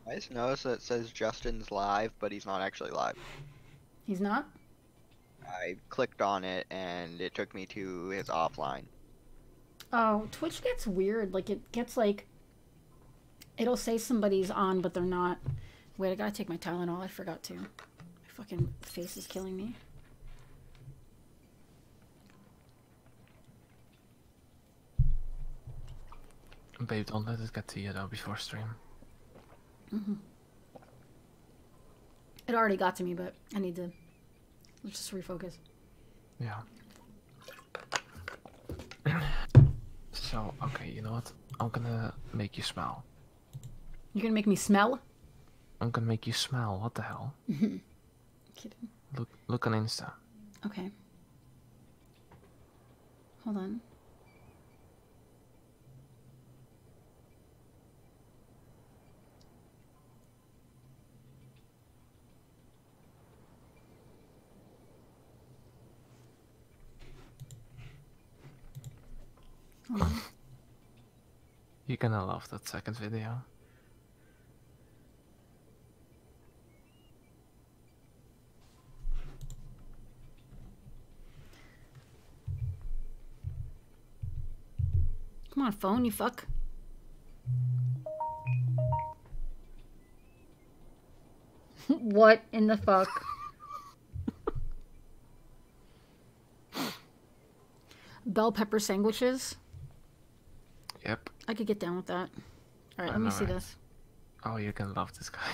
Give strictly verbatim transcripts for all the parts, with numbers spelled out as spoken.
I just noticed that it says Justin's live, but he's not actually live. He's not? I clicked on it and it took me to his offline. Oh, Twitch gets weird. Like, it gets like... It'll say somebody's on, but they're not. Wait, I gotta take my Tylenol. I forgot to. My fucking face is killing me. Babe, don't let it get to you though before stream. Mm-hmm. It already got to me, but I need to... Let's just refocus. Yeah. So, okay, you know what? I'm gonna make you smell. You're gonna make me smell? I'm gonna make you smell. What the hell? Kidding. Look, look on Insta. Okay. Hold on. Hold on. You're gonna love that second video. Come on, phone, you fuck. What in the fuck? Bell pepper sandwiches? Yep. I could get down with that. Alright, I let me know, see right? this. Oh, you're gonna love this guy.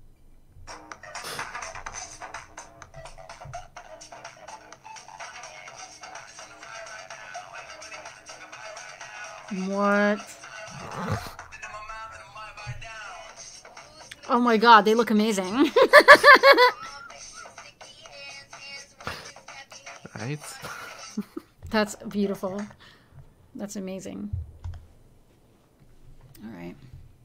What? Oh my god, they look amazing. Right? That's beautiful. That's amazing. Alright.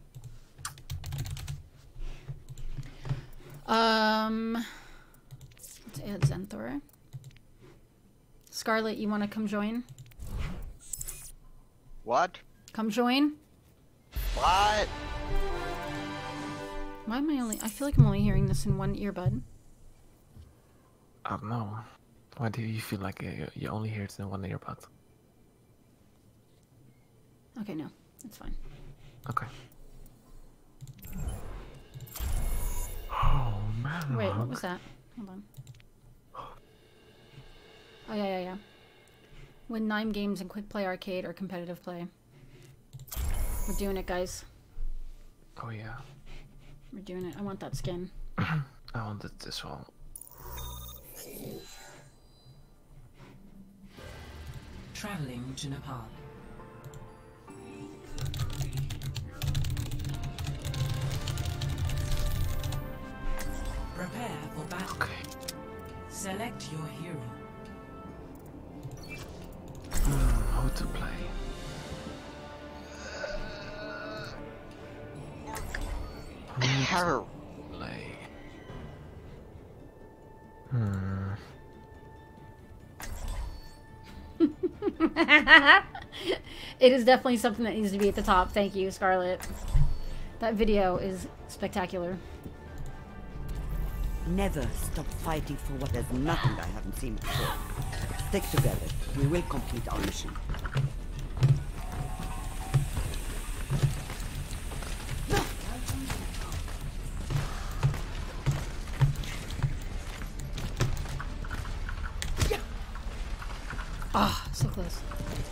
Um, let's add Zenthor. Scarlet, you want to come join? What? Come join? What? Why am I only... I feel like I'm only hearing this in one earbud. I don't know. Why do you feel like you, you only hear it in one earbud? Okay, no. It's fine. Okay. Oh, man. Wait, what was that? Hold on. Oh, yeah, yeah, yeah. Win nine games in Quick Play Arcade or Competitive Play. We're doing it, guys. Oh, yeah. We're doing it. I want that skin. I wanted this one. Traveling to Nepal. Prepare for battle. Okay. Select your hero. Mm, how to play? How? Play. Hmm. It is definitely something that needs to be at the top. Thank you, Scarlet. That video is spectacular. Never stop fighting for what there's nothing I haven't seen before. Stick together. We will complete our mission. Ah, oh, so close.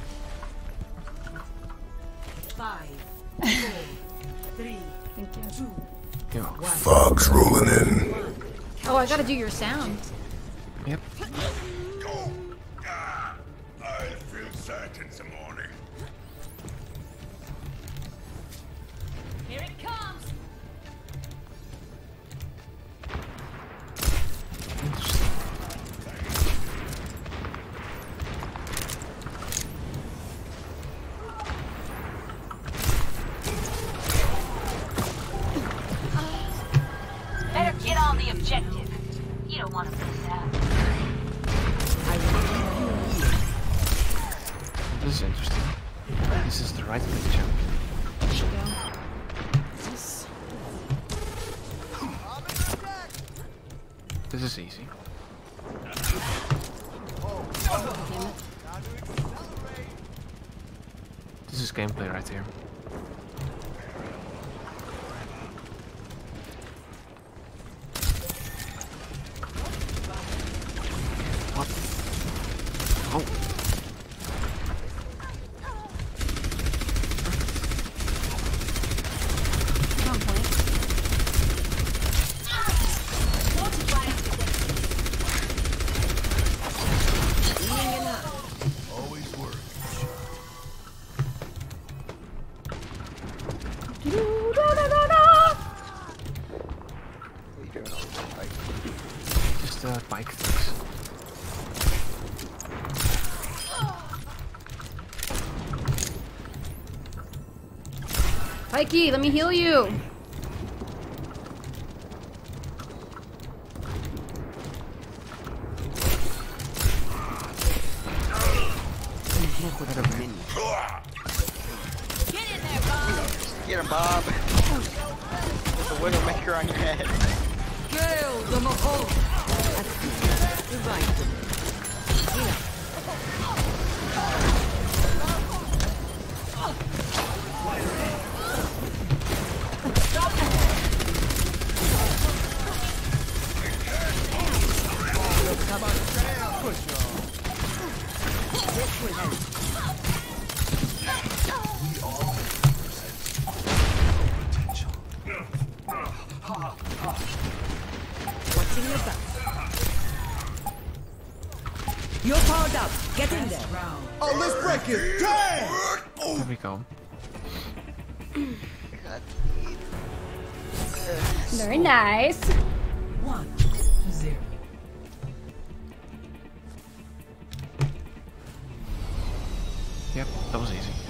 Five, four, three, Thank you. two, Yo. one. Fog's rolling in. Oh, I gotta do your sound. Yep. Go! Ah, I'll feel certain some morning. Here it comes. Interesting. Better get on the objective. You don't want to miss out. This is interesting. This is the right click champion. There she go. Yes. This is easy. Damn it. This is gameplay right here. What? Oh. On point. Always work. What are you doing on this bike? Just uh, bike things. Mikey, let me heal you. Get him, Bob! With the Widowmaker on your head. Watching your back. You're powered up. Get in there. Oh, let's break it! Damn! There we go. Very nice. One to zero. Yep, that was easy.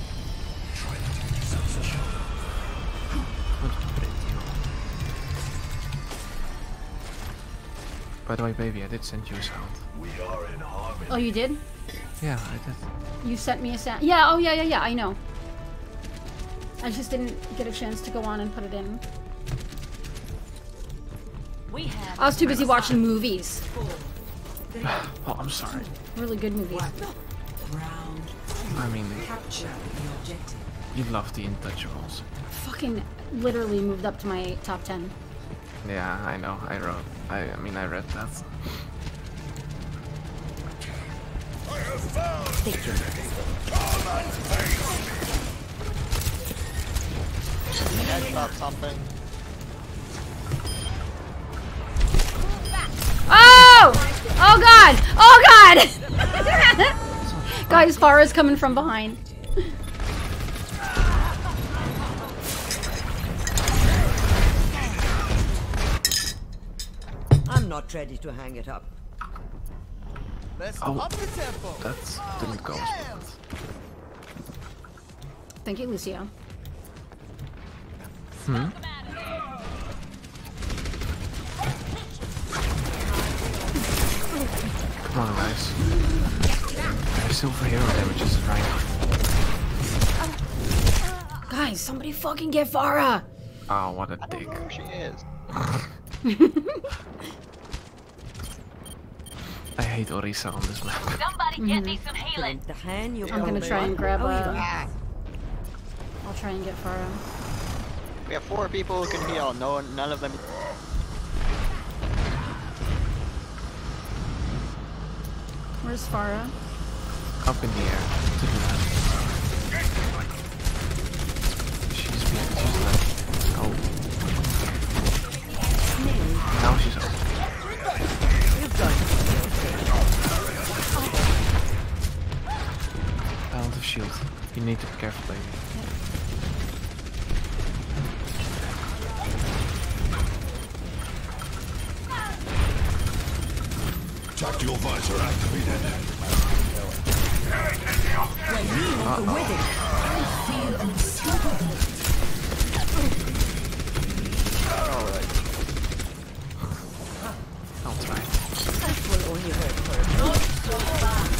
By the way, baby, I did send you a sound. We are in harmony. Oh, you did? Yeah, I did. You sent me a sound. Yeah, oh yeah, yeah, yeah, I know. I just didn't get a chance to go on and put it in. We have I was too busy watching movies. Oh, I'm sorry. Really good movies. Round I mean, capture the objective. you love the Intouchables. Fucking literally moved up to my top ten. Yeah, I know. I wrote. I, I mean, I read that. I have found Take your That's not something. Oh! Oh god! Oh god! Guys, Farah's coming from behind. I'm not ready to hang it up. Oh, that didn't go as planned. Thank you, Lucio. Hmm? Come on, guys. There's silver hero damages right now. Guys, somebody fucking get Farah! Oh, what a I don't dick. know who she is. I hate Orisa on this map. somebody get me some healing. The hand you I'm gonna try and grab Oh, a... yeah. I'll try and get Farah. We have four people who can heal. No, none of them. Where's Farah? Up in the air. To the left. She's being. She's left. Oh. Now she's up. Out of shield. You need to be careful, baby. Tactical visor activated. Alright. I'll try. Will only hurt her.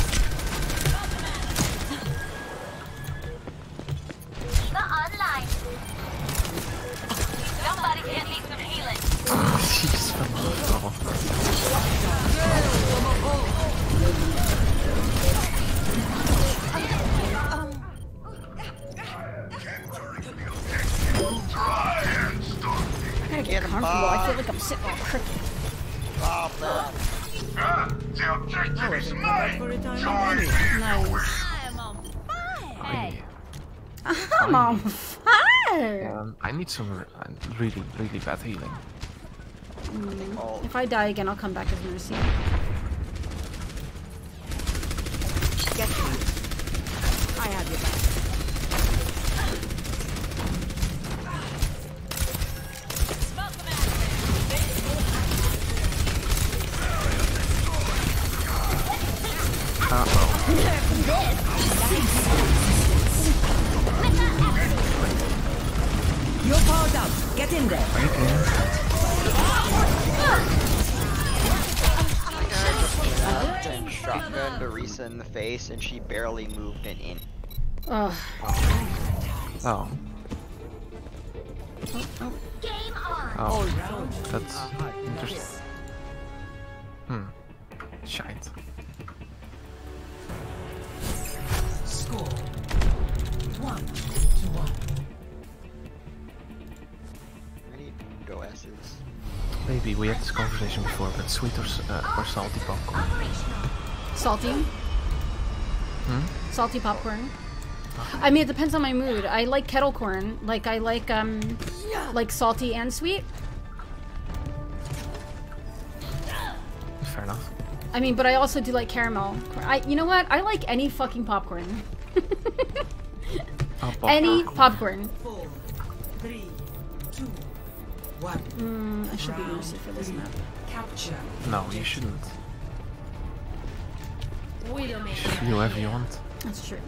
Not online. Somebody get me some healing. She just Oh. I gotta get comfortable. I feel like I'm sitting on a cricket. Bob, that. Ah, the objective is mine. Join me. Nice. Hey. I'm on fire. Um, I need some uh, really, really bad healing. Oh, If I die again, I'll come back as Mercy. Get to you. I have your back. Uh-oh. You're powered up. Get in there. Are you kidding? I just shotgunned Arisa in the face and she barely moved an inch. Ugh. Oh. Game on. Oh. That's interesting. Hmm. Shite. Score one to one. I need go S's. Maybe we had this conversation before, but sweet or, s- uh, or salty popcorn? Salty? Hmm? Salty popcorn? I mean, it depends on my mood. I like kettle corn. Like, I like, um, like salty and sweet. Fair enough. I mean, but I also do like caramel. I, you know what? I like any fucking popcorn. Oh, popcorn. Any popcorn. Four, three, two, one. Mm, I should be Mercy for this map. Capture. No, you shouldn't. Widowmaker. You should do whatever you want. That's true.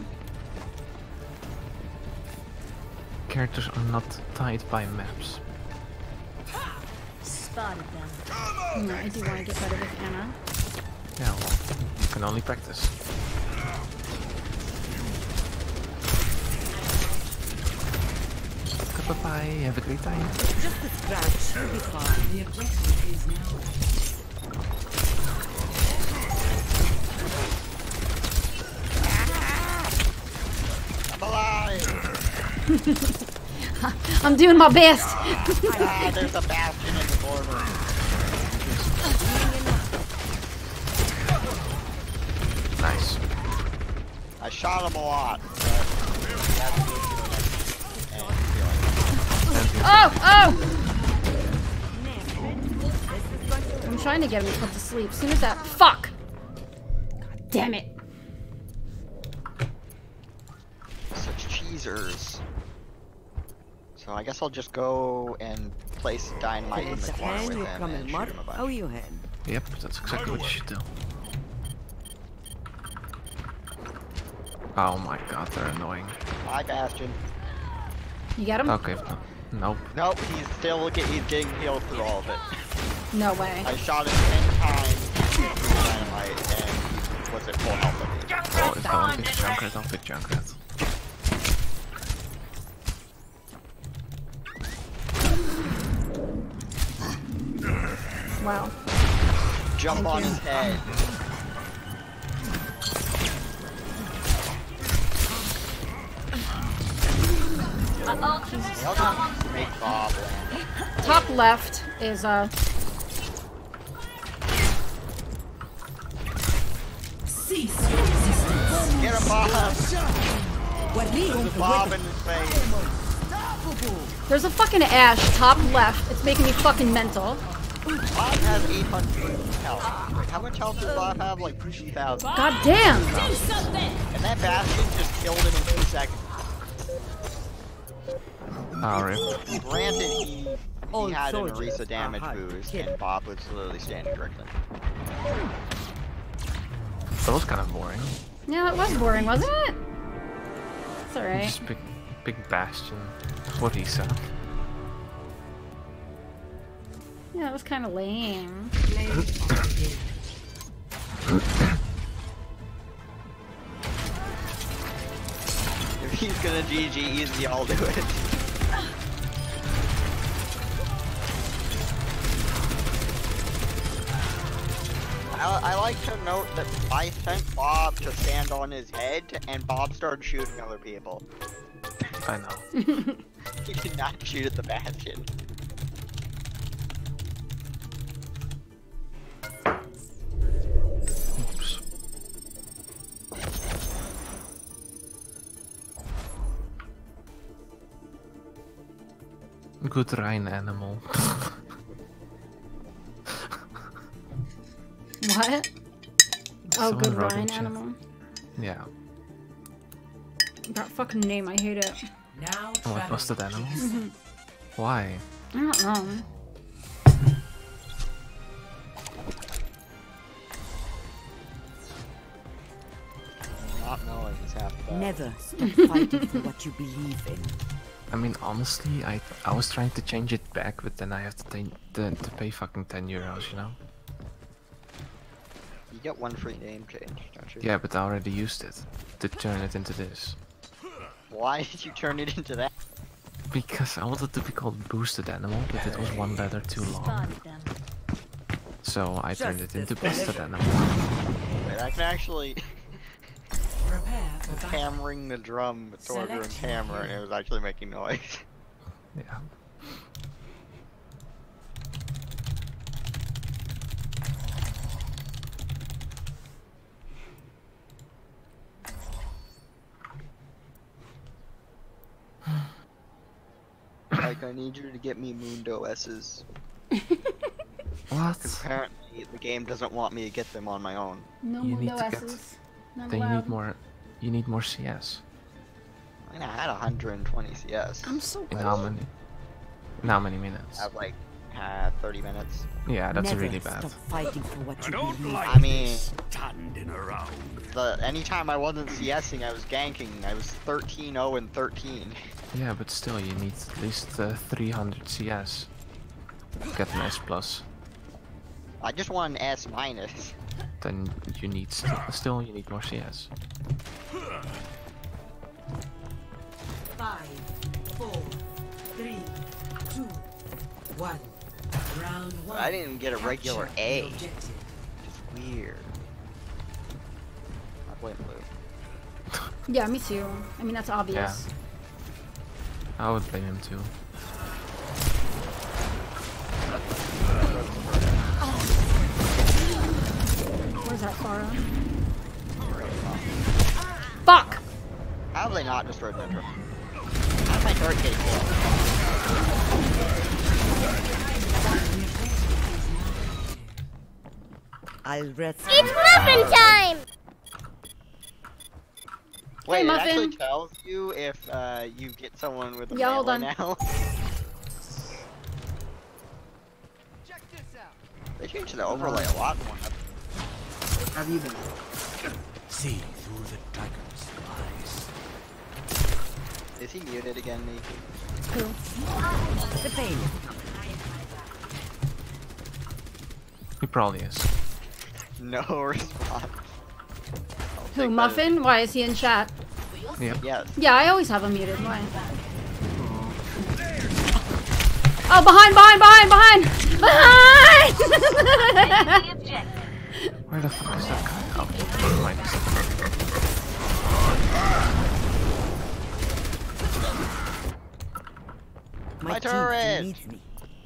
Characters are not tied by maps. Spotted them. No, I do want to get better with Anna. Yeah, well, you can only practice. Bye-bye, have a great time. Just a scratch. You'll be fine. The objective is now. I'm alive! I'm doing my best. Ah, there's a bastion in the corner. Nice. I shot him a lot, but that's the issue. Oh, oh! I'm trying to get him to put to sleep. As soon as that, fuck! God damn it! Such cheesers. So I guess I'll just go and place dynamite in It's the a corner hand with you him come and in, shoot Mark. him a bunch. How are you, hand? Yep, that's exactly what you should do. Oh my god, they're annoying. Hi, Bastion. You get him? Okay, no, nope. Nope, he's still get, he's getting healed through all of it. No way. I shot him ten times with dynamite and he was at full health of me. Oh, if I want to pick Junkrat, I'll pick Junkrat. Wow. Jump Thank on you. his head. Uh-oh. They'll just make Bob land. Top left is, uh... Cease your resistance. Get him, Bob! What me? There's a Bob in his face. There's a fucking Ash top left. It's making me fucking mental. Bob has eight hundred health. Wait, how much health does Bob have? Like two thousand. God damn! Do something. And that Bastion just killed him in two seconds. Oh, rip. Granted, he, All he had an soldiers Orisa damage are hard to boost, kill. and Bob was literally standing directly. That was kind of boring. Yeah, that was boring, wasn't it? It's alright. Just big, big Bastion. What he said. Yeah, it was kind of lame. Play of the game. If he's gonna G G easy, I'll do it. I, I like to note that I sent Bob to stand on his head, and Bob started shooting other people. I know. He did not shoot at the bastion. Oops. Good Rhine animal. What? Oh, Someone good wrote in Rhine chat. animal. Yeah. That fucking name, I hate it. Now Oh, what busted animal? Why? I don't know. Not knowing is half the battle. Never stop fighting for what you believe in. I mean, honestly, I I was trying to change it back, but then I have to, t to, to pay fucking ten euros, you know? You get one free name change, don't you? Yeah, but I already used it to turn it into this. Why did you turn it into that? Because I wanted to be called Boosted Animal, but it was one letter too long. So I turned it into Busted Animal. Wait, I can actually Prepare for battle. hammering the drum with Torbjorn's hammer, and it was actually making noise. Yeah. Like, I need you to get me Mundo S's. What? Apparently, the game doesn't want me to get them on my own. No You need Mundo to get- S's. Not Then you allowed. need more. You need more C S. I mean, I had one hundred twenty C S. I'm so In close. how many? In how many minutes? I have like had thirty minutes. Yeah, that's Never really bad. stop fighting for what I you don't believe like I mean, standing around. the anytime I wasn't CSing, I was ganking. I was thirteen oh and thirteen. Yeah, but still, you need at least uh, three hundred C S. Get an S plus. I just want an S minus. Then you need st still you need more C S. Five, four, three, two, one. Round one. I didn't get a regular Capture A. the objective. Just weird. I blame Blue. Yeah, me too. I mean, that's obvious. I would blame him too. Where's that Pharah? Fuck! How have they not destroyed that drum? How's my turret getting killed? I'll rest. It's muffin time! Wait, Hey, it Muffin. actually tells you if uh, you get someone with a Yeah, hold melee on. now. They changed the overlay a lot more. Have you been? See through the tiger's eyes. Is he muted again, me? Who? The pain. He probably is. No response. I'll take Who, that Muffin? Why is he in chat? Yep. as- Yes. Yeah, I always have him muted. Why? Oh, behind, behind, behind, behind! Behind! The objective. Where the fuck is that guy? Oh, never mind. My, My team turret! needs me.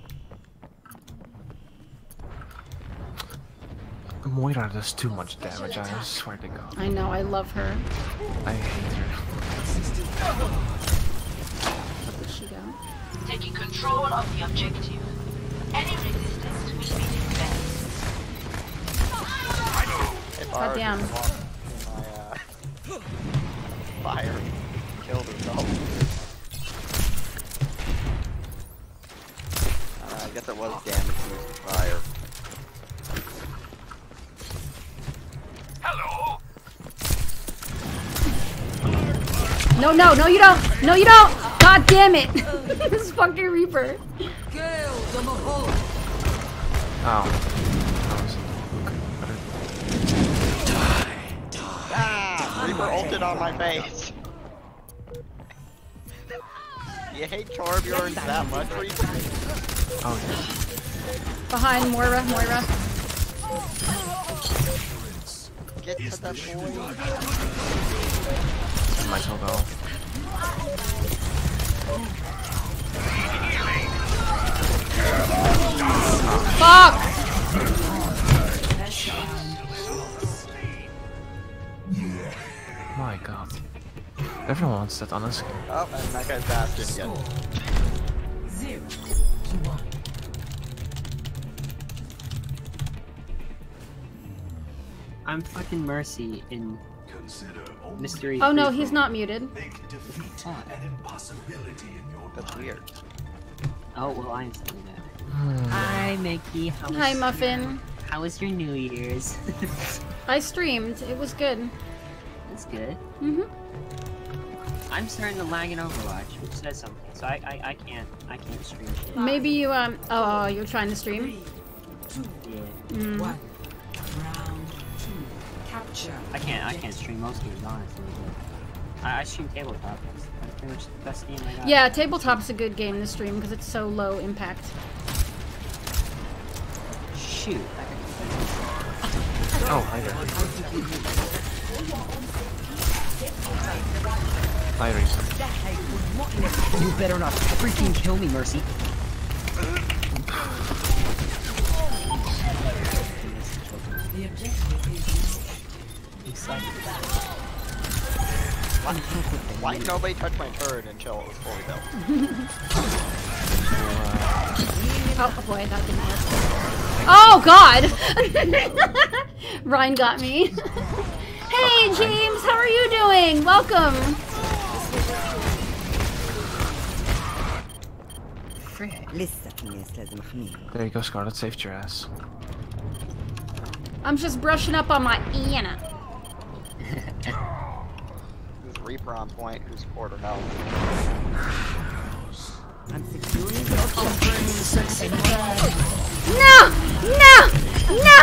Moira does too much damage, I swear to god. I know, I love her. I hate her. What did she go? Taking control of the objective. Any resistance will be dispelled. If God ours damn. had walked in my, uh, fire, killed herself. Uh, I guess it was damage used to fire. Hello. No, no, no, you don't! No, you don't! God damn it! This fucking Reaper. Kill the Mahal. Oh. That was okay. Ah! Reaper ulted on my face. You hate Torbjorn that much, Reaper? Oh yeah. Behind Moira, Moira. Get to that boy. Might as well go. Fuck! My god. Everyone wants that, honestly. Oh, and that guy's bastard again. Zero to one. I'm fucking Mercy in Mystery. Oh no, Free he's Roam. not muted. That's weird. Oh well, I'm saying that. Hi, Mickey. How was, Hi, Muffin. How was your New Year's? I streamed. It was good. That's good. Mm-hmm. I'm starting to lag in Overwatch, which says something. So I, I, I can't, I can't stream shit. Maybe you, um, oh, you're trying to stream? Three, two, Yeah. Mm. one. Round two. Capture. I can't, I can't stream most games, honestly. But I, I stream tabletop. That's, that's pretty much the best game I got. Yeah, tabletop's a good game to stream because it's so low impact. Shoot. Oh, hi there. Hi, Reese. You better not freaking kill me, Mercy. The objective is Why, why did nobody touch my turret until it was fully built? Oh boy, that didn't work. Oh god! Ryan got me. Hey James, how are you doing? Welcome. There you go, Scarlet. Saved your ass. I'm just brushing up on my Iana. Who's Reaper on point? Who's quarter health? I'm securing the No! No! No!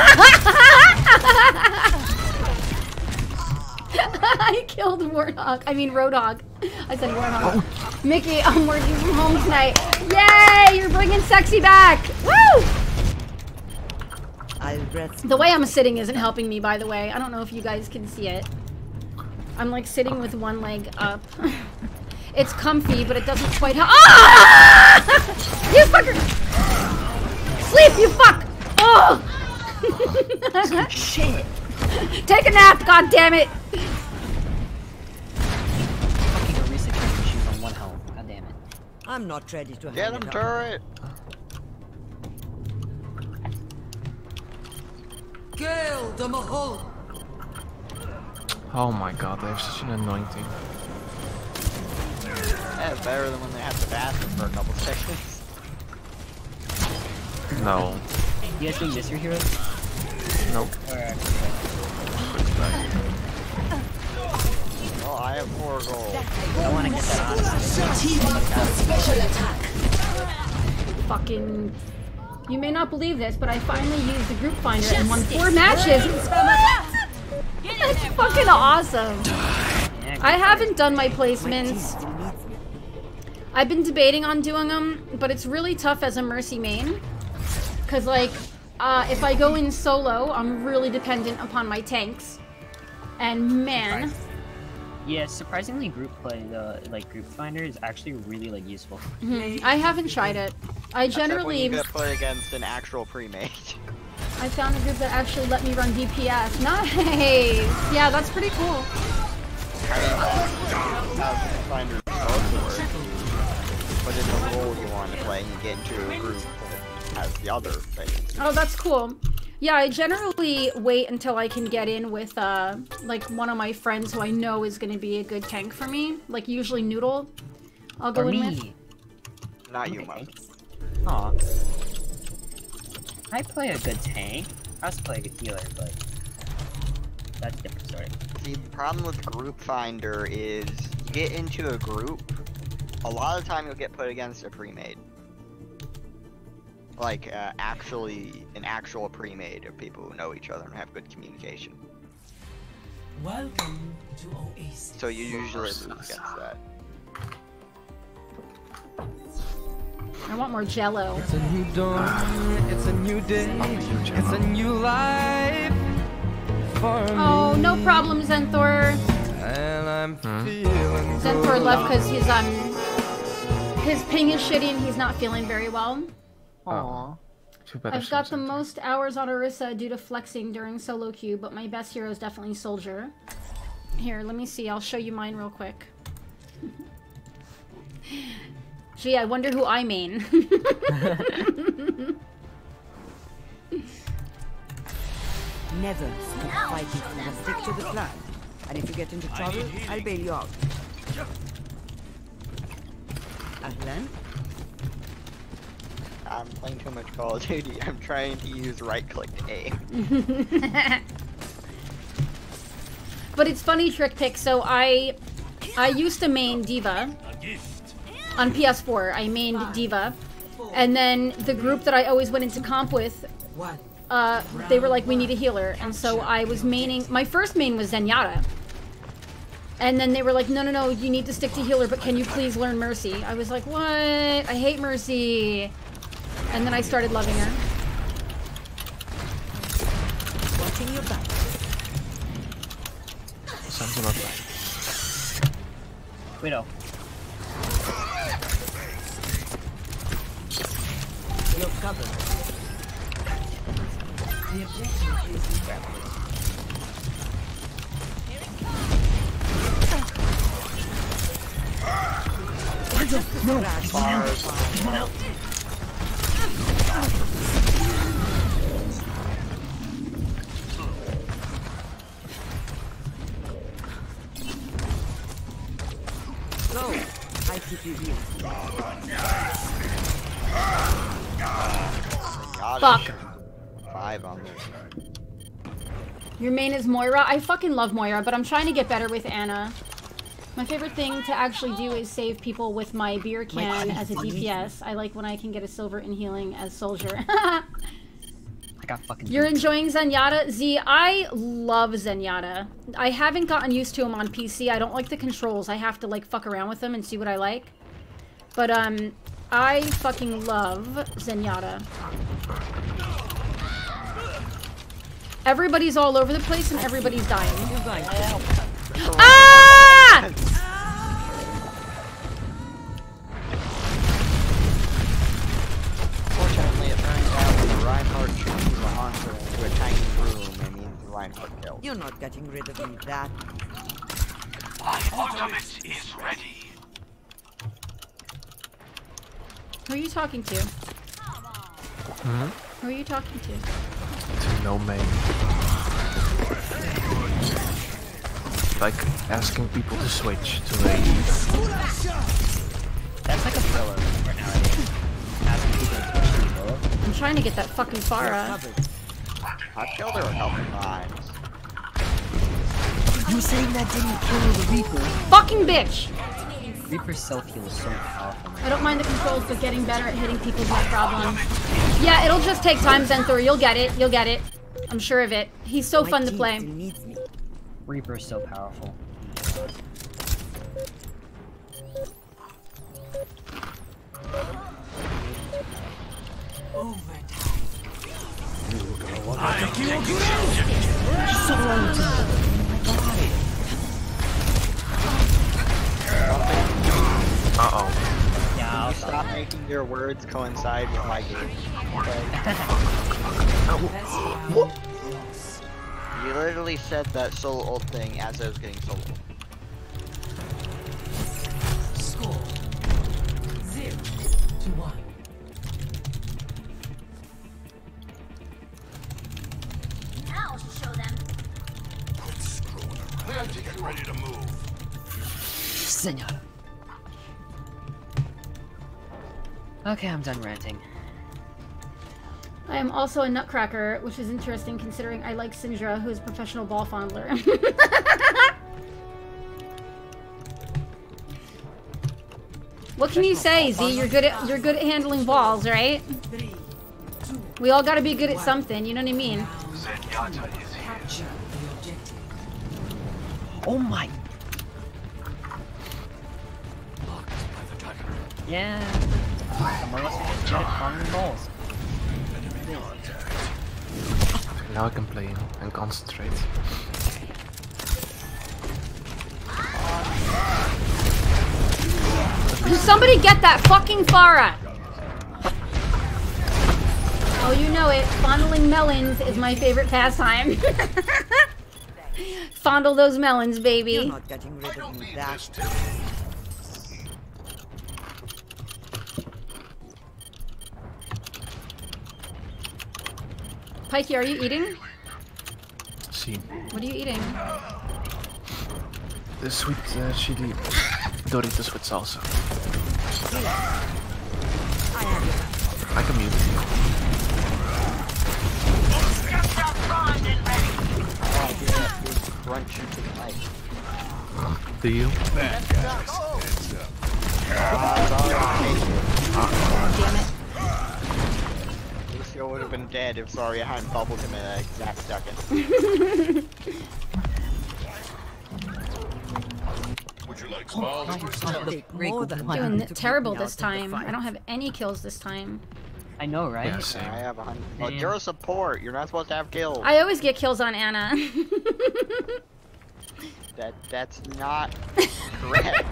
I killed Warthog. I mean Roadhog. I said Warthog. Oh. Mickey, I'm working from home tonight. Yay! You're bringing sexy back. Woo! I'll rest. The way I'm sitting isn't helping me, by the way. I don't know if you guys can see it. I'm like sitting with one leg up. It's comfy, but it doesn't quite help. Ah! You fucker! Sleep, you fuck! Oh! Shit! Take a nap, god damn it! Fucking a reset training shoes on one health. God damn it. I'm not ready to Get hang him, it up. turret! Kill the Mahol. Oh my god, they have such an annoying team. Yeah, it's better than when they have to bathroom for a couple seconds. No. You guys don't miss your heroes? Nope. Alright. Well, I have four gold. I wanna get that honestly. Fucking... You may not believe this, but I finally used the group finder and won four matches! That's fucking awesome! I haven't done my placements. I've been debating on doing them, but it's really tough as a Mercy main. Cause like, uh, if I go in solo, I'm really dependent upon my tanks. And man... Yeah, surprisingly, group play, the like group finder is actually really like useful. Mm-hmm. I haven't tried it. I generally... Except when you get put against an actual pre-made. I found a group that actually let me run D P S. Nice! Yeah, that's pretty cool. I mean, that's finder put in the role you want to play and you get into a group that has the other thing. Oh, that's cool. Yeah, I generally wait until I can get in with, uh, like, one of my friends who I know is going to be a good tank for me. Like, usually Noodle. I'll go Or in me. with. Not you, Mom. Aw. I play a good tank. I also play a good healer, but that's a different story. See, the problem with group finder is you get into a group, a lot of the time you'll get put against a pre-made. Like, uh, actually, an actual pre-made of people who know each other and have good communication. Welcome to Oasis. So you usually lose against that. I want more Jello. It's a new dawn, it's a new day, it's a new life for Oh, me. no problem, Zenthor. And I'm feeling Zenthor good. left because his um his ping is shitty and he's not feeling very well. Aww. Too bad I've got the most hours on Orisa due to flexing during solo queue, but my best hero is definitely Soldier. Here, let me see. I'll show you mine real quick. Gee, I wonder who I main. Never stop fighting. Just stick to the plan. And if you get into trouble, I'll bail you out. Ahlan? I'm playing too much Call of Duty. I'm trying to use right click to aim. But it's funny, Trick Pick. So I, I used to main Diva on P S four. I mained Diva, and then the group that I always went into comp with, uh, they were like, we need a healer, and so I was maining. My first main was Zenyatta, and then they were like, no, no, no, you need to stick to healer, but can you please learn Mercy? I was like, what? I hate Mercy, and then I started loving her. Watching your back. Sounds about right. Widow. You're covered. The objective is No. Go. I keep you here. Fuck. Five on me. Your main is Moira? I fucking love Moira, but I'm trying to get better with Anna. My favorite thing to actually do is save people with my beer can as a D P S. I like when I can get a silver in healing as Soldier. I got fucking. You're enjoying Zenyatta? Z, I love Zenyatta. I haven't gotten used to him on P C. I don't like the controls. I have to like fuck around with them and see what I like. But um, I fucking love Zenyatta. Everybody's all over the place and everybody's dying. Ah! Fortunately, it turns out when the Reinhardt chooses a hunter into a tiny room, it means the Reinhardt kills. You're not getting rid of me that. My ultimate is ready. Who are you talking to? Hmm? Who are you talking to? To no main. Like asking people to switch to a. That's like a filler right nowadays. Asking people to switch to filler. I'm trying to get that fucking Pharah. I killed her a couple times. You saying that didn't kill the Reaper? Fucking bitch! Reaper's self-heal is so powerful. I don't mind the controls, but getting better at hitting people is my problem. Yeah, it'll just take time, Zenthor. You'll get it. You'll get it. I'm sure of it. He's so My fun to team play. still needs me. Reaper is so powerful. Uh-oh. Yeah, I'll Stop making your words coincide with my game. Okay? You literally said that solo ult thing as I was getting solo. score zero to one. I'll show them. Quit screwing around. Get ready to move. Senor. Okay, I'm done ranting. I am also a nutcracker, which is interesting considering I like Syndra, who is a professional ball fondler. What can you say, Z? You're good at you're good at handling balls, right? We all gotta be good at something, you know what I mean? Zenyatta is here. Capture the objective. Oh my. Yeah. Some of us are just good at farming balls. Now I can play and concentrate. Somebody get that fucking Farah! Oh, you know it. Fondling melons is my favorite pastime. Fondle those melons, baby. You're not getting rid of me that. Pikey, are you eating? See. What are you eating? The sweet uh, chili Doritos with salsa. I can mute. Crunch into the knife. Do you? Bad guys. Heads up. Damn it. Lucio would have been dead if Zarya hadn't bubbled him in that exact second. Would you like small? Doing terrible this time. I don't have any kills this time. I know, right? Yeah, same. I have a hundred. Well, you're a support. You're not supposed to have kills. I always get kills on Anna. That that's not correct.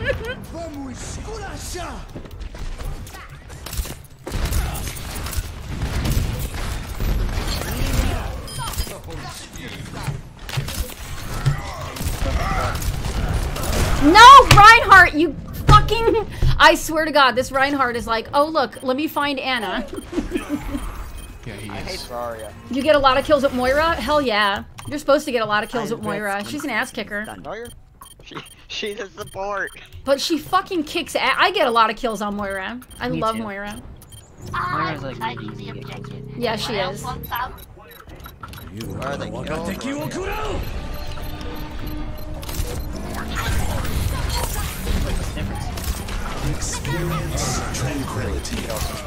No, Reinhardt, you fucking... I swear to God, this Reinhardt is like, oh look, let me find Anna. Yeah, he I hate is. Zarya. You get a lot of kills with Moira? Hell yeah. You're supposed to get a lot of kills with Moira. She's an ass kicker. No, you're. She, she's a support. But she fucking kicks ass. I get a lot of kills on Moira. I Me love too. Moira. Moira's like really easy to get kills with. Yeah, she is. Where are they kills? What's the difference? Experience tranquility.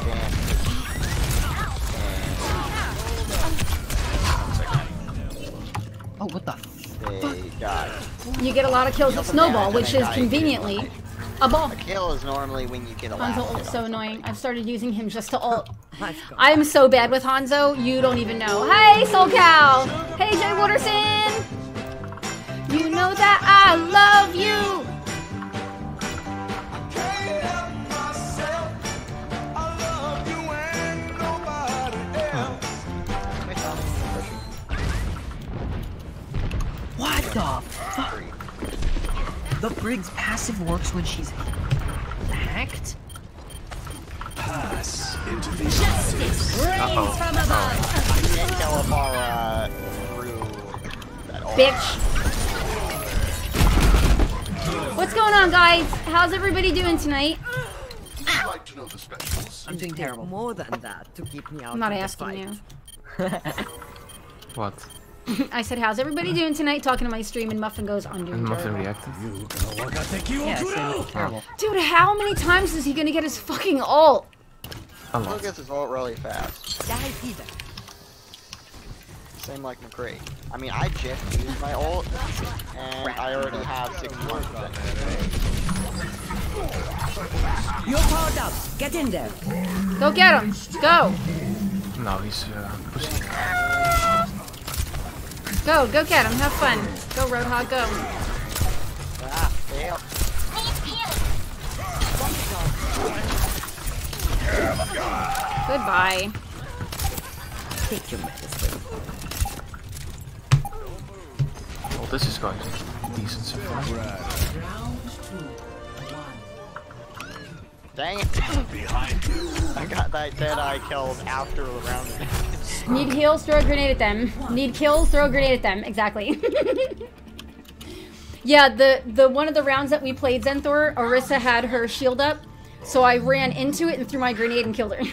Oh, what the? They died. You get a lot of kills with Snowball, which is conveniently a ball. A kill is normally when you get a Hanzo last ult's hit so on annoying. I've started using him just to ult. Let's go. I'm so bad with Hanzo, you don't even know. Hey, Soul Cow! Hey, Jay Waterson! You know that I love you! What the fuck? The Brig's passive works when she's hacked? Pass into the Justice reigns from above. You can't kill a Farah through that ult. Bitch. What's going on, guys? How's everybody doing tonight? I'd like to know the specials. I'm doing terrible. More than that to keep me out I'm not of the asking fight. you. What? I said, how's everybody doing tonight? Talking to my stream, and Muffin goes, I'm doing And Muffin terrible. reacted. Yeah, I said it's terrible. Dude, how many times is he gonna get his fucking ult? A He'll lot. get his ult really fast. Die either. Same like McCree. I mean, I just used my ult, and I already have sixty-one percent. You're powered up. Get in there. Go get him. Go. No, he's uh, pussy. Go. Go get him. Have fun. Go, Roadhog. Go. Ah, fail. Goodbye. Take your medicine. Well, this is going decent so far. Dang it. Behind you. I got that dead eye killed after the round. Need heals, throw a grenade at them. Need kills, throw a grenade at them. Exactly. Yeah, the, the one of the rounds that we played Zenthor, Orisa had her shield up, so I ran into it and threw my grenade and killed her.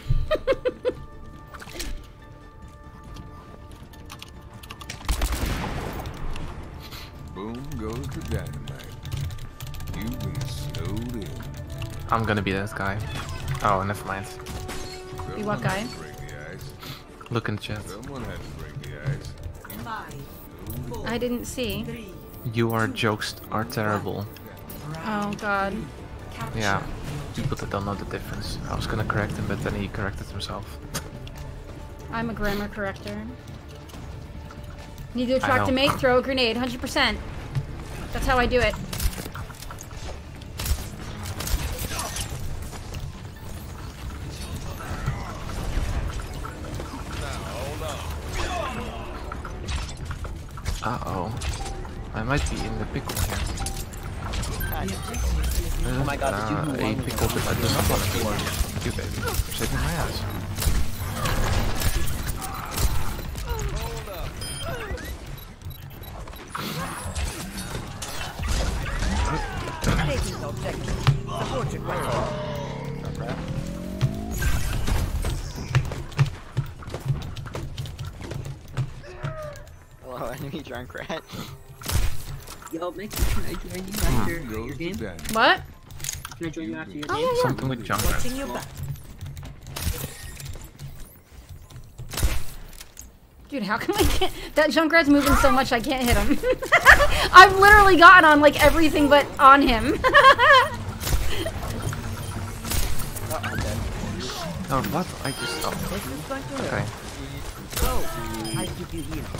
Boom goes the dynamite. You've been snowed in. I'm gonna be that guy. Oh, never mind. You what guy? Break the ice. Look in the chat. Someone had to break the ice. I didn't see. Your jokes are terrible. Oh god. Yeah, people that don't know the difference. I was gonna correct him, but then he corrected himself. I'm a grammar corrector. Need to attract know. a mate, throw a grenade, one hundred percent. That's how I do it. Uh-oh. I might be in the pickle here. Oh my god, did you uh, do a one pickle that I do not want to be. Thank you, baby. For saving my ass. Taking objective. Supported by all. Hello, enemy Junkrat. Yo, Mickey, can I join you after your game? What? Can I join you after your Oh, game? yeah, yeah. Something with Junkrat. Watching your back. Dude, how come I can't? That Junkrat's moving so much I can't hit him. I've literally gotten on like everything but on him. Oh, what? I just stopped. Okay. Oh, I give you heal.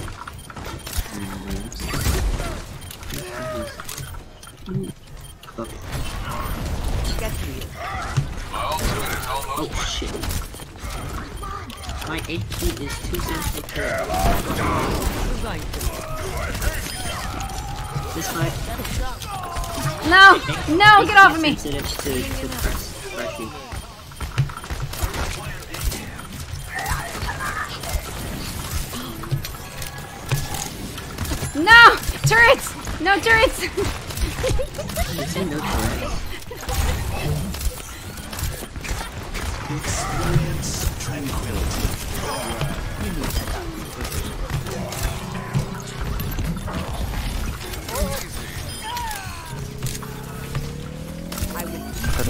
Get heal. Oh shit. My H P is too sensitive. This fight. No! No, get off of me! Sensitive to, to press, pressing. No! Turrets! No turrets! I say no turrets. Experience tranquility. I will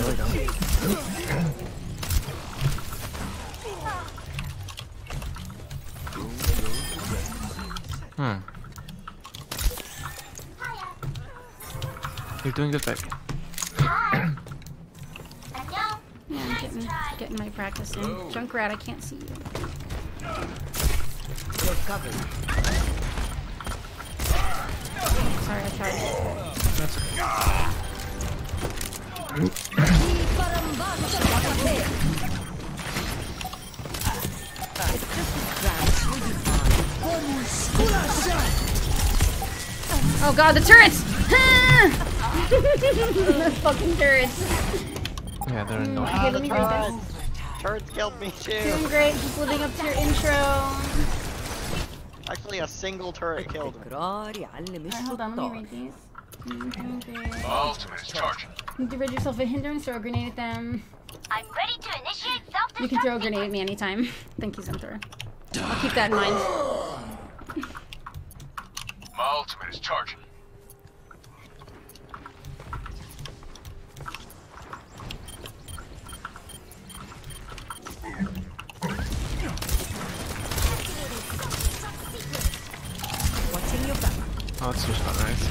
Hmm. You're doing good, baby. Yeah, I'm getting, getting my practice in. Junkrat, I can't see you. You're covered. Sorry, I tried. That's okay. Oh god, the turrets! The fucking turrets. Yeah, they're annoying. Okay, let me read this. Turrets killed me too. Doing great, just living up to your intro. Actually, a single turret killed me. Alright, hold on, let me read these. Doing great. Ultimate is charging. You need to rid yourself of hindrance, throw a grenade at them. I'm ready to initiate self-destruct. You can throw a grenade at me anytime. Thank you, Centaur. I'll keep that in mind. My ultimate is charging. Watching your back. Oh, it's just not right.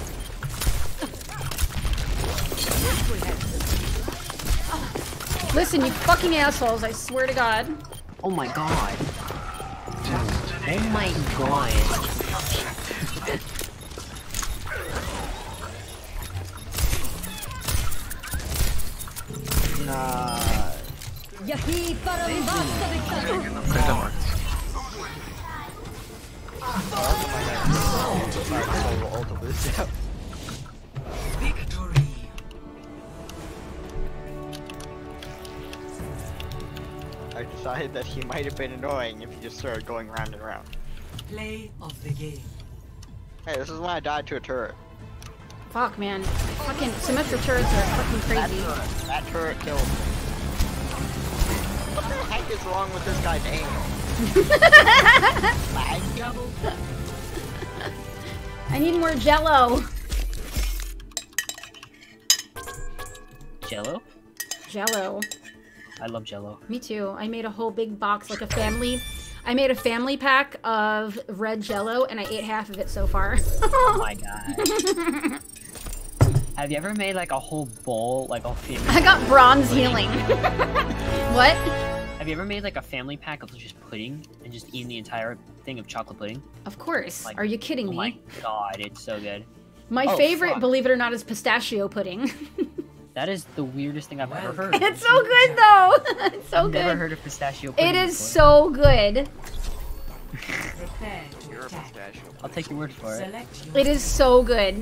Listen, you fucking assholes, I swear to God. Oh my god. Oh my god. Nah. Okay, that worked. Victory. I decided that he might have been annoying if he just started going round and round. Play of the game. Hey, this is when I died to a turret. Fuck, man. Fucking symmetric turrets are fucking That crazy. turret, that turret killed me. What the heck is wrong with this guy's aim? Lag? I need more jello. Jello? Jello. I love Jello. Me too. I made a whole big box, like a family. I made a family pack of red jello, and I ate half of it so far. Oh my god. Have you ever made like a whole bowl, like a family? I got bronze healing. What? Have you ever made like a family pack of just pudding and just eaten the entire thing of chocolate pudding? Of course. Like, Are you kidding oh me? my god, it's so good. My Oh, favorite, fuck. believe it or not, is pistachio pudding. That is the weirdest thing I've ever heard. It's so good though. It's so I've good. never heard of pistachio pudding It is before. so good. Prepare to You're a attack. pistachio. I'll take your word for it. Select your It is so good.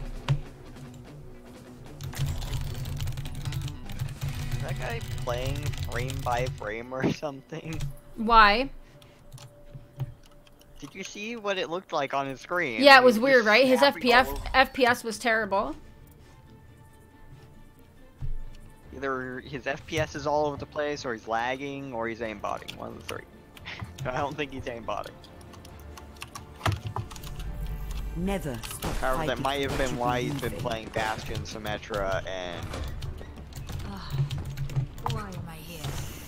Is that guy playing frame by frame or something? Why? Did you see what it looked like on his screen? Yeah, it was He weird, just right? His F snapping P S all over- F P S was terrible. Either his F P S is all over the place, or he's lagging, or he's aimbotting. One of the three. I don't think he's aimbotting. Never stop However, that fighting might have for been what why you he's been believe in. playing Bastion, Symmetra, and Why am I here?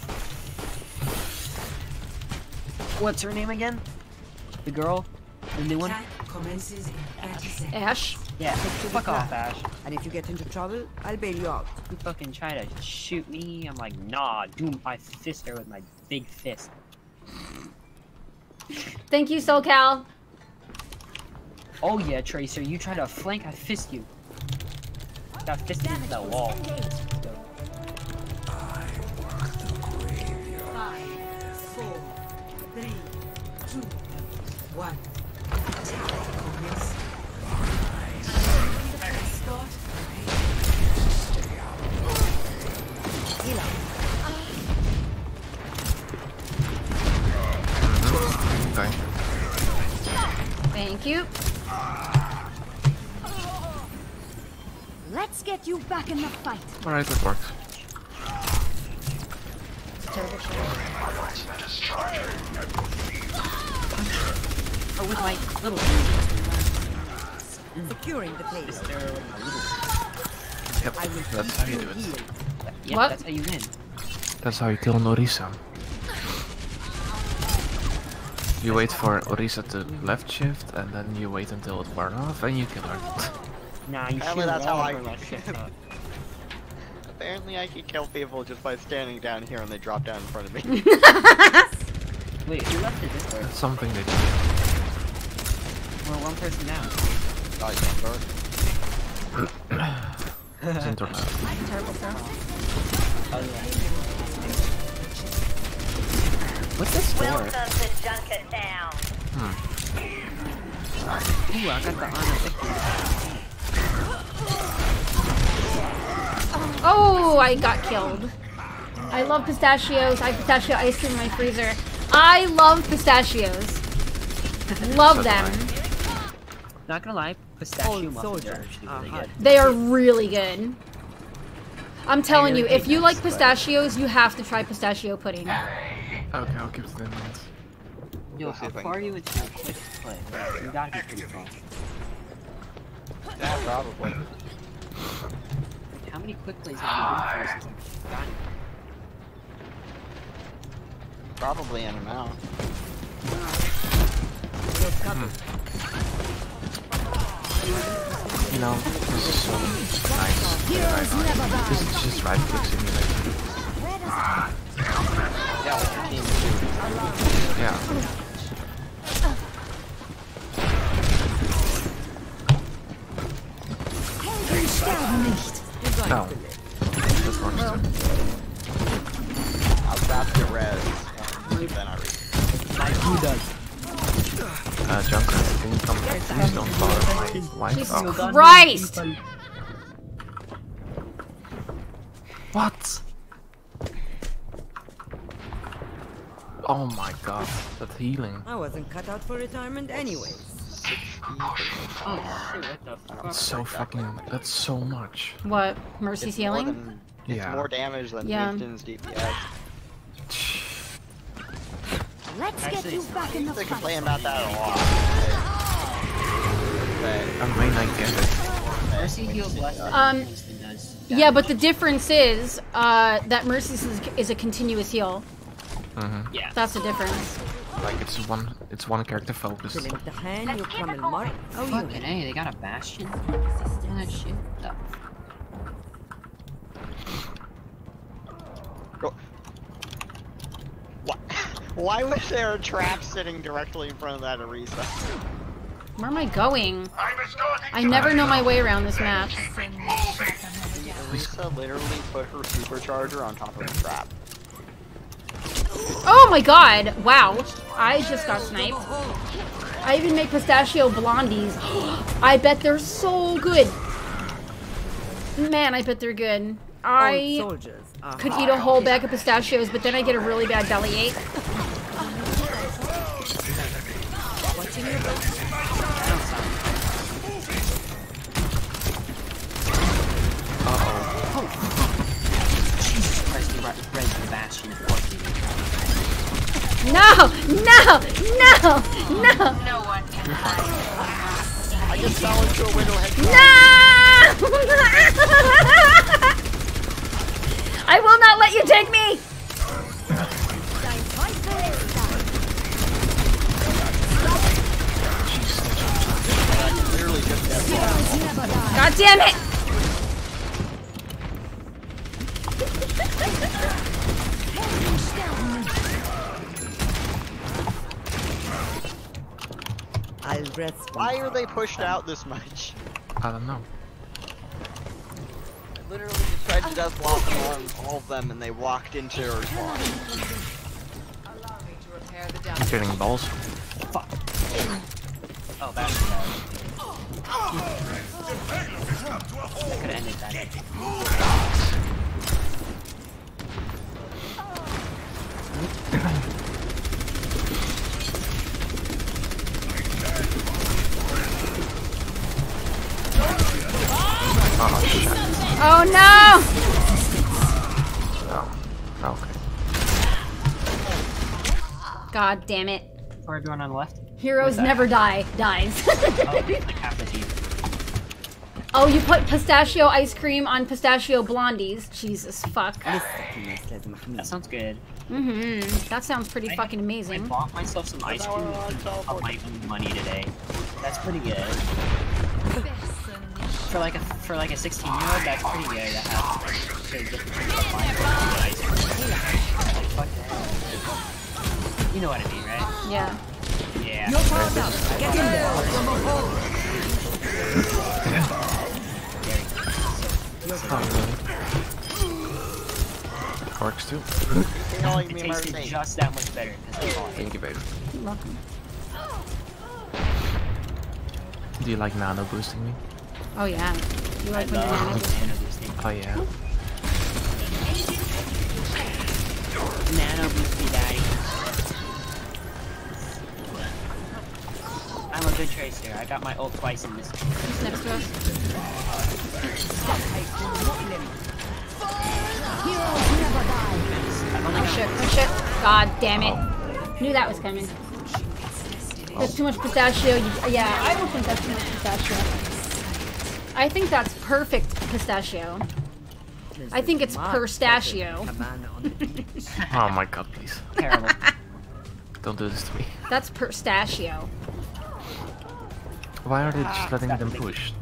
What's her name again? The girl? The new one? attack commences in thirty seconds. Ash. Yeah, Stick to the fuck off, plan. Ash. And if you get into trouble, I'll bail you out. You fucking try to shoot me, I'm like, nah, dude, I fist her with my big fist. Thank you, SoCal. Oh yeah, Tracer, you try to flank, I fist you. Got fisted into the wall. Five, four, three, two, one. Attack commence. Start. Okay. Thank you. Let's get you back in the fight. Alright, that works. Terrible shit. Oh, with my little Securing the place. fister, with my little Yep, that's how you do it. Yeah, What? that's how you win. That's how you kill an Orisa. You wait for Orisa to left shift, and then you wait until it wears off, and you kill her. Nah, you Apparently shoot that's how all I- over my shit up. apparently I can kill people just by standing down here and they drop down in front of me. Wait, who left the Discord? That's something they do. We're one person down. Oh, yeah, bro. It's internet. Terrible stuff. Oh yeah. What's this for? Welcome to Junker Town. Hmm. Ooh, I got the honor victory. Oh, I got killed. I love pistachios. I have pistachio ice cream in my freezer. I love pistachios. Love them. Not gonna lie, pistachio Oh, muffins soldier. are actually really Uh-huh. good. They are really good. I'm telling you, really if hate you nuts, like but- pistachios, you have to try pistachio pudding. Okay, I'll keep it in mind. Yo, We'll see how if I far are can- you into your quick play? You gotta be pretty far. Yeah, probably. How many quick plays have you been through since you've gotten? Probably an amount. You know, this is so nice. Right on. This is just right click simulator. Yeah, with your team too. Yeah. No. This works too. I'll grab your res, and then I read. Like who does? Uh, Junker, can you come? Please don't bother my wife. Jesus Oh. Christ! What? Oh my god, that healing. I wasn't cut out for retirement anyways. Oh shit, what the fuck? That's so fucking, that's so much. What? Mercy's It's more healing? than- It's Yeah. more damage than Yeah. Winston's D P S. Let's get Actually, you back in the They fight. complain about that a lot. But, I mean, I get it. Mercy heals less than Um, Winston does. Yeah, but the difference is uh, that Mercy's is, is a continuous heal. Mm-hmm. Yeah. That's the difference. Like it's one, it's one character focused. Till امتحان يكرم المرء أو Fucking يهان. A, they got a bastion? And that shit? The Why was there a trap sitting directly in front of that Arisa? Where am I going? I never know my way around this map. Arisa literally put her supercharger on top of the trap. Oh my god! Wow. I just got sniped. I even make pistachio blondies. I bet they're so good. Man, I bet they're good. I could eat a whole bag of pistachios, but then I get a really bad bellyache. Jesus Christ, he read the Bastion. No! No! No! No! No one can hide. I just fell into a window head. No! I will not let you take me! God damn it! I'll rest. Why are they pushed out this much? I don't know. I literally just tried to death block on all of them and they walked into her spawn. I'm getting balls. Fuck. Oh, that's bad. I could have ended that. Oh shit. Oh no! Oh, okay. God damn it. For everyone on the left? Heroes never die. Dies. Oh, like half the team. Oh, you put pistachio ice cream on pistachio blondies. Jesus fuck. That sounds good. Mm-hmm. That sounds pretty I, fucking I amazing. bought myself some ice cream of my own money today. That's pretty good. For like a for like a sixteen year old, that's pretty good to have to just buy ice cream. Like, fuck that. You know what I mean, right? Yeah. Yeah. You're powered up. Get in there. From a hole. Works too. It tasted just that much better. Thank you, baby. You're welcome. Do you like nano boosting me? Oh yeah. You like when I you're love nano nano boosting. Oh yeah. Nano boost me, daddy. I'm a good tracer. I got my ult twice in this. Who's next to us? Oh shit, oh shit. God damn it. Knew that was coming. There's too much pistachio. You, yeah, I don't think that's too much pistachio. I think that's perfect pistachio. I think it's pistachio. Oh my god, please. Terrible. Don't do this to me. That's pistachio. Why are they just letting them push?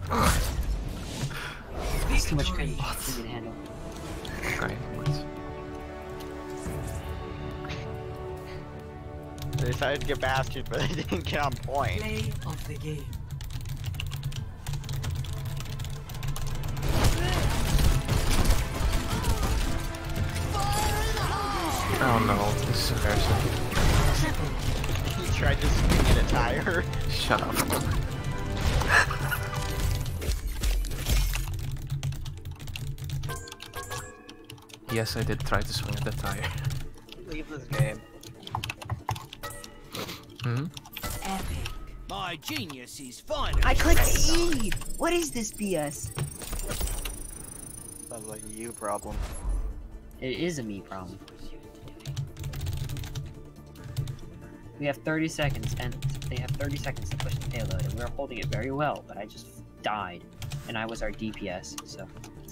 It's too much cringe for me to handle. Okay. They decided to get Bastion, but they didn't get on point. Play of the game. Oh no, this is embarrassing. He tried to swing at a tire. Shut up. Yes, I did try to swing at the tire. Leave this game. Hmm? Epic. My genius is finally. I clicked E! What is this B S? Sounds like a you problem. It is a me problem. We have thirty seconds, and they have thirty seconds to push the payload, and we were holding it very well, but I just died, and I was our D P S, so...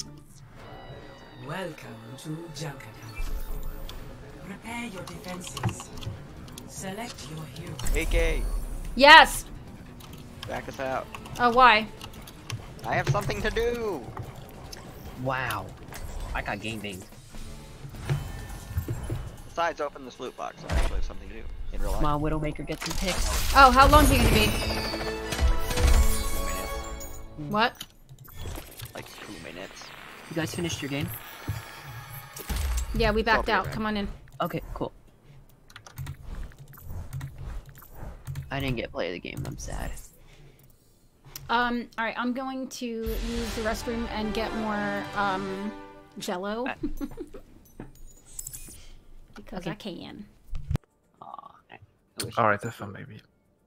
Welcome to Junkertown. Prepare your defenses. Select your hero. A K, Yes! back us out. Oh, why? I have something to do. Wow. I got gangbanged. besides open this loot box, I actually have something to do in real life. Come on, Widowmaker, get some picks. Oh, how long are you gonna be? Two minutes. What? Like two minutes. You guys finished your game? Yeah, we backed out. right. Come on in. Okay, cool. I didn't get play of the game. I'm sad. Um, alright, I'm going to use the restroom and get more, um, Jello. Because Okay. I can. Aw, I I wish Alright, have fun, baby.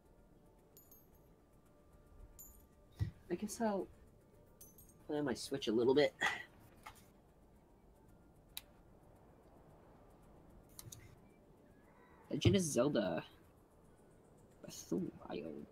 I guess I'll play on my Switch a little bit. Legend of Zelda. Breath of the Wild.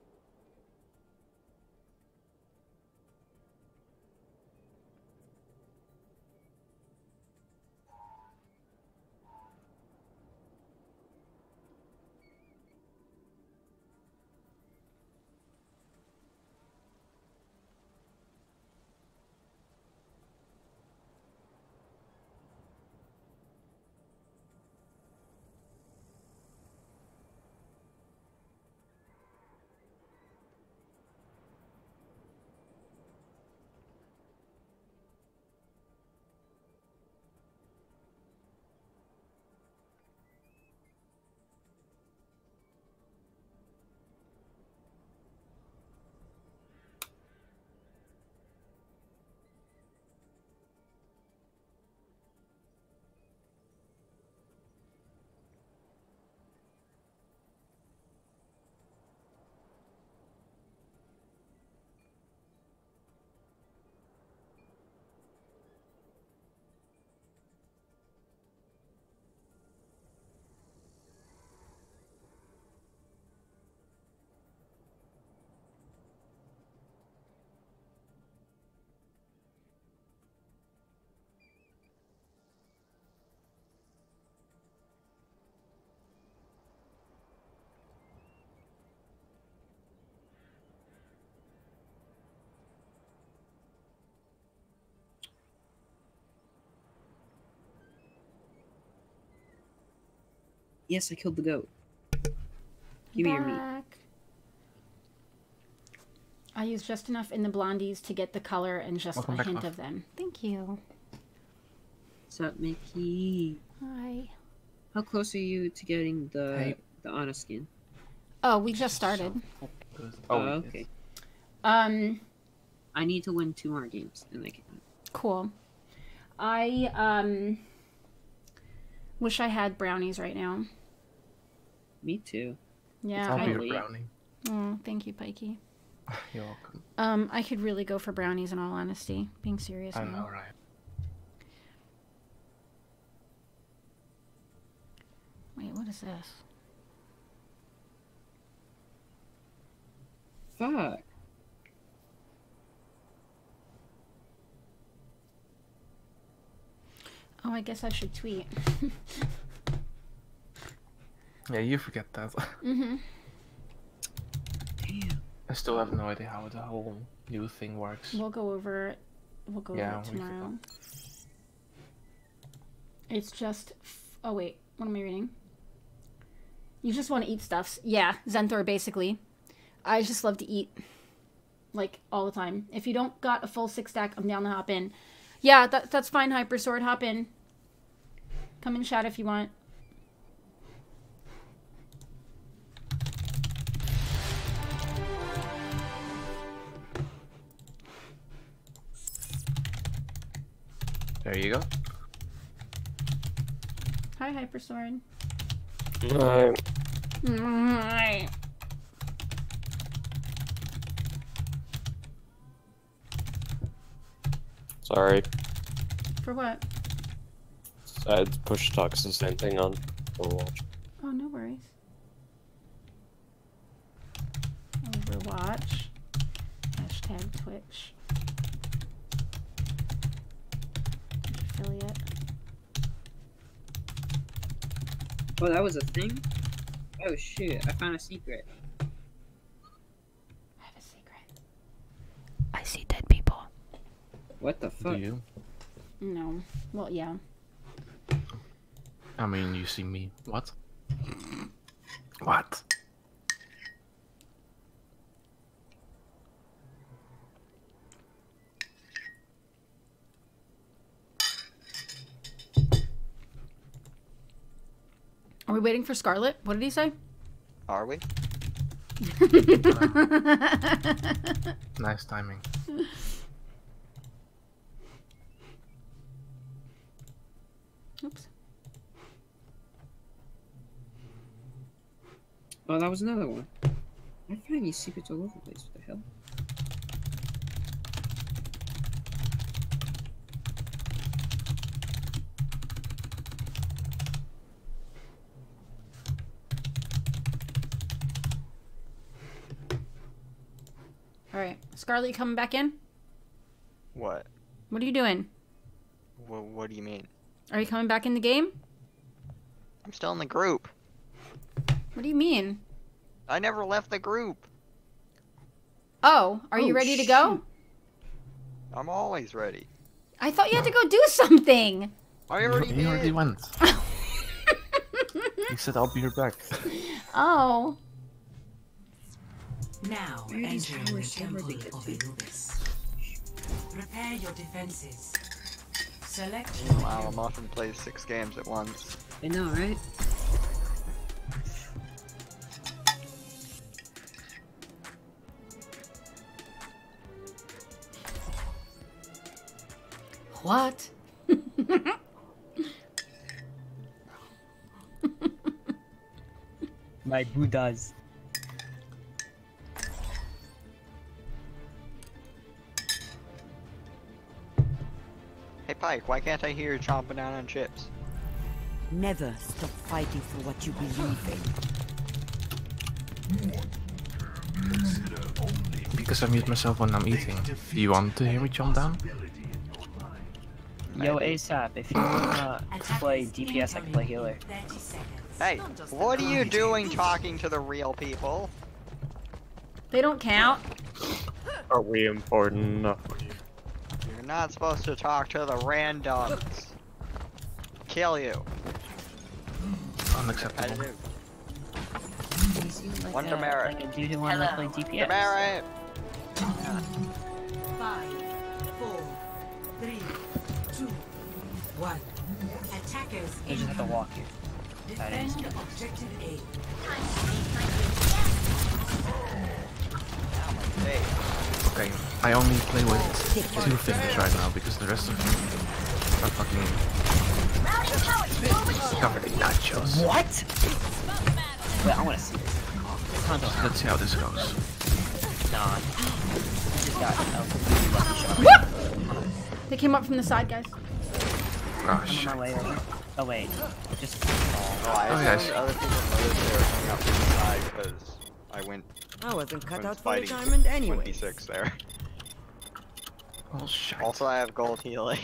Yes, I killed the goat. Give me your meat. Back. I used just enough in the blondies to get the color and just Welcome a back, hint love. of them. Thank you. What's up, Mickey? Hi. How close are you to getting the Hey. the Ana skin? Oh, we just started. Good. Oh, yes. okay. Um, I need to win two more games, and I can. cool. I, um, wish I had brownies right now. Me too. Yeah, I'll be I, your wait. brownie. oh, thank you, Pikey. You're welcome. Um, I could really go for brownies in all honesty. Being serious I now. know, right? Wait, what is this? Fuck. Oh, I guess I should tweet. Yeah, you forget that. Mm-hmm. Damn. I still have no idea how the whole new thing works. We'll go over it. We'll go Yeah, over it we tomorrow. It's just... F oh, wait. What am I reading? You just want to eat stuffs. Yeah, Zenthor, basically. I just love to eat. Like, all the time. If you don't got a full six stack, I'm down to hop in. Yeah, that, that's fine, Hypersword. Hop in. Come and chat if you want. There you go. Hi, Hypersword. Hi. Hi. Sorry. For what? I had to push talks the same thing on Overwatch. Oh, no worries. Overwatch. Hashtag Twitch. Affiliate. Oh, that was a thing? Oh shit, I found a secret. I have a secret. I see dead people. What the fuck? Do you? No. Well, yeah. I mean, you see me. What? What? Are we waiting for Scarlet? What did he say? Are we? Nice timing. Oops. Oh, that was another one. I find these secrets all over the place. What the hell? Alright. Scarlet, you coming back in? What? What are you doing? What, what do you mean? Are you coming back in the game? I'm still in the group. What do you mean? I never left the group. Oh, are Oh, you ready to shoot. go? I'm always ready. I thought you had to go do something. I already He did. already went. He said, "I'll be right back." Oh. Now Where are these entering the towers temple already get of to? Anubis. Prepare your defenses. Select your Wow, hero. I'm often plays six games at once. I know, right? What? My Buddhas. Hey Pike, why can't I hear you chomping down on chips? Never stop fighting for what you believe in. Because I mute myself when I'm eating. Do you want to hear me jump down? Yo, ASAP, if you wanna play D P S, I can play healer. Hey, what are you doing talking to the real people? They don't count. Are we important enough? You're not supposed to talk to the randoms. Kill you. Unacceptable. Competitive. He seems like One a, demerit. like a dude who wanted to play D P S. Demerit. Five, four, three, two, one. Attackers I just have to walk here. That is defend objective A. Hey, Okay, I only play with two fingers right now because the rest of them are fucking covered in nachos. What? Wait, I wanna see this. Contour. Let's see how this goes. Nah. Just got a completely lucky shot. Whoop! They came up from the side, guys. Oh I'm shit. on my way over. Oh wait, just. oh, I Oh, assumed yes. other people noticed they were coming up from the side because I went, I wasn't cut went out for fighting retirement anyway. twenty-six there. Oh shit. Also, I have gold healing.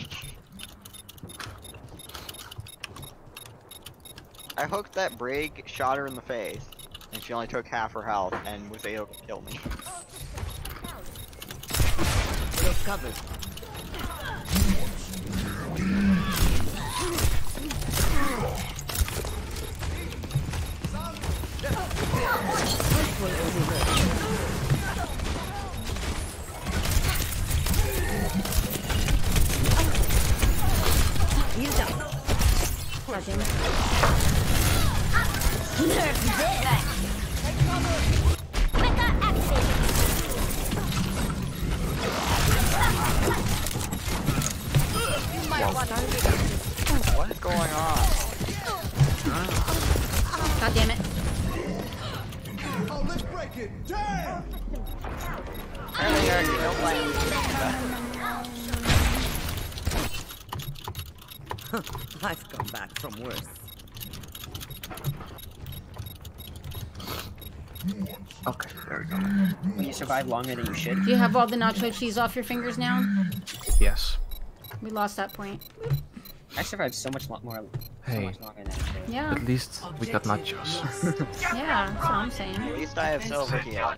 I hooked that brig, shot her in the face, and she only took half her health and was able to kill me. You're covered. He's down. God damn it. What is going on? God damn it. Oh, let's break it. Damn! Apparently, Eric, you don't like I've come back from worse. Okay, there we go. When you survive longer than you should. Do you have all the nacho cheese off your fingers now? Yes. We lost that point. I survived so much lo more. So Hey. much longer than I should. Yeah. At least we got nachos. Yeah, that's what I'm saying. At least I have silver here.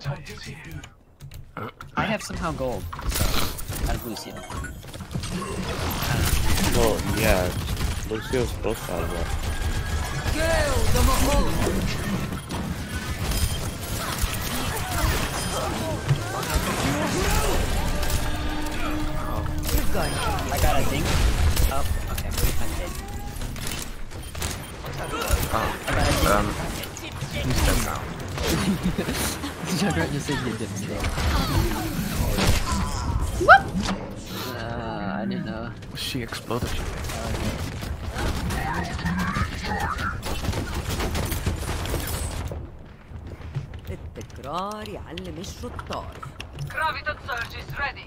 I have somehow gold, so I have blue seal. Well, yeah. Lucio's supposed to have that. You're going. I got a thing. Oh, okay. I'm dead. Oh, um, he's dead now. Junkrat just said you didn't dead. Whoop! Uh, I didn't know. She exploded. التكرار يعلم الشطار. Graviton surge is ready.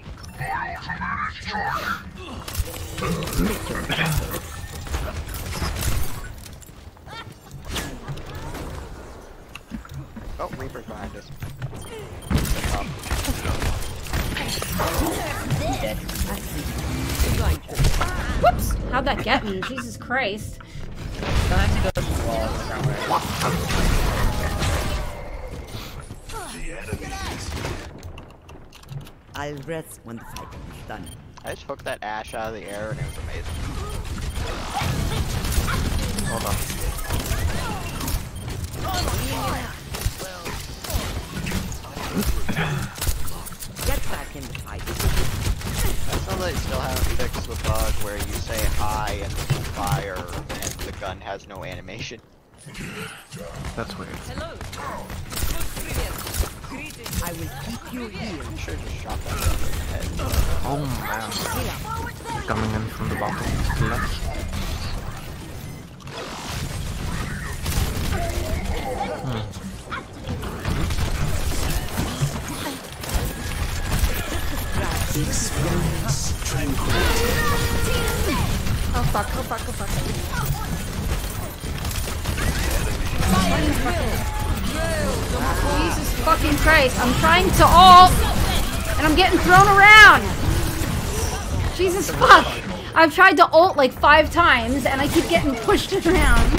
Oh, Reaper's behind us. Dead. Whoops! How'd that get me? Jesus Christ. Don't have to go to the wall somewhere. I'll rest when the fight is done. I just hooked that Ash out of the air and it was amazing. Hold on. Get back in the fight. I saw they still haven't fixed the bug where you say hi and fire and the gun has no animation. That's weird. Hello. I will keep you here. I'm sure just shot that gun in the head. Oh man. Coming in from the bottom to the left. Hmm. Oh fuck, oh fuck, oh fuck. Jesus fucking Christ, I'm trying to ult and I'm getting thrown around. Jesus fuck. I've tried to ult like five times and I keep getting pushed around.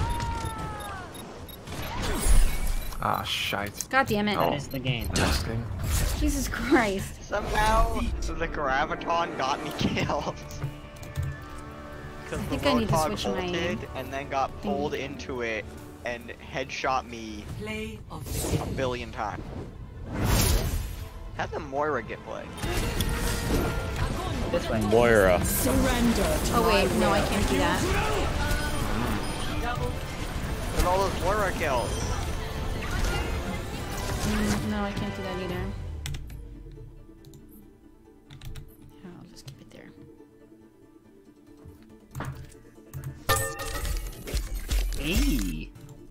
Ah, shite. God damn it. That is the game. Last game. Jesus Christ. Somehow the Graviton got me killed. Because the think I need to Roadhog switch my ulted and then got pulled into it and headshot me Play of a billion times. How'd the Moira get played? This way. Moira. Oh wait, no, I can't do that. With all those Moira kills. Mm, no, I can't do that either. Yeah, I'll just keep it there. Hey.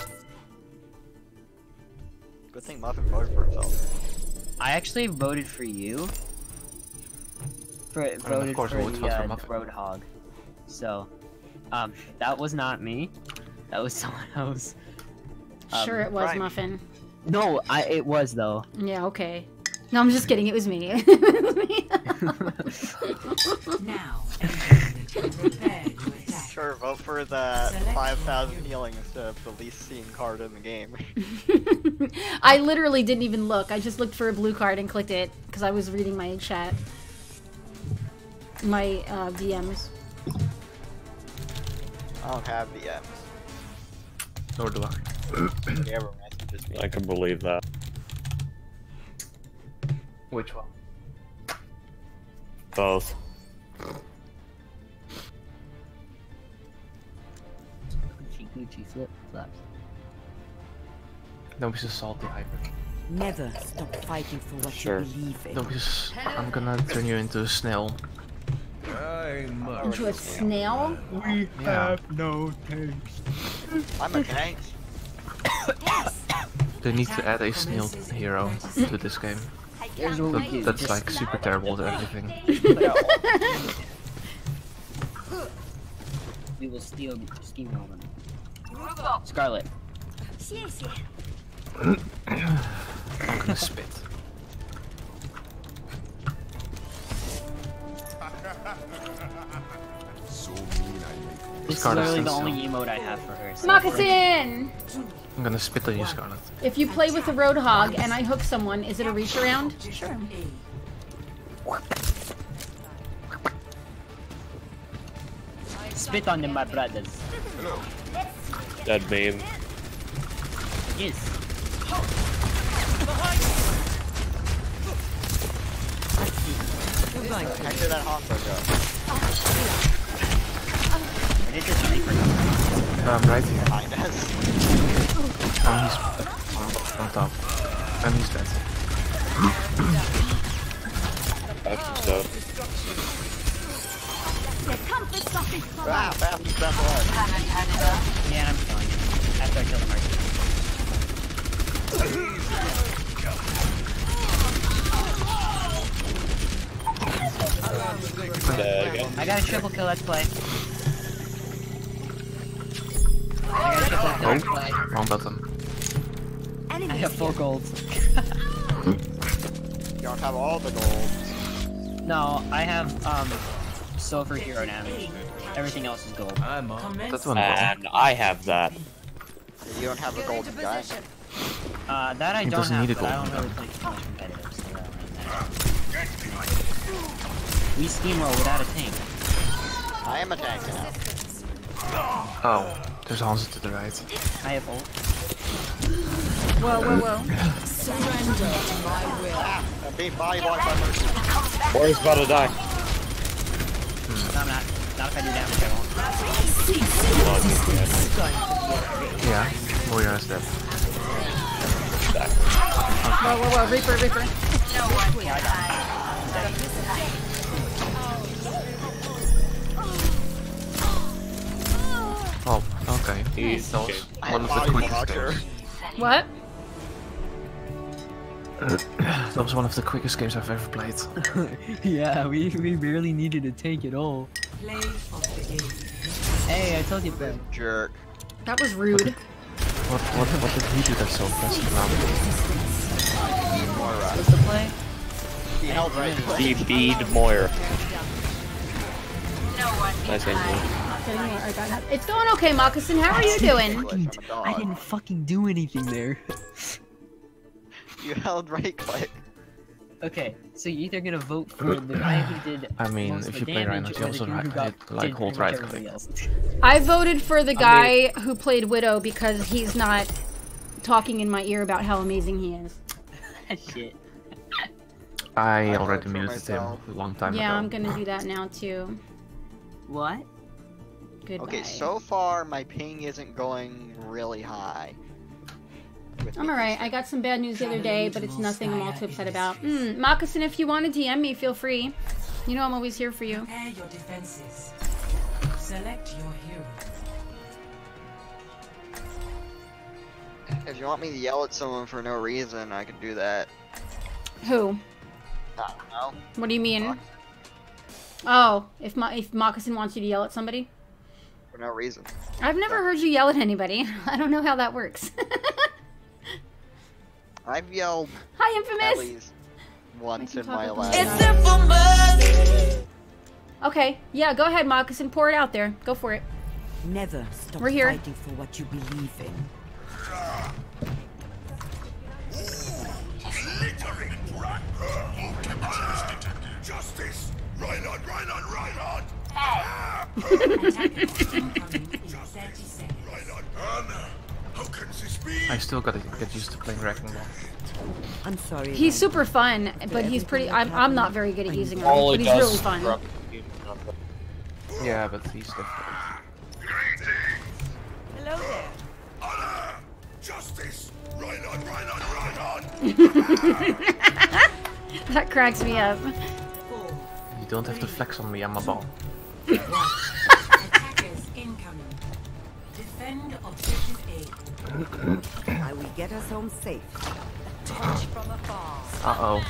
Good thing Muffin voted for himself. I actually voted for you. For voted course for I would the, vote for uh, Muffin. Roadhog. So, um, that was not me. That was someone else. Um, Sure it was, Prime. Muffin. No, I it was though. Yeah, okay. No, I'm just kidding, it was me. It was me. now. Prepare to attack. Sure, vote for the five thousand healing instead of the least seen card in the game. I literally didn't even look. I just looked for a blue card and clicked it because I was reading my chat. My uh, V Ms. I don't have V Ms. Nor do I. You ever messages me? I can believe that. Which one? Both. Gucci Gucci flip flops. Don't be so salty, Hyper. Never stop fighting for what Sure. you believe in. Don't be so... I'm gonna turn you into a snail. Into a snail? We Yeah. have no taste. I'm a gangster. They need to add a snail hero to this game. Here's what we do. That, that's Just like super terrible to everything. put out all- We will steal steamroll them. Scarlet. I'm gonna spit. This is Scarlet literally the thinks only so. emote I have for her. So Moccasin! I'm gonna spit on you, Scarlet. If you play with a Roadhog and I hook someone, is it a reach around? Sure. spit on them, my brothers. Dead meme. Yes. After that Honko go. Where did this sniper go? Um, right here. Behind us. Um, he's on, on top. And he's dead. That's some stuff. Ah, fast and step away. Yeah, I'm killing it. After I kill the market. Dead again. I got a triple kill, let's play. I got a triple kill, let's play. Wrong button. I have four golds. You don't have all the gold. No, I have, um, silver hero damage. Everything else is gold. I'm on. That's one. And I have that. You don't have a golden guy. Uh, that I He don't doesn't have, need a but I golden don't really play too much competitive, so that doesn't matter. We steamroll without a tank. I am a tank now. Oh, there's Hanzo to the right. I have ult. Whoa, whoa, whoa. Surrender to my will. Ah, I'm being body blocked by Mercy. Warrior's about to die. No, I'm not. Not if I do damage, I won't. Yeah, Warrior is dead. Whoa, whoa, whoa. Reaper, Reaper. Yeah, I got Oh, okay. He's That was okay. one of the Body quickest blocker. games. What? That was one of the quickest games I've ever played. Yeah, we, we barely needed a tank at all. Play of the game. Hey, I told you, bro. Jerk. That was rude. What what what did he do that's so impressive now? What's the play? He held right. He beat Moira. Nice aim. Getting me- I got it. It's going okay, Moccasin. How are you doing? I didn't fucking do anything there. You held right click. Okay, so you're either gonna vote for the guy who did I mean, most if of you the play right damage, now, you or the also dude right- who got, hit, like, did hold pretty much right everybody else. I voted for the I guy who played Widow because he's not talking in my ear about how amazing he is. Shit. I I already voted for muted him myself. a long time Yeah, I'm ago. gonna do that now too. What? Goodbye. Okay, so far my ping isn't going really high. With I'm me. alright. I got some bad news the other day, but it's nothing I'm all too upset about. Hmm, Moccasin, if you want to D M me, feel free. You know I'm always here for you. Prepare your defenses. Select your hero. If you want me to yell at someone for no reason, I can do that. Who? I don't know. What do you mean? Oh, if Mo if Moccasin wants you to yell at somebody? For no reason. I've never heard you yell at anybody. I don't know how that works. I've yelled Hi, at Infamous! least once in talk my about life. that. Okay, yeah, go ahead, Moccasin. Pour it out there. Go for it. Never stop We're here. fighting for what you believe in. Glittering brat. Justice. Right on, right on, right on. Attackers incoming in thirty seconds. Right on. Anna, how can this be? I still gotta get used to playing Wrecking Ball. I'm sorry. He's Ren. super fun, but he's pretty. I'm, I'm not very good at using him, All but he he's does really is fun. drop- Yeah, but he's different. Hello there. Anna, justice. Right on, right on, right on. That cracks me up. You don't have to flex on me, I'm a ball. Attackers incoming. Defend objective A. I will get us home safe. Touch from afar. Uh-oh.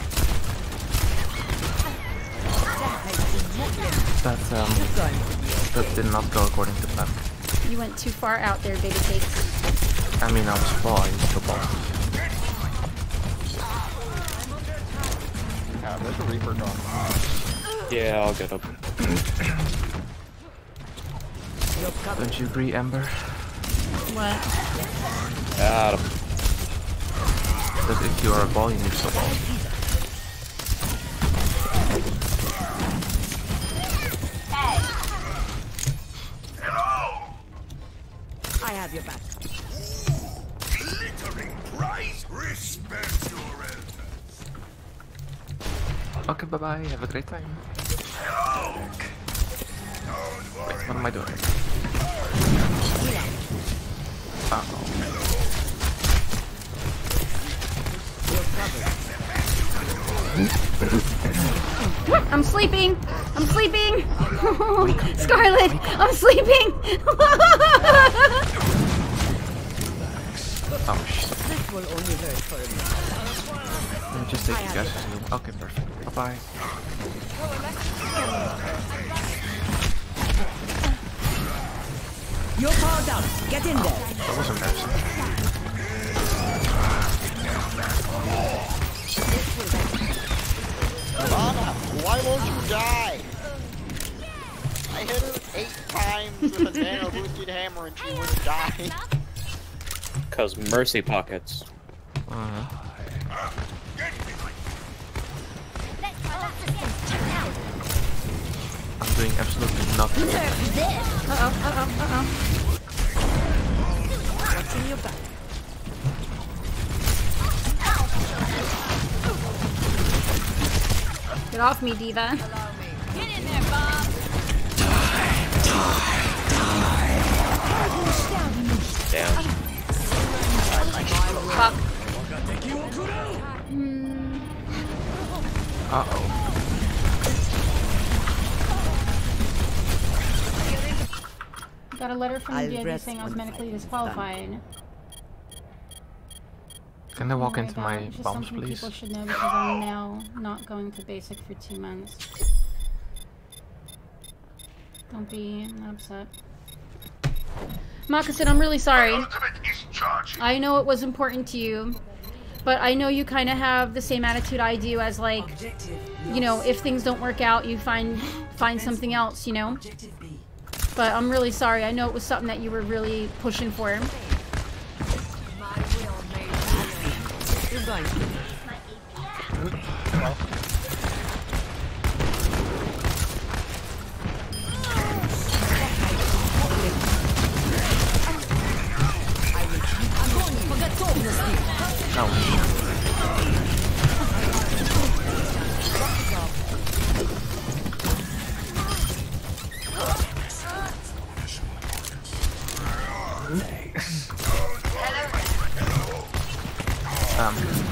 That, um, that did not go according to plan. You went too far out there, baby cakes. I mean, I was flying the ball. Yeah, there's a Reaper going. Yeah, I'll get up. Don't you agree, Ember? What? Got him. That if you are a ball, you need to ball. I have your back. Glittering praise. Respect your elders. Okay, bye bye. Have a great time. Wait, what am I doing? Uh oh. I'm sleeping. I'm sleeping. Scarlet, I'm sleeping. Oh shit. This will only hurt for a minute. Let me just take you guys to sleep. Okay, perfect. Bye bye. You're powered up. Get in there. That was embarrassing. Anna, why won't you die? I hit her eight times with a nano boosted hammer and she wouldn't die. Cause mercy pockets. Uh-huh. I'm doing absolutely nothing. Uh-oh, uh-oh, uh-oh. What's in your back? Get off me, Diva. Get in there, Bob. Damn. Fuck. Hmm. Uh-oh. Got a letter from I'll the J D rest saying I was once medically I disqualified. Can I walk Don't worry into about my it. It's just bombs, something please? people should know because I'm now not going to basic for two months. Don't be upset. Moccasin, I'm really sorry. I know it was important to you, but I know you kind of have the same attitude I do as like, you know, if things don't work out, you find find something else, you know? But I'm really sorry. I know it was something that you were really pushing for. You're going. Um.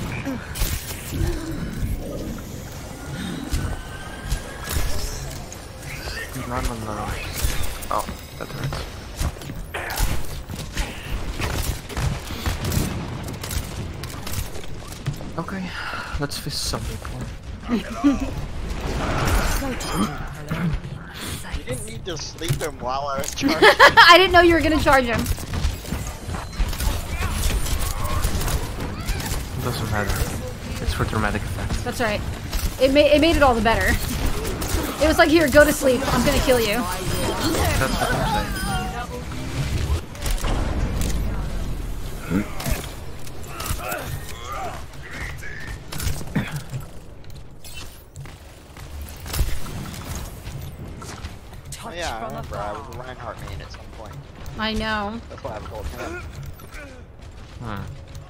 No, no, no. Oh, that hurts. Okay, let's fist some people. You didn't need to sleep him while I was charging. I didn't know you were gonna charge him. Doesn't matter. It's for dramatic effect. That's right. It made it made it all the better. It was like, here, go to sleep. I'm gonna kill you. That's what I'm saying. Oh yeah, I remember I was a Reinhardt main at some point. I know. That's why I told him. Hmm.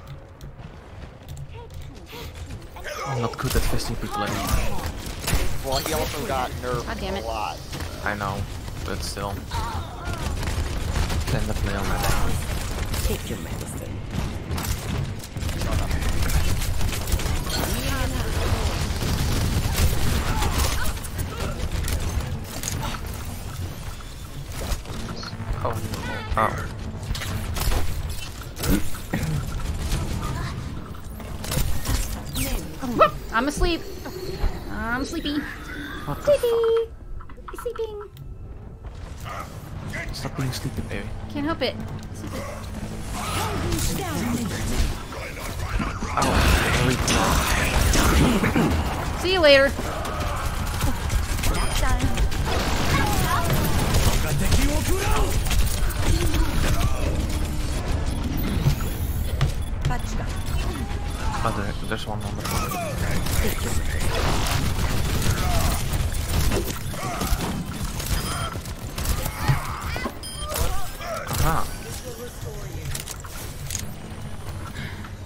I'm not good at fisting people anymore. Well, he also got nerfed God damn it. a lot. I know, but still. Tend to play on my down. Take your medicine. Oh. Oh. I'm asleep. I'm sleepy. What the Sleepy. fuck? Sleeping. Stop being sleepy, baby. Can't help it. Sleepy. Oh, See you later. oh there, there's one on the floor. Aha.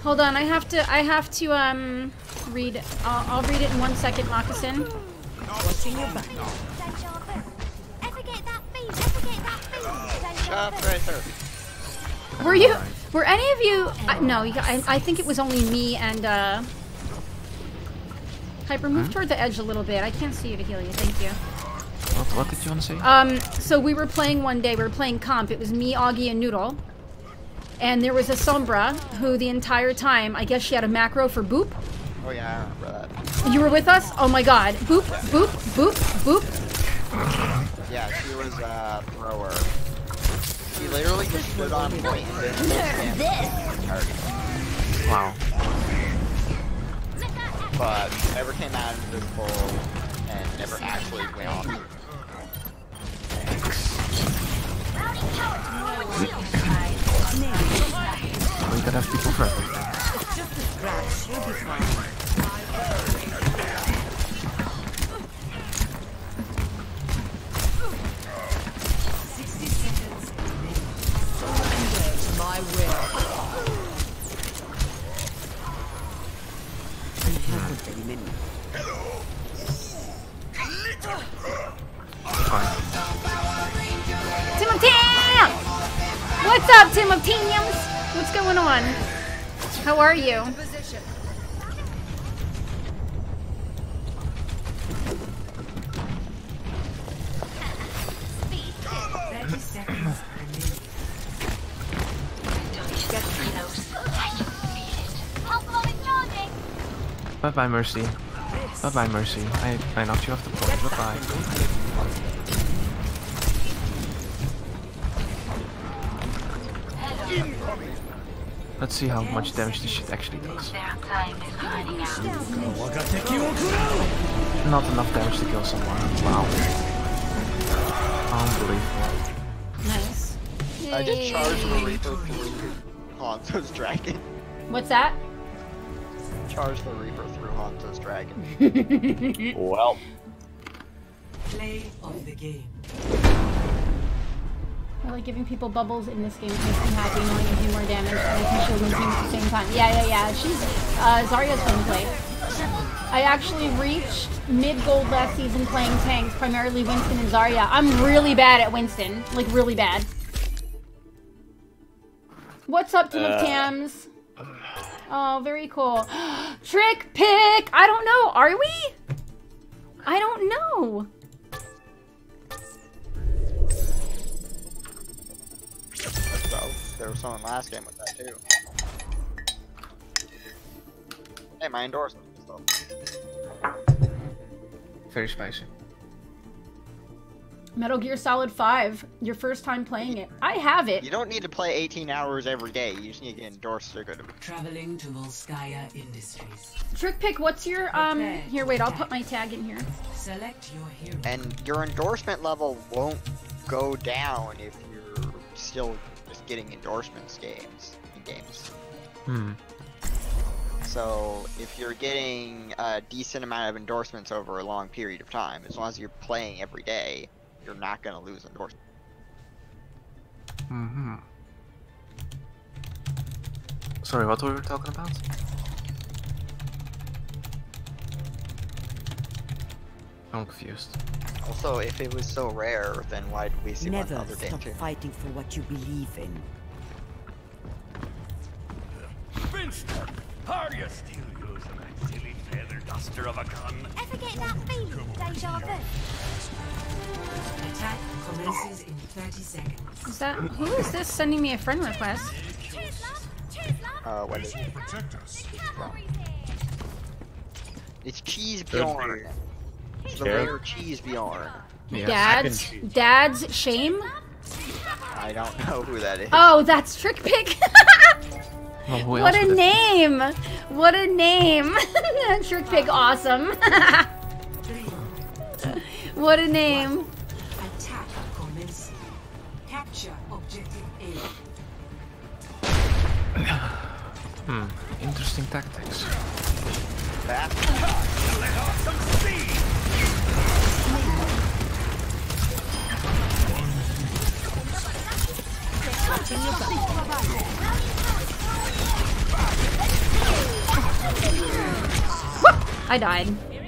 Hold on, I have to, I have to, um, read. I'll, I'll read it in one second, Moccasin. Watching your back. Shut right there. Were you, were any of you, uh, no, you, I, I think it was only me and, uh, Hyper, move Hmm? toward the edge a little bit. I can't see you to heal you, thank you. What, what did you want to say? Um, so we were playing one day, we were playing comp. It was me, Augie, and Noodle. And there was a Sombra who the entire time, I guess she had a macro for boop. Oh yeah, I remember that. You were with us? Oh my god. Boop, boop, boop, boop. Yeah, she was a uh, thrower. She literally just stood on point and did this target. Wow. But never came out invisible and never actually went off. We could have people for everything. It's just a scratch. You'll be fine. sixty seconds remaining. Surrender to my will. I haven't very many. Tim What's up, Tim of Teams? What's going on? How are you? thirty seconds remaining. Bye bye, Mercy. Bye bye, Mercy. I, I knocked you off the board. Bye bye. Let's see how much damage this shit actually does. Not enough damage to kill someone. Wow. Unbelievable. Nice. I did charge the Reaper through Hanzo's dragon. What's that? Charge the Reaper through Hanzo's dragon. Well. Play of the game. I like giving people bubbles in this game. It makes me happy knowing you do more damage and I can show them teams at the same time. Yeah, yeah, yeah. She's, uh, Zarya's fun to play. I actually reached mid-gold last season playing tanks, primarily Winston and Zarya. I'm really bad at Winston. Like, really bad. What's up, Team Uh. of Tams? Oh, very cool. Trick pick! I don't know. Are we? I don't know. So, there was someone last game with that too. Hey, my endorsement. So. Very spicy. Metal Gear Solid five. Your first time playing it. I have it. You don't need to play eighteen hours every day. You just need to get endorsed to go to. Traveling to Volskaya Industries. Trick pick, what's your, um, here, wait, I'll put my tag in here. Select your hero. And your endorsement level won't go down if you're still just getting endorsements games in games. Hmm. So if you're getting a decent amount of endorsements over a long period of time, as long as you're playing every day, you're not gonna lose endorsement. Mm-hmm. Sorry, what were we talking about? I'm confused. Also, if it was so rare, then why did we see Never one other day stop too? fighting for what you believe in. Winston, are you still using that silly feather duster of a gun? Ever get that feeling, deja vu? Attack commences in thirty seconds. Is that, who is this sending me a friend request? Cheers, love. Cheers, love. Uh, what is it? Protect us. Cavalry's here. It's Cheese Bjorn. It's the Yeah. rare Cheese Bjorn. Yeah. Dad's, Dad's shame? I don't know who that is. Oh, that's Trick Pick. Well, who What else a would it- name! What a name! Trick Pick, awesome. What a name! Attack commencing. Capture objective A. Hmm. Interesting tactics. That. Let off some speed. I died.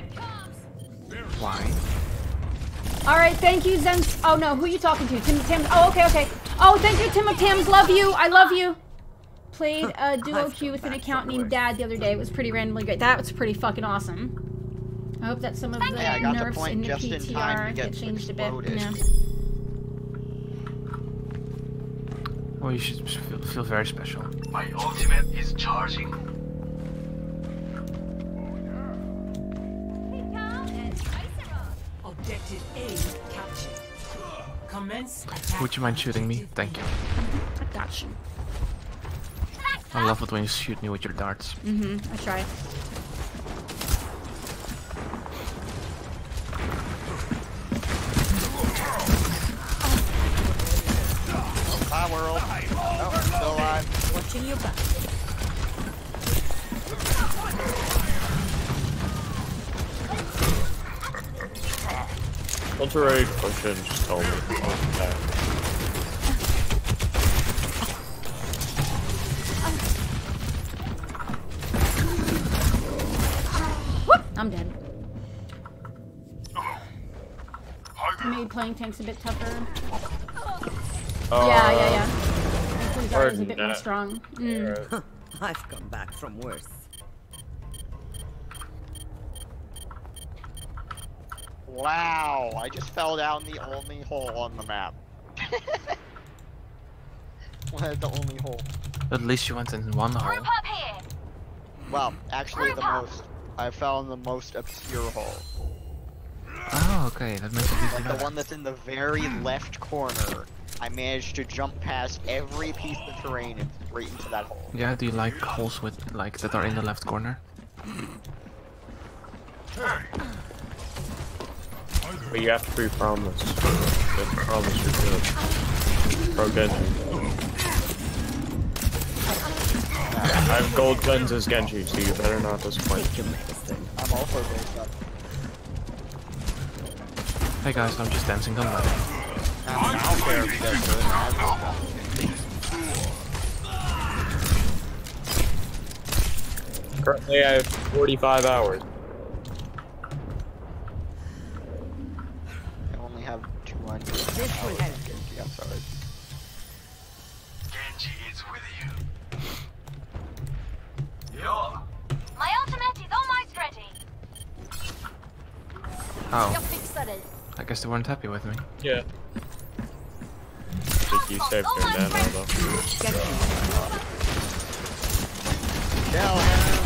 Why? Alright, thank you, Zen. Oh no, who are you talking to? Tim Tams. Oh, okay, okay. Oh, thank you, Tim Tams. Love you. I love you. Played a duo queue with an account named Dad the other day. It was pretty randomly great. That was pretty fucking awesome. I hope that some of the yeah, I got nerfs the in the just P in T time R to get get changed a bit. exploded. Yeah. Well, you should feel, feel very special. My ultimate is charging. Objective A captured. Commence attack. Would you mind shooting me? Thank you. I got you. I love it when you shoot me with your darts. Mm-hmm. I try. Bye, world. Oh, still alive. Watching your back. Ultra Rage function just told me. Okay. Whoop! I'm dead. Made playing tanks a bit tougher. Uh, yeah, yeah, yeah. His guard is a bit more that. strong. Mm. I've come back from worse. Wow, I just fell down the only hole on the map. Well, the only hole. At least you went in one hole. Group up here. Well, actually the most. I fell in the most obscure hole. Oh, okay, that makes it even Like the better. one that's in the very left corner. I managed to jump past every piece of terrain and straight into that hole. Yeah, do you like holes with like that are in the left corner? But you have to be promised. You have to promise you're good. Pro Genji. I have gold guns as Genji, so you better not disappoint. I'm also based up. Hey guys, I'm just dancing on light. I don't care if you guys do it. Currently I have forty-five hours. I only have two hundred. This will help. I'm sorry. Genji is with you. Yeah. My ultimate is almost ready. Oh, I guess they weren't happy with me. Yeah. I think you saved your nano though. Kill him!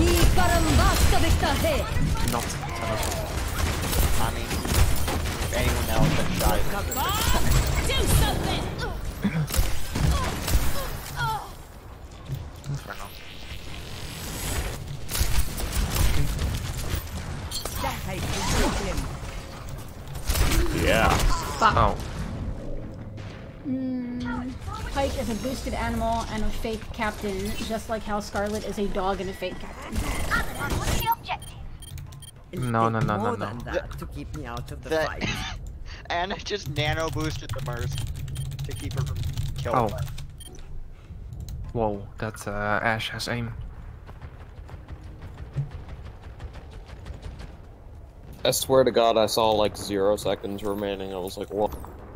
Not telephone. I mean, if anyone else had shot it. Do something. Fair enough. Yeah. Fuck. Oh. Mm, Pike is a boosted animal and a fake captain, just like how Scarlet is a dog and a fake captain. What's the objective? No, no, no, no, More no. than that to keep me out of the That- fight. And it just nano boosted the Merc to keep her from killing Oh. her. Whoa, that uh, Ash has aim. I swear to God, I saw like zero seconds remaining. I was like, what?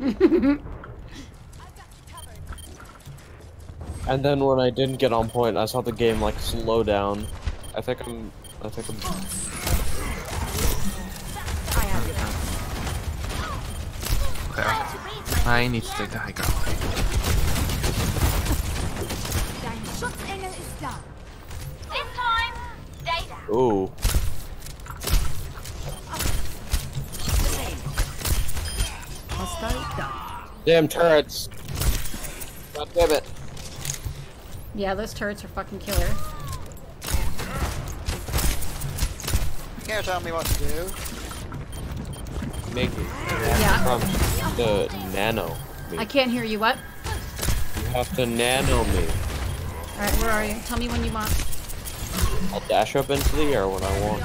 And then when I didn't get on point, I saw the game like slow down. I think I'm. I think I'm. Okay. I need to take the high ground. This time, stay down. Ooh. Hostile down. Damn turrets! God damn it! Yeah, those turrets are fucking killer. You can't tell me what to do. Make it. Yeah. From the nano. Me. I can't hear you. What? You have to nano me. Alright, where are you? Tell me when you want. I'll dash up into the air when I want.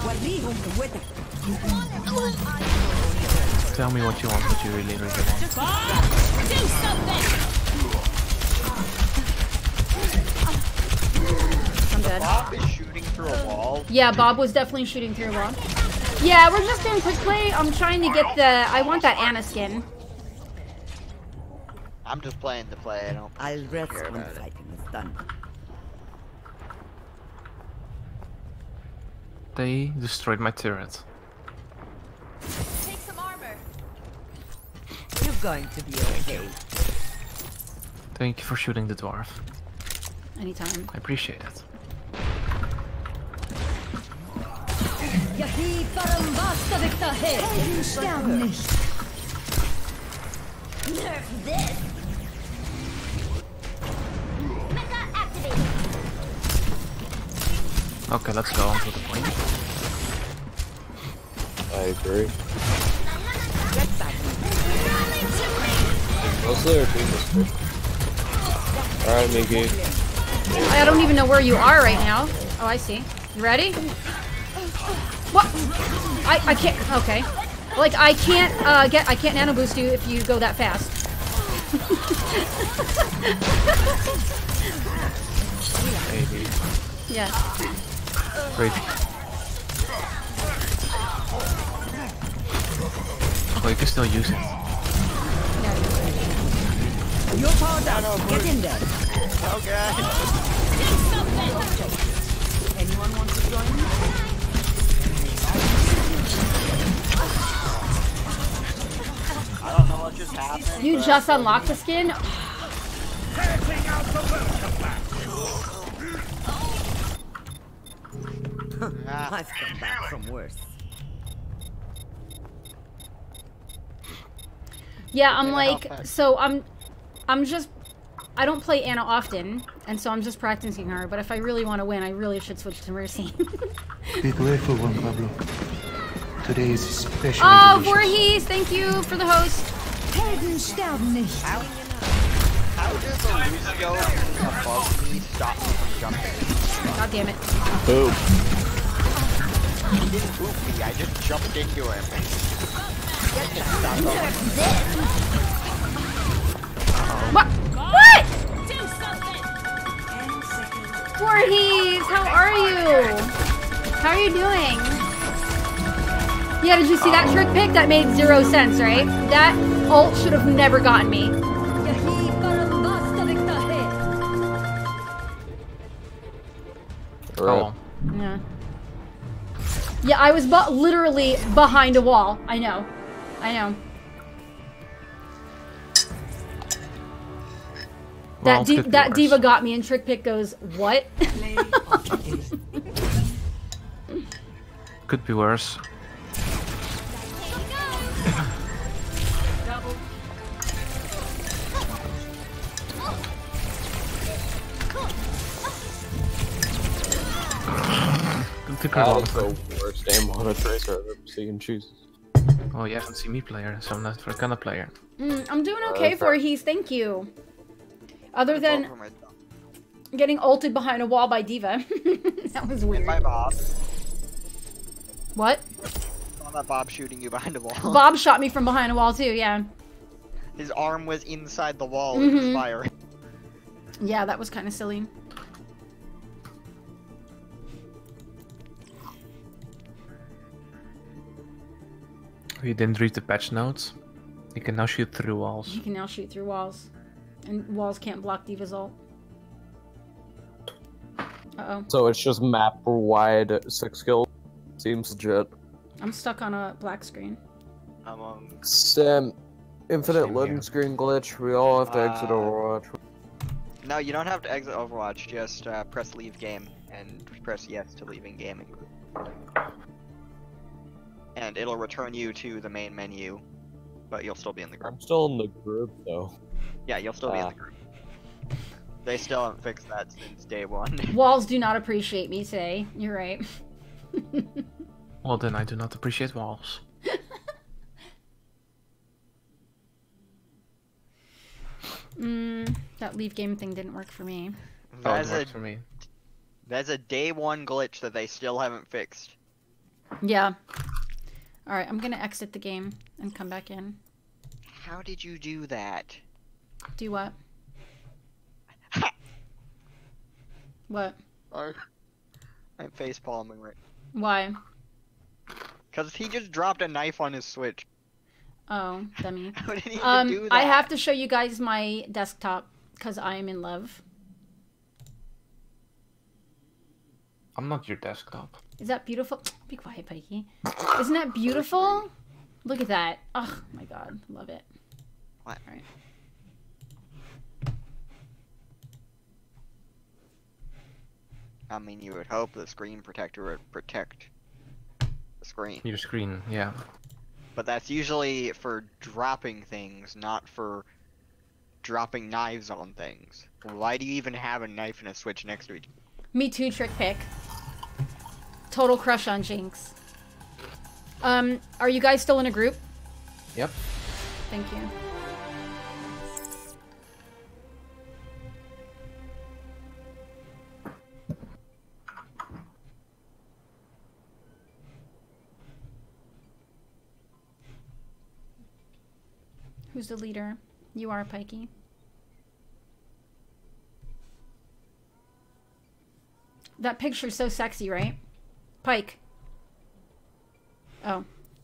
Tell me what you want, what you really, really want. Do something. I'm dead. Bob is shooting through a wall. Yeah, Bob was definitely shooting through a wall. Yeah, we're just doing quick play. I'm trying to get the... I want that Anna skin. I'm just playing the play. I don't I'll rest care when about it. fighting is done. They destroyed my turret. Take some armor. You're going to be okay. Thank you for shooting the dwarf. Anytime. I appreciate it. Nerf this. Meta activated. Okay, let's go on to the point. I agree. Get back. Mostly our team is good. Alright, Mickey. I don't even know where you are right now. Oh, I see. You ready? What? I I can't. Okay. Like I can't uh, get. I can't nano boost you if you go that fast. Maybe. Yeah. Great. Oh, you can still use it. You're powered up. Get in there. Okay. Anyone want to join me? I don't know what just happened. You but- just unlocked the skin. Taking out the welcome back. Ah, I've come back from worse. Yeah, I'm Yeah, like, okay. so I'm, I'm just, I don't play Anna often, and so I'm just practicing her. But if I really want to win, I really should switch to Mercy. Be grateful one, Pablo. Today is especially Oh, delicious. Voorhees, thank you for the host. How, how does the Lucio above me stop me from jumping? God damn it. Boom. He didn't boot me, I just jumped into him. What? What? Voorhees, how are you? How are you doing? Yeah, did you see that trick pick? That made zero sense, right? That ult should have never gotten me. Oh. Yeah. Yeah, I was bu literally behind a wall. I know. I know. Well, That di could be that worse. diva got me, and Trick Pick goes, what? Could be worse. Don't think That I was the worst aim on a tracer I've ever seen. Jesus. Oh, you haven't seen me player, so I'm not for kind of player. Mm, I'm doing Uh, okay, fair. Voorhees, thank you. Other than Over my- getting ulted behind a wall by Diva. That was weird. And by Bob. What? Saw that Bob shooting you behind a wall. Bob shot me from behind a wall too, yeah. His arm was inside the wall and Mhm. was firing. Yeah, that was kind of silly. You didn't read the patch notes. You can now shoot through walls. You can now shoot through walls. And walls can't block Diva's ult. Uh-oh. So it's just map wide six kills. Seems legit. I'm stuck on a black screen. I'm um, Sam, infinite Same loading here. screen glitch. We all have to exit Uh, Overwatch. No, you don't have to exit Overwatch, just uh, press leave game and press yes to leaving game. And it'll return you to the main menu, but you'll still be in the group. I'm still in the group though. Yeah, you'll still be in Ah. the group. They still haven't fixed that since day one. Walls do not appreciate me today. You're right. Well, then I do not appreciate walls. Mm, that leave game thing didn't work for me. Oh, it That's a, worked for me. that's a day one glitch that they still haven't fixed. Yeah. Alright, I'm gonna exit the game and come back in. How did you do that? Do what? What? I'm face palming right. Why? Because he just dropped a knife on his Switch. Oh, dummy. How did he even um, do that? I have to show you guys my desktop because I am in love. I'm not your desktop. Is that beautiful? Be quiet, Pikey. Isn't that beautiful? Look at that. Oh my god, love it. What? All right. I mean, you would hope the screen protector would protect the screen. Your screen, yeah. But that's usually for dropping things, not for dropping knives on things. Why do you even have a knife and a Switch next to each other? Me too, Trick Pick. Total crush on Jinx. Um, are you guys still in a group? Yep. Thank you. Who's the leader? You are, Pikey. That picture's so sexy, right? Pike. Oh.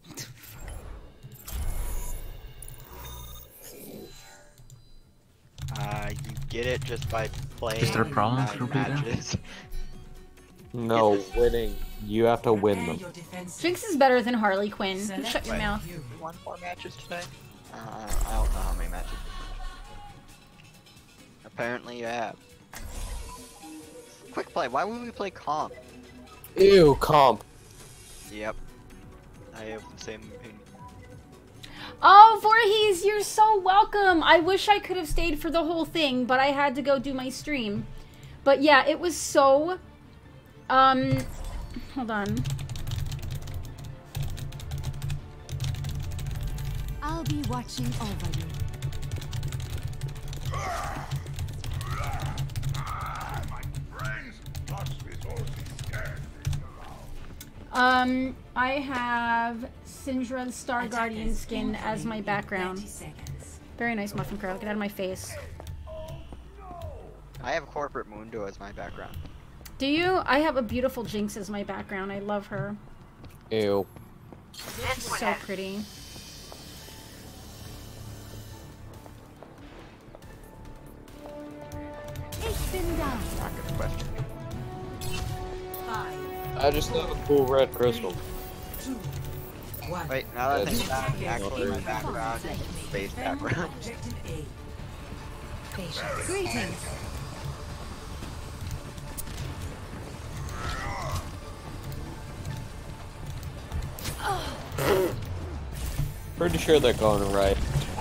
Uh, you get it just by playing Is there a problem, nine Ruby, matches. No, winning. You have to win them. Jinx is better than Harley Quinn. You shut your Wait, mouth. You won four matches today? Uh, I don't know how many matches. Apparently you have. Quick play, why would we play comp? Ew, comp. Yep. I have the same opinion. Oh, Voorhees, you're so welcome. I wish I could have stayed for the whole thing, but I had to go do my stream. But yeah, it was so... Um... Hold on. I'll be watching over you. Um, I have Syndra's Star Guardian skin as my background. Very nice, Muffin Crow. Get out of my face. I have Corporate Mundo as my background. Do you? I have a beautiful Jinx as my background. I love her. Ew. So pretty. Not a good question. I just have a cool red crystal. Wait, now that I think about it, actually my background is space background. Greetings. Pretty sure they're going right.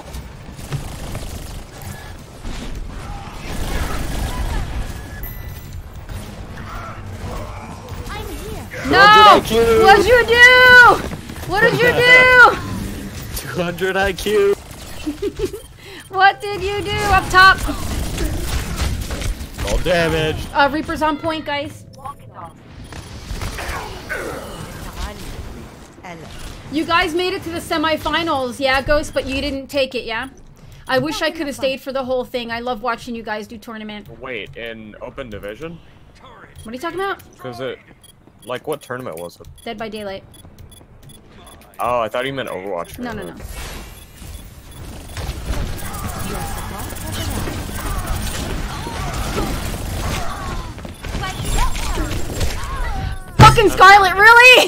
I'm here. No! What'd you do? What did you do? two hundred I Q. What did you do up top? All damage. Uh, Reaper's on point, guys. You guys made it to the semifinals, yeah, Ghost, but you didn't take it, yeah? I wish I could have stayed for the whole thing. I love watching you guys do tournament. Wait, in open division? What are you talking about? Because it, like, what tournament was it? Dead by Daylight. Oh, I thought you meant Overwatch. No, no, no. Fucking Scarlet, really?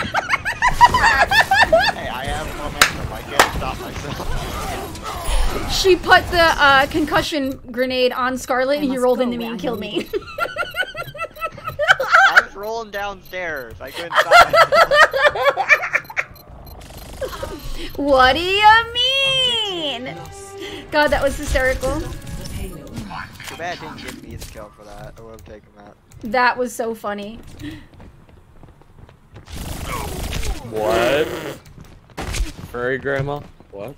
Hey, I have momentum. I can't stop myself. She put the uh, concussion grenade on Scarlet and he rolled into me and killed me. I was rolling downstairs. I couldn't stop myself. What do you mean? God, that was hysterical. Too bad I didn't give me the kill for that. I would have taken that. That was so funny. What? Furry grandma? What?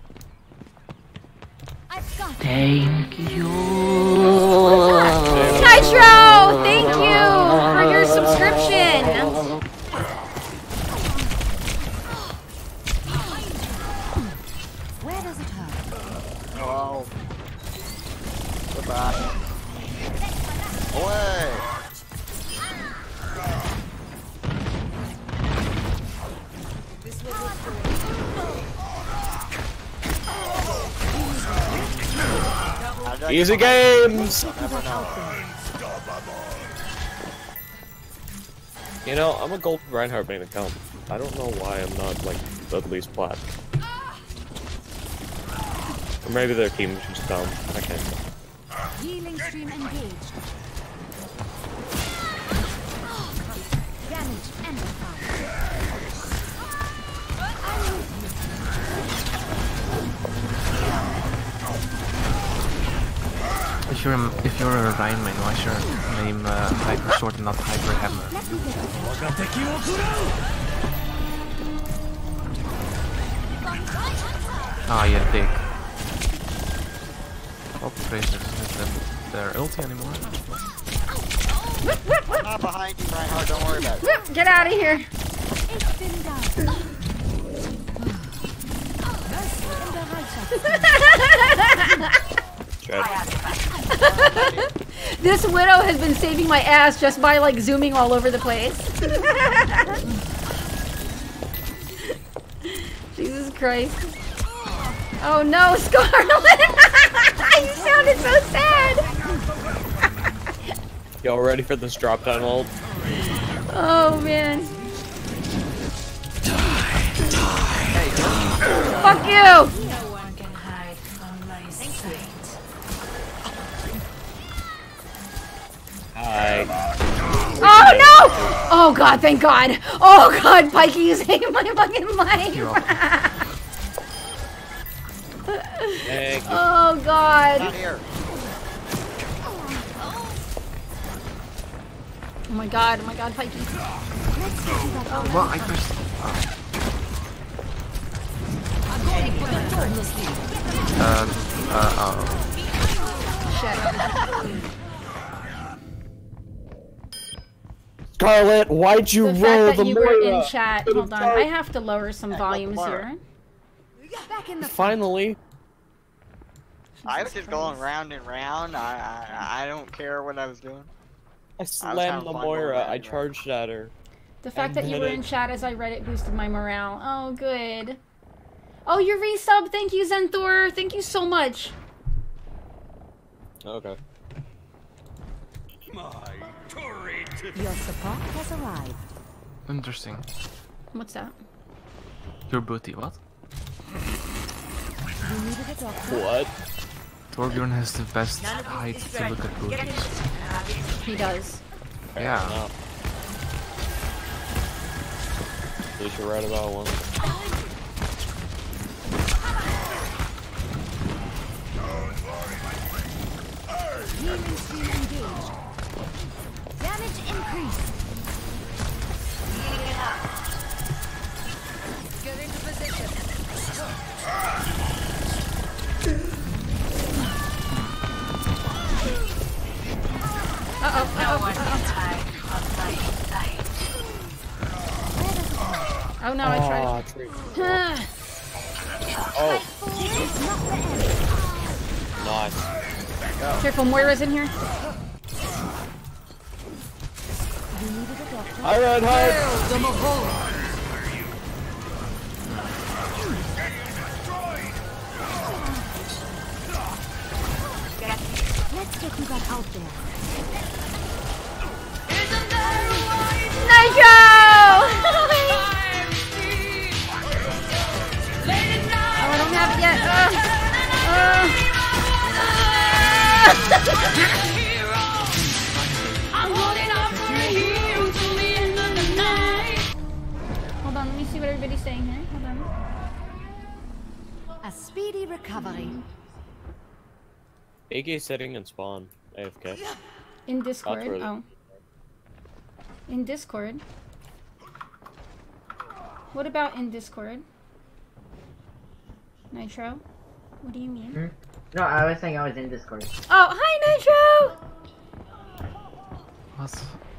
Thank you. Nitro, thank you for your subscription. Where does it hurt? Oh. Goodbye. Away. Easy games! Never know. You know, I'm a gold Reinhardt main account. I don't know why I'm not, like, at least plat. Or maybe their team is just dumb. I can't tell. Healing stream engaged. Damage amplified. If you're a, if you're a Ryan main, why is your name uh, Hyper Sword and not Hyper Hammer? Ah, yeah, big. Oh, Tracer isn't them their ulti anymore. I'm not behind you, Reinhardt. Don't worry about it. Get out of here. This Widow has been saving my ass just by like zooming all over the place. Jesus Christ. Oh no, Scarlet! You sounded so sad! Y'all ready for this drop down ult? Oh man. Fuck you! No one can hide from my sight. Hi. Oh no! Oh god, thank god! Oh god, Pikey is saving my fucking life! Thank you. Oh god! Not here. Oh my god, oh my god, Pikey. Well, I pressed. Um, uh, oh. Scarlet, why'd you The fact roll that the you were Moira? in chat, hold on, I have to lower some volumes here. Finally. I was just going round and round. I, I I don't care what I was doing. I slammed the Moira. I charged at her. The fact And that you hit were it. in chat as I read it boosted my morale. Oh, good. Oh, you resub. Thank you, Zenthor. Thank you so much. Okay. Your support has arrived. Interesting. What's that? Your booty, what? You needed a doctor. What? Torbjorn has the best height to look at booties. He does. Yeah. No. At least you're right about one. Healing stream engaged. Damage increased. Get into position. Uh oh, uh oh, uh oh. Oh no, I tried. Oh. Nice. Careful, Moira's in here. I ran hard. Let's get you back out there. Nitro! Oh, I don't have it yet. Uh, uh. Hold on, let me see what everybody's saying here. Hold on. A speedy recovery. A K sitting and spawn. A F K. In Discord. That's really- Oh. In Discord. What about in Discord? Nitro? What do you mean? Hmm? No, I was saying I was in Discord. Oh, hi Nitro! What?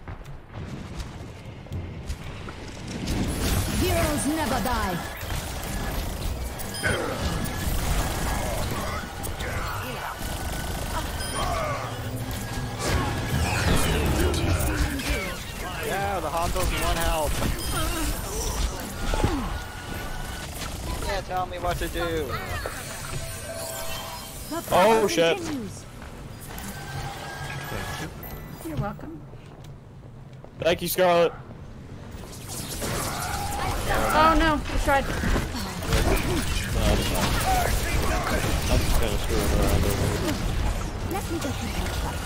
Heroes never die. Yeah, the Hondo's one health. Yeah, tell me what to do. The Oh battle shit. continues. You're welcome. Thank you, Scarlet. Oh no, I tried. No, it's fine. I'm just kind of screwing around over here. Let me get you touched up.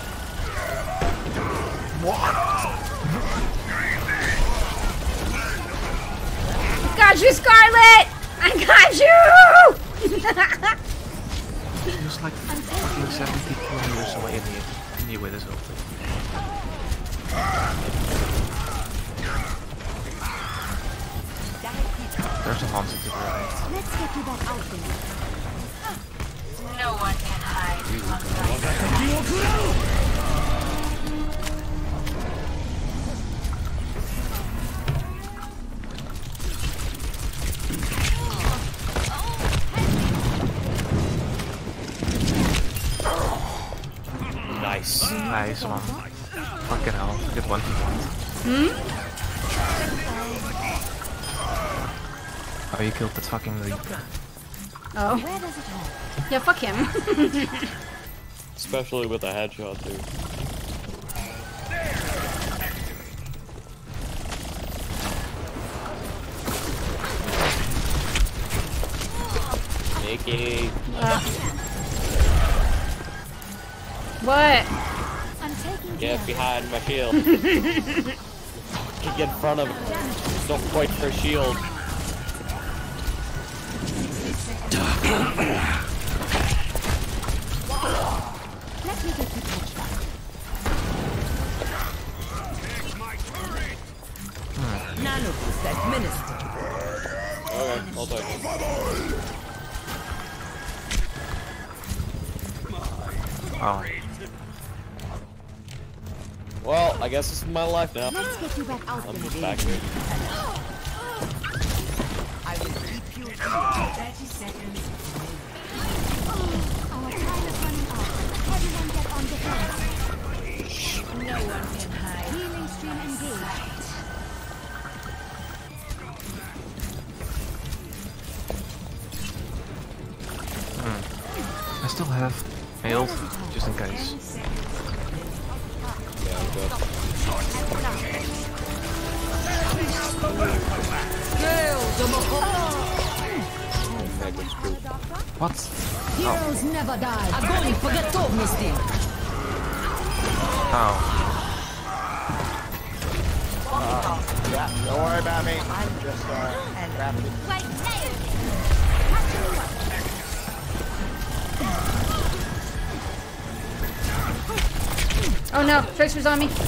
Got you, Scarlet! I got you! He was like fucking seventy kilometers away in the anyway this whole thing. There's a haunted to the right. Let's get you back out there. No one can hide from Nice. Nice one. Fucking hell. Good one. Hmm? Oh, you killed the fucking Reaper. Oh. Yeah, fuck him. Especially with a headshot, too. Nikki. Uh. What? Get behind my shield. Get in front of it. Don't fight for shield. Let me get you touched up. Nano boost administered. Okay, I'll take it. Oh. Well, I guess this is my life now. Let's get you back out I'm there. just back here. I will keep you thirty seconds. Our time is running out. Everyone get on defense. No one can hide. Healing stream engaged. Hmm. I still have mail, just in case. Yeah, I'm good. What? Heroes never die. Огонь по готовности. Oh. Uh, yeah, don't worry about me. I'm just uh, grabbing it. Oh no, Tracer's on me.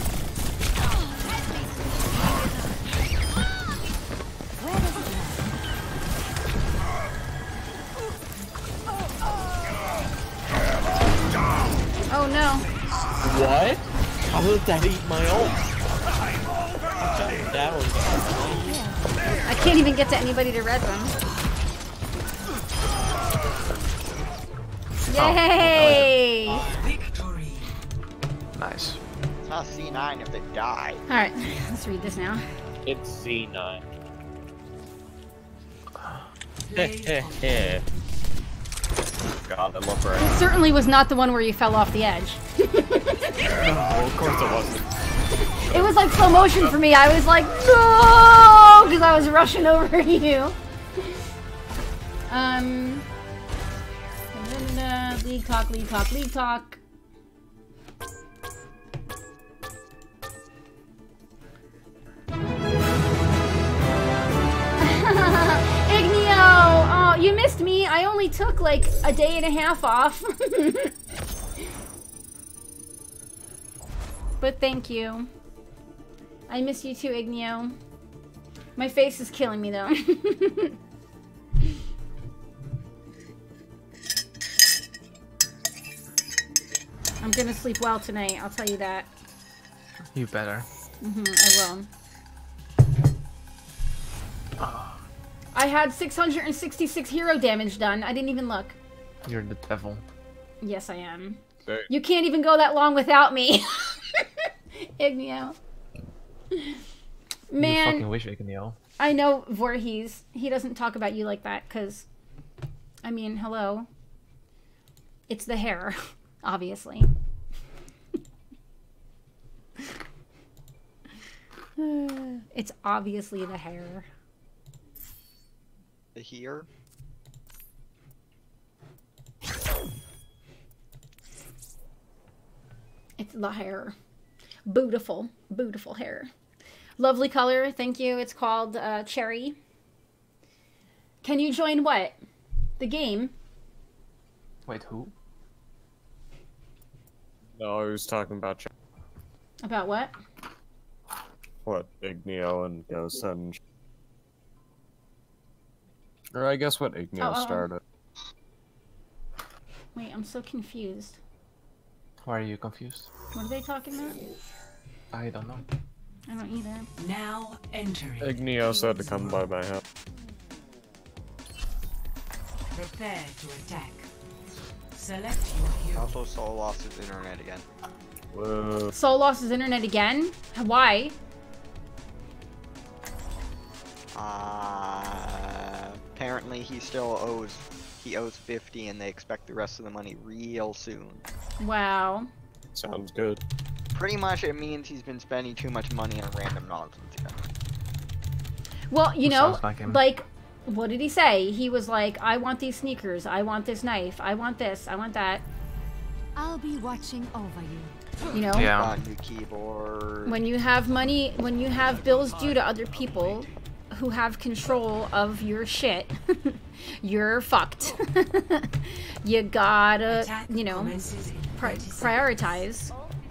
Oh no. What? How did that eat my ult? I'm down. I can't even get to anybody to red them. Yay! Nice. It's not C nine if they die. Alright, let's read this now. It's C nine. Heh heh. God, I love her. It certainly was not the one where you fell off the edge. No, of course it wasn't. It was like slow motion for me. I was like, no! Because I was rushing over you. Um. And then, uh, league talk, league talk, league talk. Ignio! Oh, you missed me. I only took like a day and a half off. But thank you. I miss you too, Ignio. My face is killing me though. I'm gonna sleep well tonight, I'll tell you that. You better. Mm-hmm, I will. I had six hundred sixty-six hero damage done. I didn't even look. You're the devil. Yes, I am. Hey. You can't even go that long without me. Ignio. Man. You fucking wish I can yell. I know Voorhees. He doesn't talk about you like that, because, I mean, hello. It's the hair, obviously. It's obviously the hair. The here? It's the hair. Beautiful, beautiful hair. Lovely color, thank you. It's called uh, Cherry. Can you join what? The game? Wait, who? No, I was talking about About what? what Igneo and Ghost and or I guess what Igneo Oh, oh, oh. started. Wait, I'm so confused. Why are you confused? What are they talking about? I don't know. I don't either. Now entering. Igneo said to come by my house. Prepare to attack. Select your hero. Also, Soul lost his internet again. Whoa. Soul lost his internet again? Why? Uh, apparently he still owes, he owes fifty and they expect the rest of the money real soon. Wow. Sounds good. Pretty much it means he's been spending too much money on random nonsense again. Well, you Who know, sounds like him? like, what did he say? He was like, I want these sneakers, I want this knife, I want this, I want that. I'll be watching over you. You know? Yeah. Got a new keyboard. When you have money, when you have bills due to other people who have control of your shit, you're fucked. You gotta, you know, pri prioritize.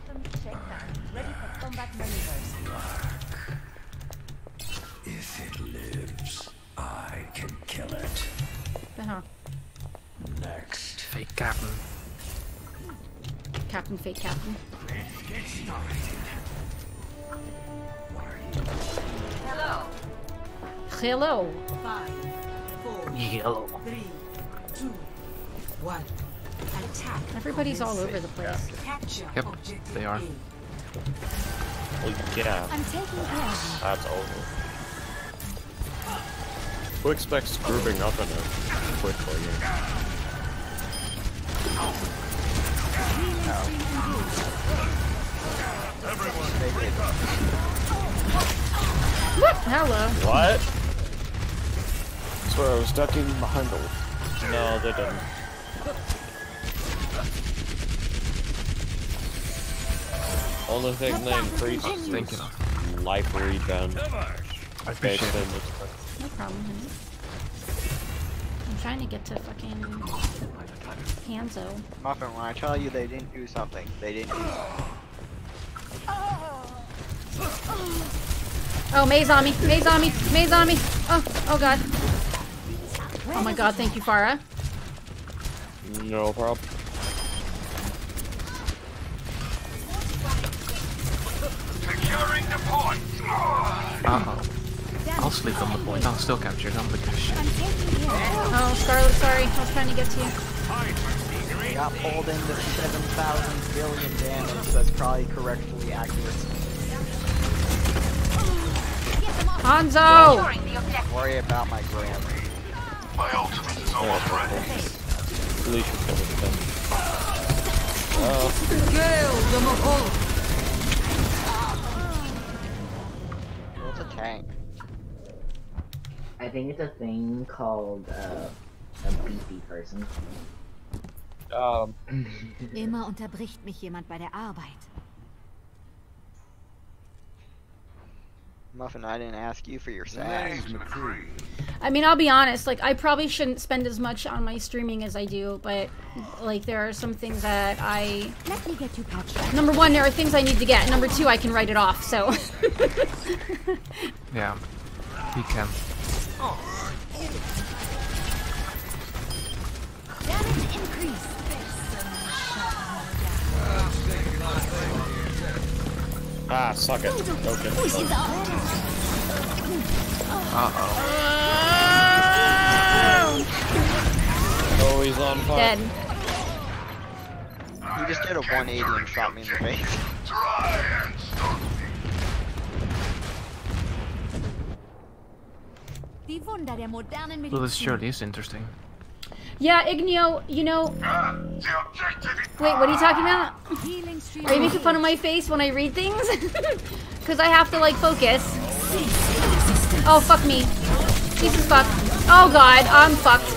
If it lives, I can kill it. Uh-huh. Next. Fake Captain. Captain, fake Captain. Get started. Hello. Hello. Five, four, Hello. three, two, one. Attack. Everybody's all over the place. Capture Yep, objective they are. A. Well, yeah, I'm taking care of you. that's over. Who expects grouping up in it quickly? What? Hello. What? Swear I was ducking behind the. No, they didn't. Only thing they increase Thank you. is life regen. I appreciate it. No problem, honey. I'm trying to get to fucking Hanzo. Muffin, when I tell you they didn't do something, they didn't do something. Oh, Maze on me! Maze on me! Maze on me! Oh, oh god. Oh my god, thank you, Farah. No problem. Securing the point. Uh-oh. I'll sleep on the point. I'll still capture them because shit. Oh, Scarlet, sorry. I was trying to get to you. They got pulled into seven thousand billion damage, so that's probably correctly accurate. Hanzo! Don't worry about my grammar. My ultimate is almost ready. At least you covered it then. What's a tank? I think it's a thing called uh, a beefy person. Um. Immer unterbricht mich jemand bei der Arbeit. Muffin, I didn't ask you for your sass. I mean, I'll be honest, like, I probably shouldn't spend as much on my streaming as I do, but, like, there are some things that I... Let me get you patched up. Number one, there are things I need to get. Number two, I can write it off, so... Yeah. He can. Damage increase. Ah, suck it. Okay. Uh-oh. Oh, he's on fire. Dead. You just did a one eighty and shot me in the face. Try and stop Die Wunder der modernen Well, this Medizin. surely is interesting. Yeah, Igneo, you know... Ah, the objective is Wait, what are you talking about? Healing stream. Are you making fun of my face when I read things? Because I have to, like, focus. Oh, fuck me. This is fucked. Oh god, I'm fucked.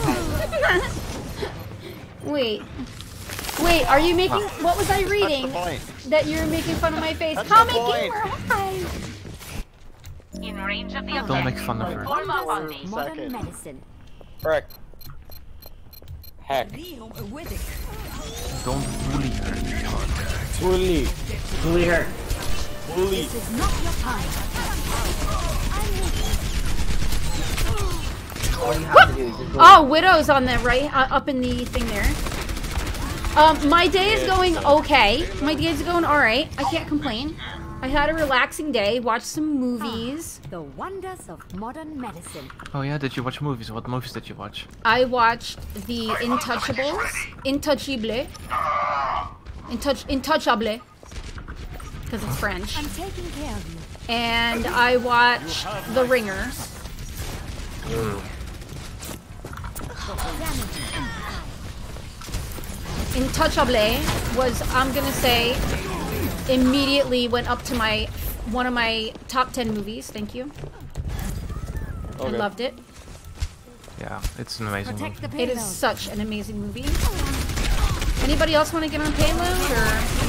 Wait. Wait, are you making... What was I reading? That you're making fun of my face. That's Comic the point. Gamer, hi! In range of the Don't make fun of her. Form up on me. Modern medicine. Frick. Heck. Don't bully her. Bully. Bully her. Bully. This is not your time. All you have to do is just Oh, Widow's on the right, uh, up in the thing there. Um, my day is going okay. My day is going alright. I can't complain. I had a relaxing day, watched some movies. The wonders of modern medicine. Oh yeah, did you watch movies? What movies did you watch? I watched the Intouchables. Intouchable. Intouch Intouchable. Because it's French. I'm taking care of you. And I watched The Ringer. Intouchable was, I'm gonna say, immediately went up to my one of my top ten movies. Thank you. I Okay. loved it. Yeah, it's an amazing movie. It is such an amazing movie. Anybody else want to get on payload or?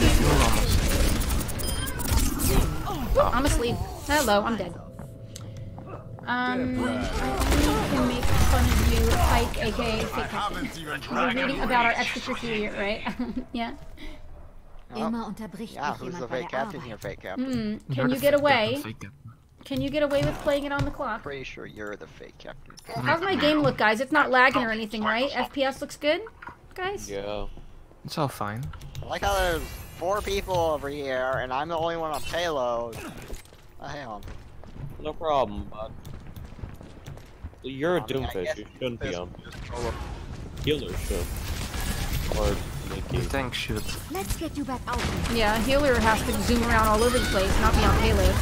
Oh, I'm asleep. Hello, I'm dead. Um, I only can make fun of you, Pike, aka Fake Captain. We're reading about our extracurricular, right? Yeah. Immer unterbricht Yeah, mich who's the jemand bei fake der captain Arbeit. here, fake captain? Hmm. You're Can the you get fake away? captain, fake captain. Can you get away with playing it on the clock? Pretty sure you're the fake captain. How's my game look, guys? It's not lagging or anything, right? F P S looks good, guys? Yeah. It's all fine. I like how there's four people over here, and I'm the only one on payload. Oh, hang on. No problem, bud. You're a I mean, I Doomfish. guess You shouldn't be this- on. Healers should. Or Nikki. Thanks, shoot. Let's get you back out. Yeah, healer has to zoom around all over the place, not be on payload.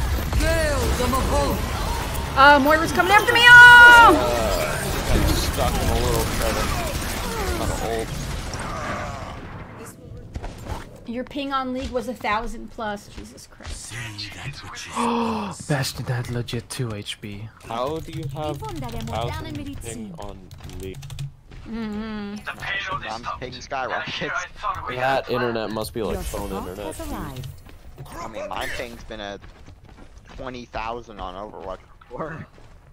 Uh, Moira's coming after me! Oh! Uh, I'm just stuck in a little kind of hole. Your ping on League was a thousand plus. Jesus Christ. Bastion had legit two H P. How do you have Die Wunder der modernen thousand Medizin. ping on League? Mm-hmm. I'm ping skyrockets. That internet must be like Your phone support internet. has arrived. I mean, my ping's been at twenty thousand on Overwatch before.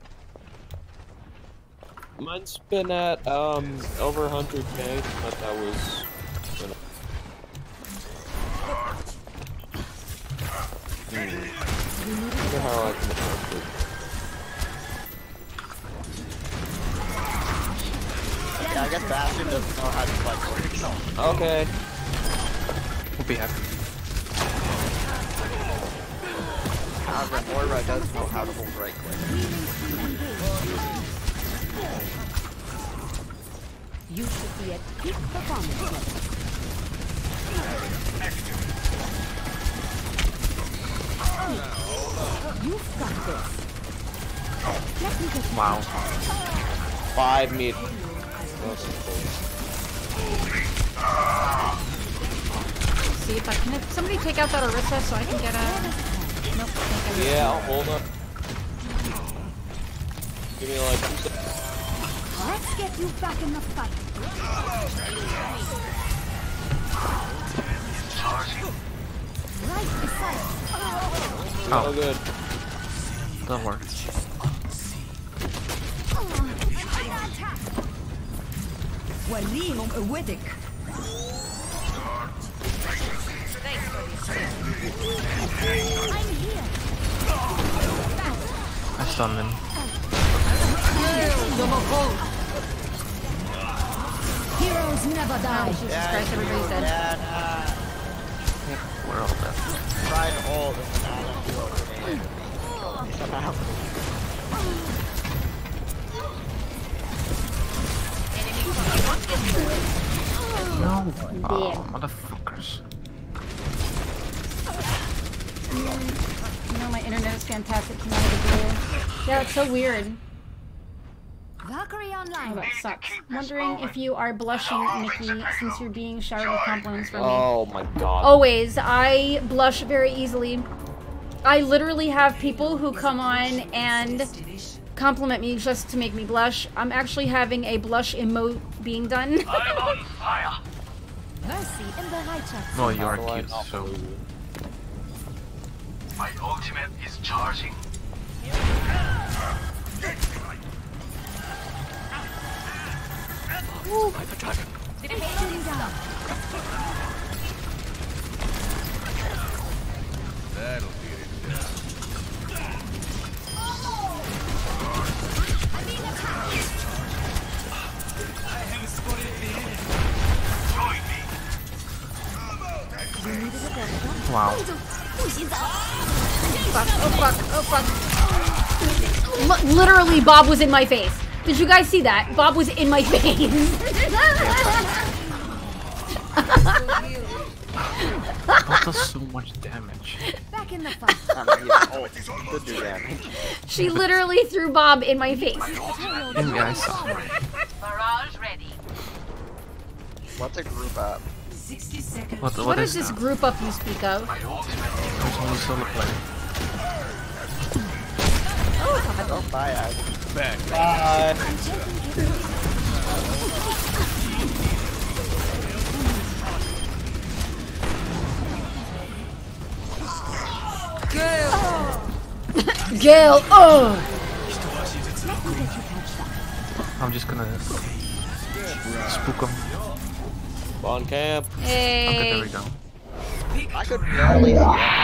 Mine's been at um over one hundred K, but that was. You know. Hmm. Wonder how I can afford it. Yeah, I guess Bastion doesn't know how to flex works. Okay. We'll be happy. However, Moira does know how to hold right click. You should be at peak performance level. You've got this. Let me get Wow. Five meters. See if I can. If somebody take out that Orisa so I can get a. Nope. Can't get a- Yeah, I'll hold up. Give me like two seconds. Let's get you back in the fight. Right beside you. Oh, good. That worked. وليهم قوتك. I stunned him. Heroes never die. Oh, Jesus Christ, everybody's dead. Yeah, We're all dead. nah. Tried all this now. Somehow. No! Oh, motherfuckers. You know my internet is fantastic. Came out of the blue. Yeah, it's so weird. Valkyrie online. Oh, that sucks. Wondering if you are blushing, Nikki, since you're being showered with compliments from me. Oh my god. Always. I blush very easily. I literally have people who come on and compliment me just to make me blush. I'm actually having a blush emote being done. I'm on fire. Mercy in the high chest. Well, you are cute, so... My ultimate is charging. Ooh. By the dragon. Shooting down. That'll get it done. I have spotted the enemy. Join me. Wow. Fuck, oh fuck, oh fuck. L literally, Bob was in my face. Did you guys see that? Bob was in my face. That does so much damage. Back in the fight. Could do damage. She literally threw Bob in my face. And yeah, I saw. Barrage ready. What's a group up? sixty seconds. What, What, what is, is this that? group up you speak of? There's only solo play. Oh, bye, Ag. Back. Bye. Gale, oh! I'm just gonna spook him. On camp. Hey. Okay, there we go. I could barely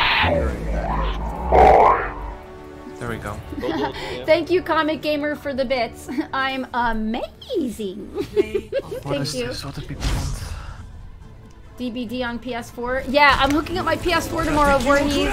There we go. Thank you, Comic Gamer, for the bits. I'm amazing. What Thank is you. this? What do people want? D B D on P S four. Yeah, I'm hooking up my P S four tomorrow, Voorhees.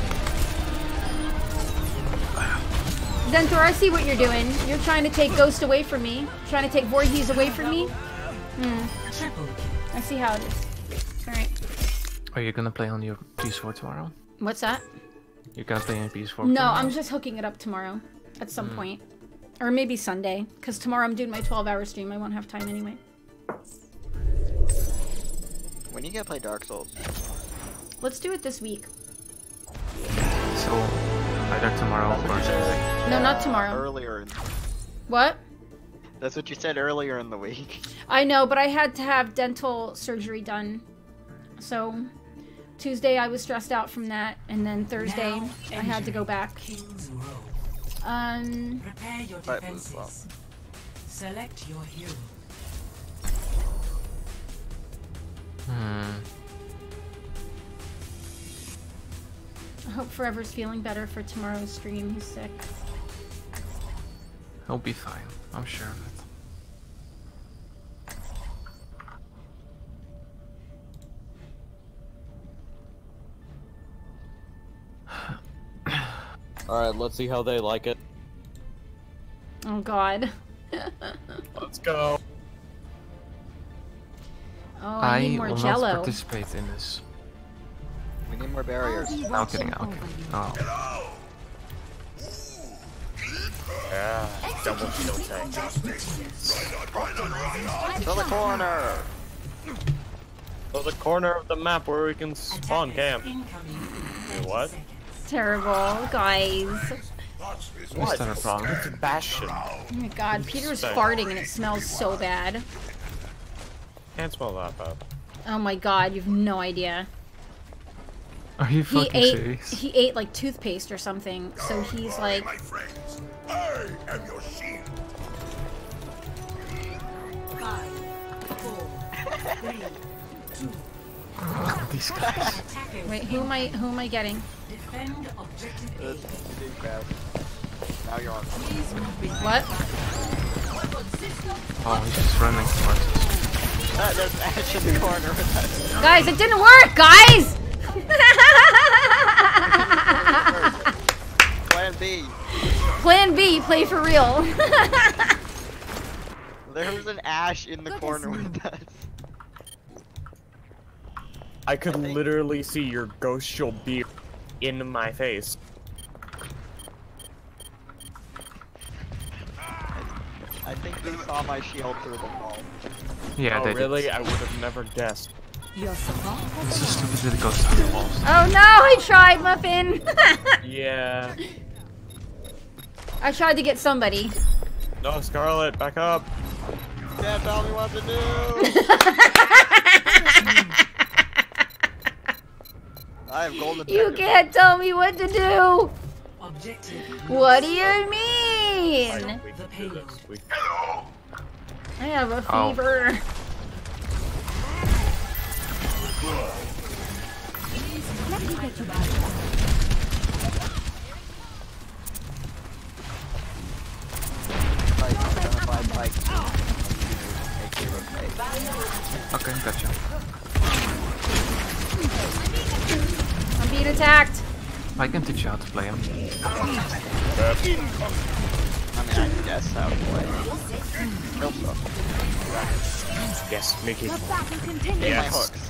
Zenthor, I see what you're doing. You're trying to take Ghost away from me. Trying to take Voorhees away from me. Hmm. I see how it is. Alright. Are you gonna play on your P S four tomorrow? What's that? You're gonna play on P S four No, tomorrow? I'm just hooking it up tomorrow. At some Mm. point. Or maybe Sunday. Because tomorrow I'm doing my twelve hour stream. I won't have time anyway. When you gonna play Dark Souls? Let's do it this week. So, either tomorrow or Tuesday. No, not tomorrow. Earlier. In... What? That's what you said earlier in the week. I know, but I had to have dental surgery done. So, Tuesday I was stressed out from that, and then Thursday Now, I had to go back. King's Row. Um, Prepare your Right, defenses. well. Select your hero. Hmm. I hope Forever's feeling better for tomorrow's stream. He's sick. He'll be fine. I'm sure of it. Alright, let's see how they like it. Oh god. Let's go. Oh, I, need I more will Jello. not participate in this. We need more barriers. No kidding, okay. Oh. Yeah, double kill tank. To the corner! So the corner of the map where we can spawn camp. Wait, what? Terrible, guys. What's that a problem? It's Bastion. Oh my god, Peter's Sorry. farting and it smells so bad. Can't smell that bad. Oh my god, you have no idea. Are you He fucking ate serious? he ate like toothpaste or something, so he's like My friends, I am your shield. Five, four, three, two. These guys. wait, who am I who am I getting? Defend objective A. That's too bad. Now you're on. What? Oh, he's just running towards us. That, there's Ash in the corner with us. Guys, it didn't work, guys! Plan B. Plan B, play for real. There's an Ash in the corner with us. I could literally see your ghost shield be in my face. I think they saw my shield through the wall. Yeah, oh, they really? did. I would have never guessed. Your savant This is stupid that it goes through the walls. Oh no, I tried, Muffin! Yeah. I tried to get somebody. No, Scarlet, back up. You can't tell me what to do. I have golden. You can't tell me what to do. Objective. What do you mean? The payload. I have a Oh. fever. Let me get you back. Like, identified like. Make you rotate. Okay, gotcha. I'm being attacked. I can teach you how to play him. I mean, I can guess how to play. Kill stuff. Yes, Mickey. The battle continues. Hit my Yes. hooks.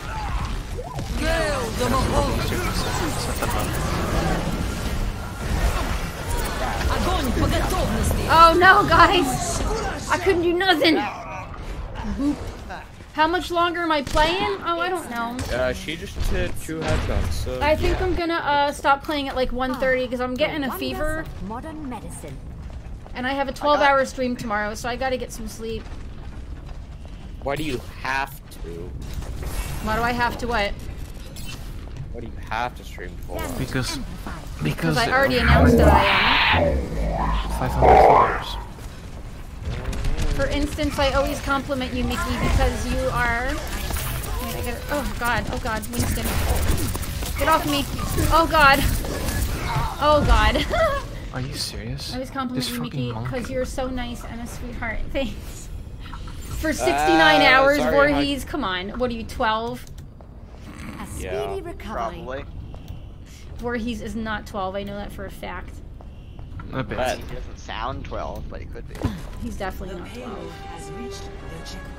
Oh no, guys! I couldn't do nothing. Boop. How much longer am I playing? Oh, I don't know. Uh, she just hit two headshots, so... I think I'm gonna uh, stop playing at like one thirty because I'm getting a fever. Modern medicine. And I have a twelve hour stream tomorrow, so I gotta get some sleep. Why do you have to? Why do I have to what? What do you have to stream for? Because... Because Because... I already announced that I am. five hundred followers. For instance, I always compliment you, Mickey, because you are... Wait, I gotta... Oh god, oh god, Winston. Get off me. Oh god. Oh god. Are you serious? I always compliment This you, fucking Mickey, monkey. because you're so nice and a sweetheart. Thanks. For sixty-nine Uh, hours, sorry, Voorhees, come on. What are you, twelve? A speedy Yeah, recovery. Probably. Voorhees is not twelve, I know that for a fact. A bit. But- He doesn't sound twelve, but he could be. He's definitely The not payload twelve. has reached the checkpoint.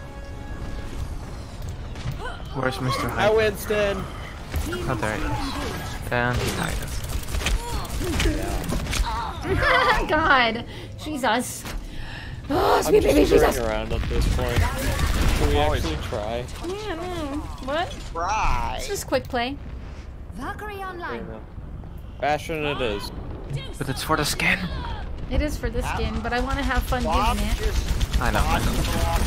Where's Mister Hi, Hyde? Winston! Oh, there he is. And he died. God. Jesus. Oh, I'm sweet just baby screwing Jesus. around at this point. Can we actually try? Yeah, mm. What? Try. It's just quick play. Valkyrie online. Fashion it is. But it's for the skin. It is for the skin, but I want to have fun Bob doing it. just I know, I know.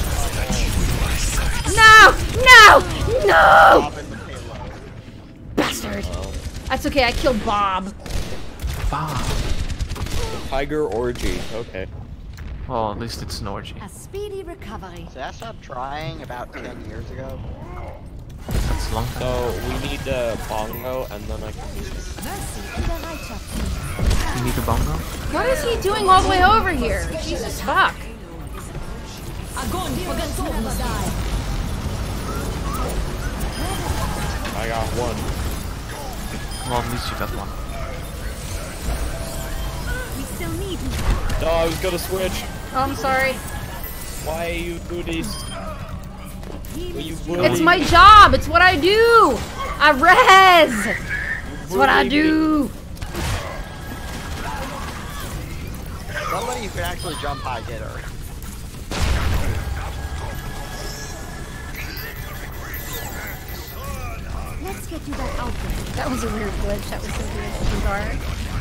No! No! No! Bob in the payload. Bastard. That's okay, I killed Bob. Bob. Tiger orgy. Okay. Well, at least it's an orgy. A speedy recovery. So I stopped trying about ten years ago. That's a long time. So we need a bongo, and then I can use it. Mercy in the righteous. You need a bongo? What is he doing all the way over here? Jesus fuck. I got one. Well, at least you got one. We still need you. No, I was gonna switch. Oh, I'm sorry. Why you do this? Will you bully It's my job. It's what I do. I res. It's what I do. Somebody who can actually jump high get her. Let's get you back out there. That was a weird glitch. That was so weird. Bizarre.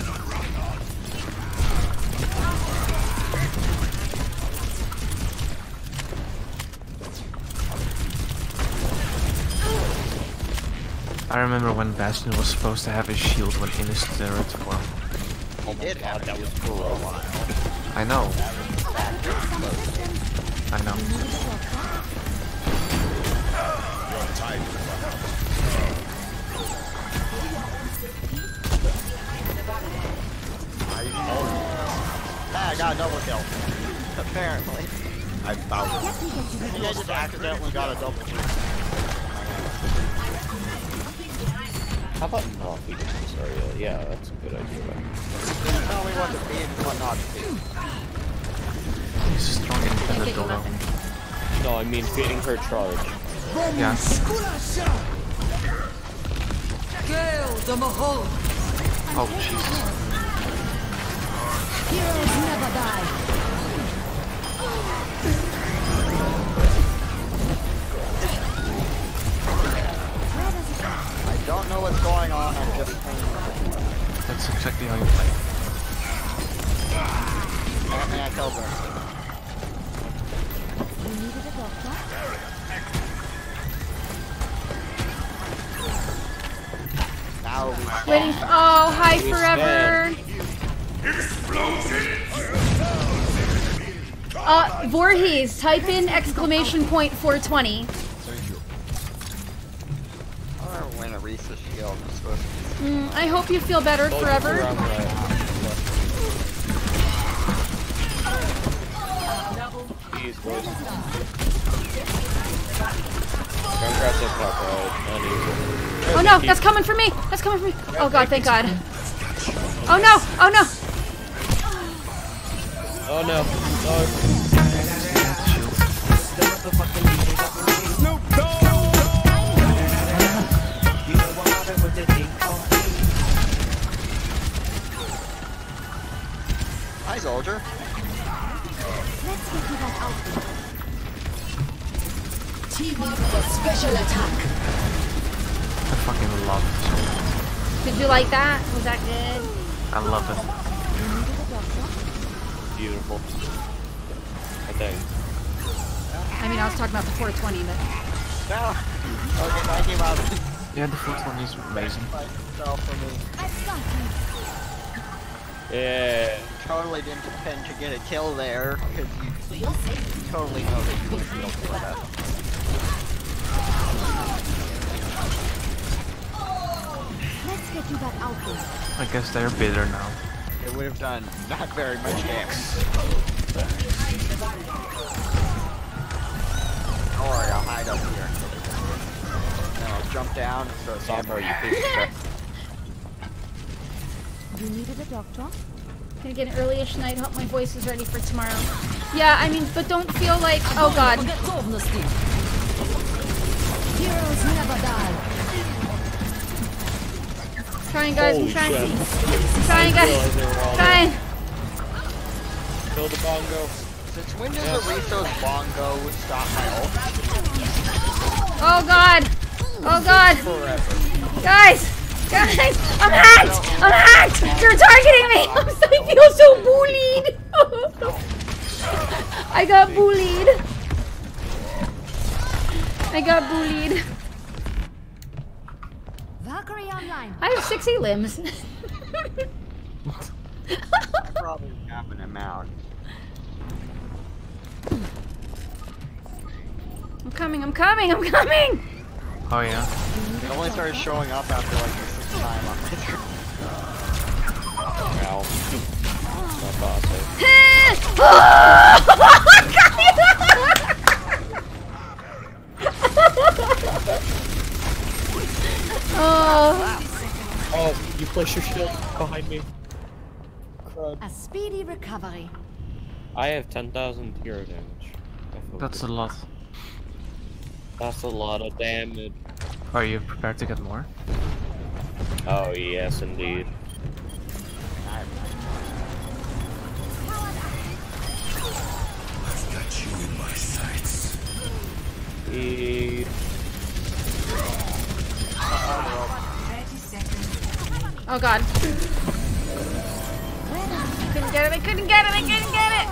I remember when Bastion was supposed to have his shield when in his turret form. Oh my god, that was for a while. I know. I know. Ah, I got a double kill. Apparently. I found it. I think I just accidentally got a double kill. How about not beating this area? Yeah, that's a good idea. Tell me what to be and what not to be. He's a strong Can't independent get you dodo. nothing. No, I mean feeding her charge. Yeah. Oh, Jesus. Heroes never die. I don't know what's going on, I'm just playing. That's exactly killed her. You needed a doctor? Now we Waiting for- oh, hi forever! Uh, Voorhees, type in exclamation point four twenty. I don't win a Risa shield. I'm supposed to be. Mm, I hope you feel better forever. Oh no, that's coming for me! That's coming for me! Oh god, thank god. Oh no! Oh no! Oh no. Hi, soldier. Let's get you that outfit. Team up for special attack. I fucking love it. Did you like that? Was that good? I love it. Beautiful. I think. I mean, I was talking about the four twenty, but... No! Okay, I came out. Yeah, the fourth one is amazing. For me. Yeah. Totally didn't intend to get a kill there, because you, you totally know that you wouldn't be able to kill that. Let's get you that outfit. I guess they're bitter now. It would have done not very much damage. Don't worry, I'll hide up here. And I'll jump down and throw Sambo, you piece of shit. You needed a doctor? Gonna get an early-ish night. Hope my voice is ready for tomorrow. Yeah, I mean, but don't feel like... Oh god. Heroes never die. Trying, guys. I'm Holy trying. shit. I'm trying, guys. Trying. Kill the bongo. Since when does the Riso's bongo stop my ult? Oh god. Oh god. Forever. Guys. Guys. I'm hacked. I'm hacked. You're targeting me. I'm so, I feel so bullied. I got bullied. I got bullied. Valkyrie online. I have sixty limbs. Probably capping him out. I'm coming, I'm coming, I'm coming! Oh yeah? It only started showing up after like the sixth time on my turn. Ow. Not bossy. Oh. Oh, you place your shield behind me. Crud. A speedy recovery. I have ten thousand hero damage. That's a lot. That's a lot of damage. Are you prepared to get more? Oh, yes, indeed. I've got you in my sights. E Oh god. I couldn't get it, I couldn't get it, I couldn't get it!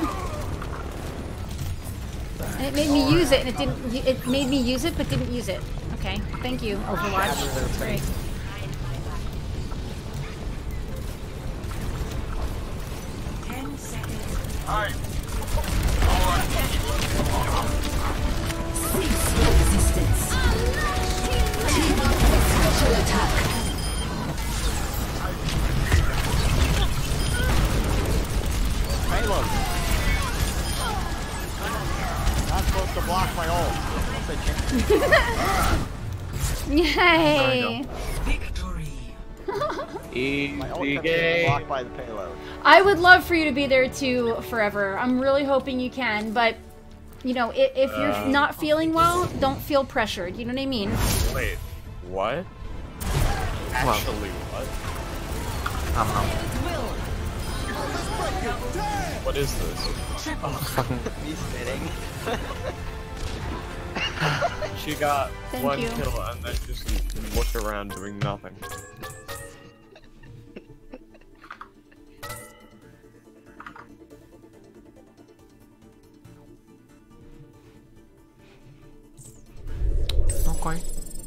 And it made me use it, and it didn't, it made me use it, but didn't use it. Okay, thank you, Overwatch. That's great. Ten seconds. Alright. Cease your resistance. Team up for special attack. Payload. Not supposed to block my ult. Yay! Victory. My ult kept getting blocked by the payload. I would love for you to be there too forever. I'm really hoping you can, but you know, if, if you're Uh. not feeling well, don't feel pressured. You know what I mean? Wait, what? Actually, what? I don't know. What is this? Oh, fucking. He's spitting. She got Thank one you. kill and then just looked around doing nothing. quite.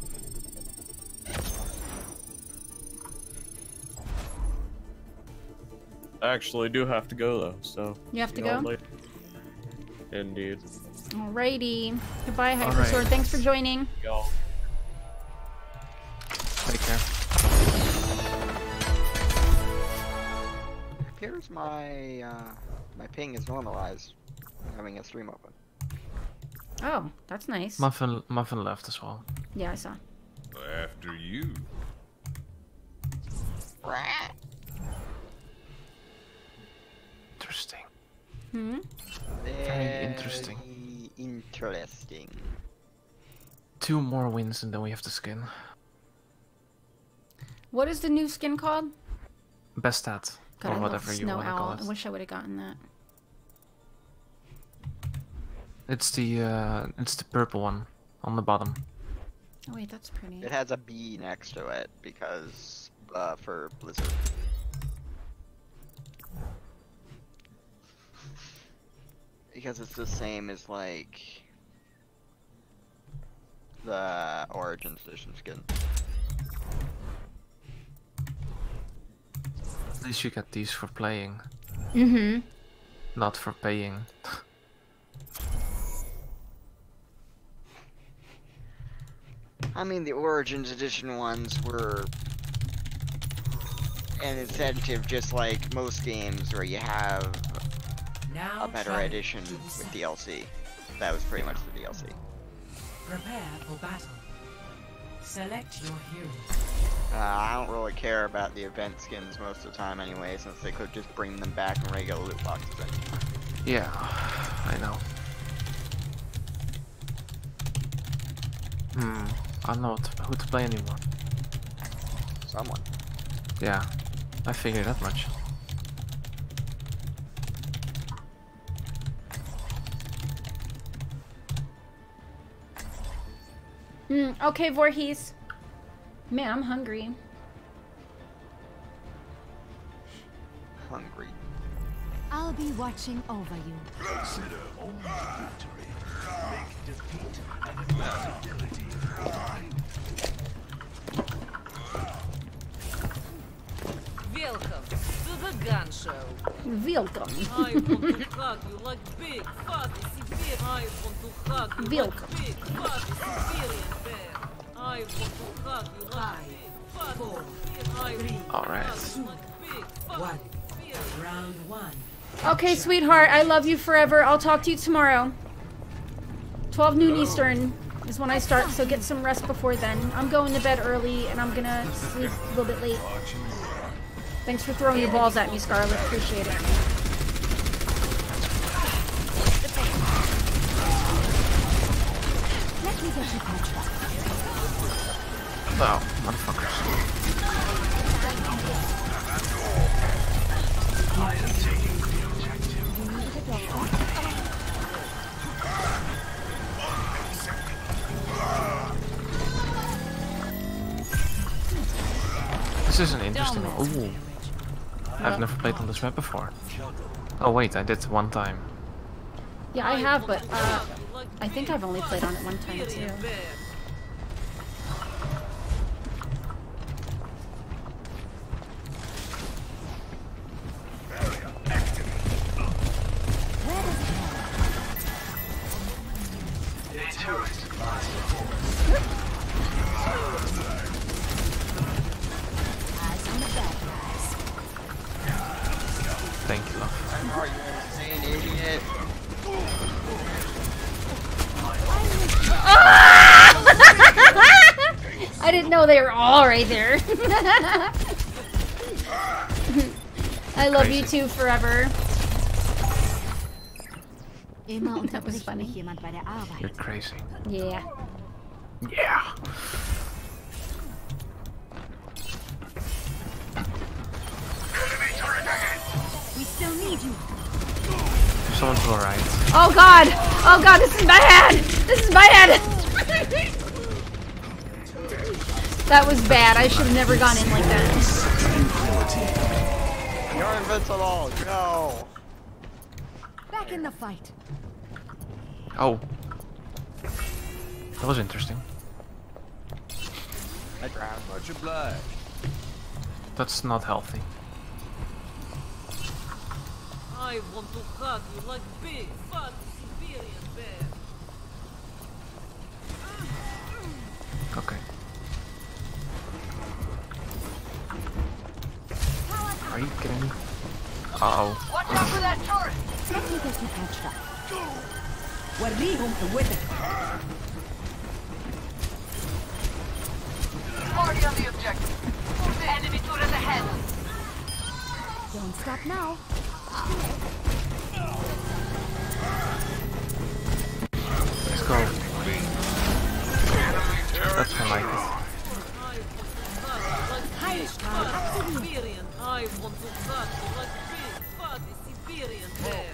I actually do have to go though, so. You have to know, go? like- Indeed. Alrighty. Goodbye, All Hypersword. right. Thanks for joining. Y'all. Take care. It appears my uh, my ping is normalized. I'm having a stream open. Oh, that's nice. Muffin, Muffin left as well. Yeah, I saw. After you. Interesting. Hmm? Very interesting. Interesting. Two more wins and then we have the skin. What is the new skin called? Best stat. God, Or I love whatever you Snow want to call Owl. it. I wish I would have gotten that. It's the uh, it's the purple one on the bottom. Oh wait, that's pretty. It has a B next to it because uh, for Blizzard. Because it's the same as like the Origins Edition skin. At least you get these for playing. Mm-hmm. Not for paying. I mean, the Origins Edition ones were an incentive, just like most games where you have Now a better travel edition to the with south. D L C. That was pretty much the D L C. Prepare for battle. Select your hero. Uh, I don't really care about the event skins most of the time anyway, since they could just bring them back in regular loot boxes anymore. Yeah, I know. Hmm, I don't know what to, who to play anymore. Someone. Yeah, I figured that much. Mm, okay, Voorhees. Man, I'm hungry. Hungry. I'll be watching over you. Consider only victory. Make defeat an impossibility. Welcome to the gun show. Welcome. I want to hug you like big, fuzzy Siberian. I want to hug you Welcome. like big, fuzzy Siberian bear. I want to hug you like big, fuzzy Siberian. I want Alright. to hug you like big, fuzzy One. Siberian. Round one. Okay, sweetheart, I love you forever. I'll talk to you tomorrow. twelve noon Eastern is when I start, so get some rest before then. I'm going to bed early, and I'm gonna sleep a little bit late. Thanks for throwing your balls at me, Scarlet. Appreciate it. Let me get you patched up. Oh, motherfuckers. I am taking the objective. You needed a doctor? This is an interesting one. Ooh. I've never played on this map before. Oh wait, I did one time. Yeah, I have, but uh, I think I've only played on it one time too. Thank you, love. Are you insane idiot? I didn't know they were all right there. I love you too forever. That was funny. You're crazy. Yeah. Yeah. We still need you. Someone's alright. Oh god! Oh god, this is bad! This is bad! That was bad. I should have never gone in like that. You're invincible! Go! Back in the fight. Oh. That was interesting. I drowned. Much obliged. That's not healthy. I want to hug you like big, fat Siberian bear. Okay. Are you kidding me? Uh oh. Watch out for that turret! Let me get you patched up. وريهم قوتك. Party on the objective. Enemy turret ahead. Don't stop now. Let's go. That's my like it. Siberian. I want to hug you like big, fat Siberian bear.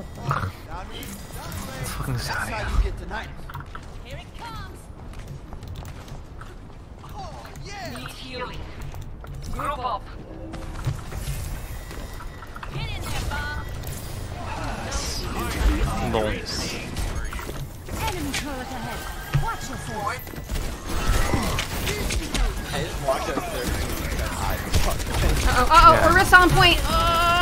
It's fucking sad. Here it comes. Need healing. Group up. Get in there, Bob. Lol. Enemy turret ahead. Watch yourself. I just walked up there. Uh oh, uh oh, Orisa on point. Oh!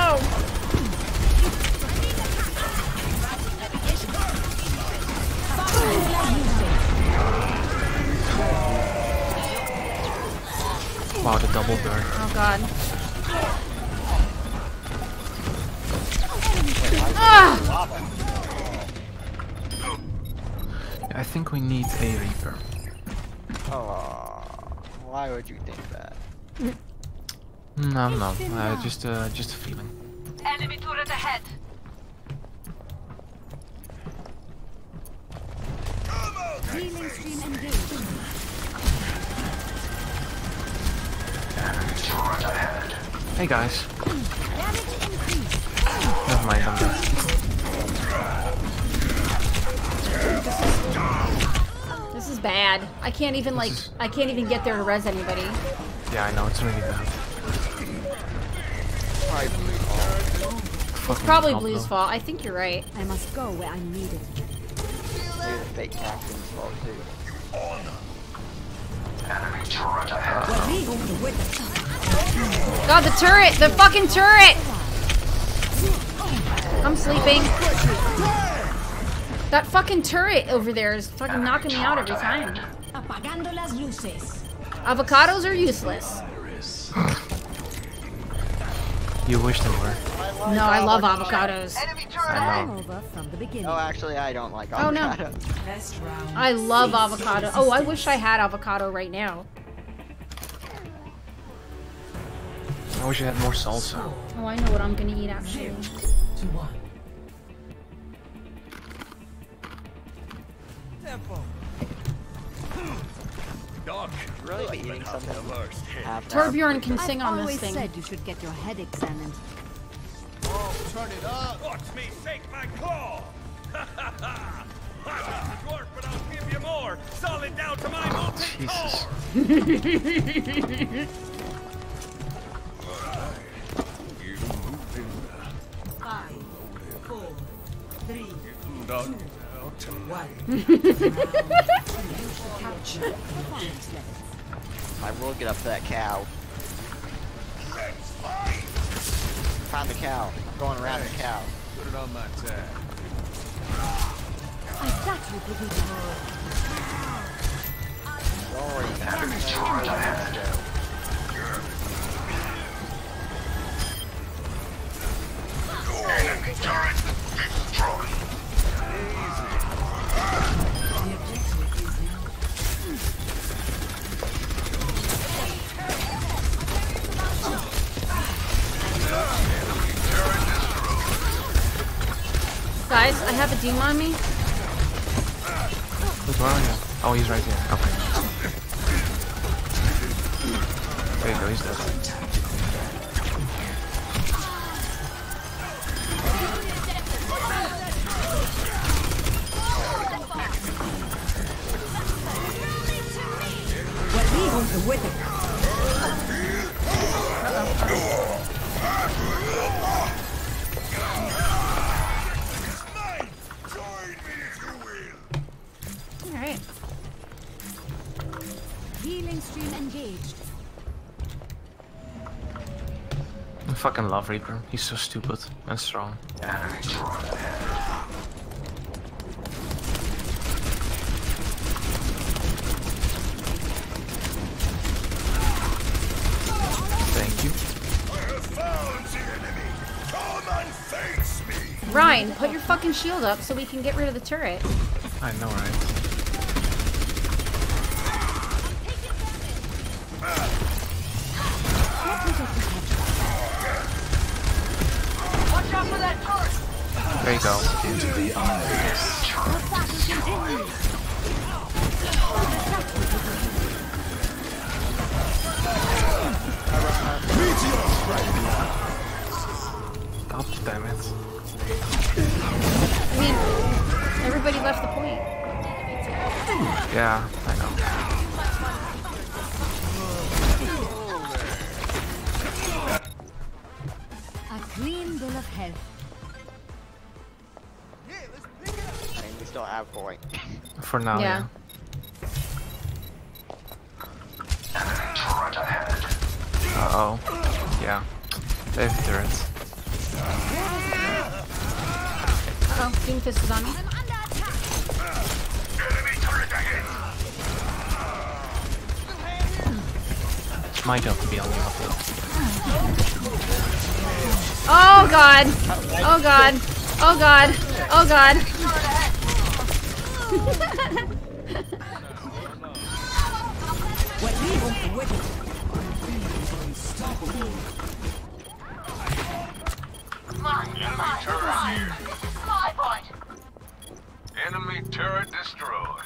Wow, the double burn. Oh god. Ah! I think we need a Reaper. Oh, why would you think that? No, no, uh, just, uh, just a feeling. Enemy turret ahead. Healing stream engaged. Hey guys. Damage increase. Never mind, I'm dead. This is bad. I can't even like is... I can't even get there to res anybody. Yeah, I know, it's really bad. It's probably Blue's fault. I think you're right. I must go where I'm needed. Maybe the fake captain's fault too. God, the turret! The fucking turret! I'm sleeping. That fucking turret over there is fucking knocking me out every time. Apagando las luces. Avocados are useless. You wish they were. No, I love avocados. I know. Over from the beginning. Oh, actually, I don't like Oh no. avocado. I love avocado. Oh, I wish I had avocado right now. I wish I had more salsa. Oh, I know what I'm gonna eat actually. To one. Doc, Really be eating something half Torbjorn can sing I've on this always thing. said you should get your head examined. Oh, turn it up! Watch me shake my claw! Ha ha ha! I'm not a dwarf, but I'll give you more! Solid down to my molten core! Five, four, three, Doc. two, one. I will get up to that cow. Found the cow. I'm going around the cow. Put it on my tab. I thought you could be more. Don't worry. Enemy turret ahead. Enemy turret destroyed. Guys, I have a demon on me. Who's where are you? Oh, he's right here. Okay. There you go, he's dead. وريهم قوتك. Alright. Healing stream engaged. fucking love Reaper. He's so stupid and strong. Thank you. Ryan, put your fucking shield up so we can get rid of the turret. I know, right? Watch out for that turret! There you go. Into the eyes. God damn it. I mean, everybody left the point. Yeah, I know. A clean bill of health. I mean, we still have point. For now, Yeah. yeah. Uh oh. Yeah. They have turrets. Uh oh, Doomfist is on me. Might have to be on the upload. Oh god! Oh god! Oh god! Oh god! Enemy turret destroyed.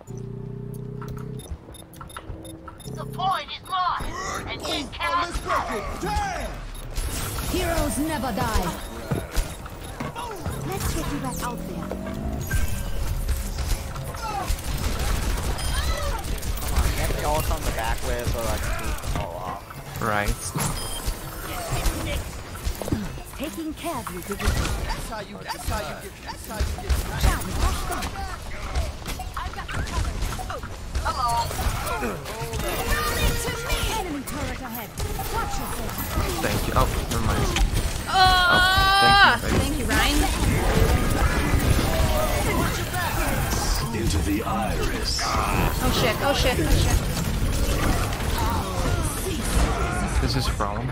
The point is mine, and you can't have it. Heroes never die. Let's get you back out there. Come on, can't they all come the back way so I can beat them all off? Right. Taking care of you. That's how you, that's how you get, that's how you get. Enemy turret ahead. Watch yourself. Thank you. Oh, never mind. Oh, oh thank you, thank you, Ryan. Into the iris. Oh shit, oh shit, oh shit. This is a problem.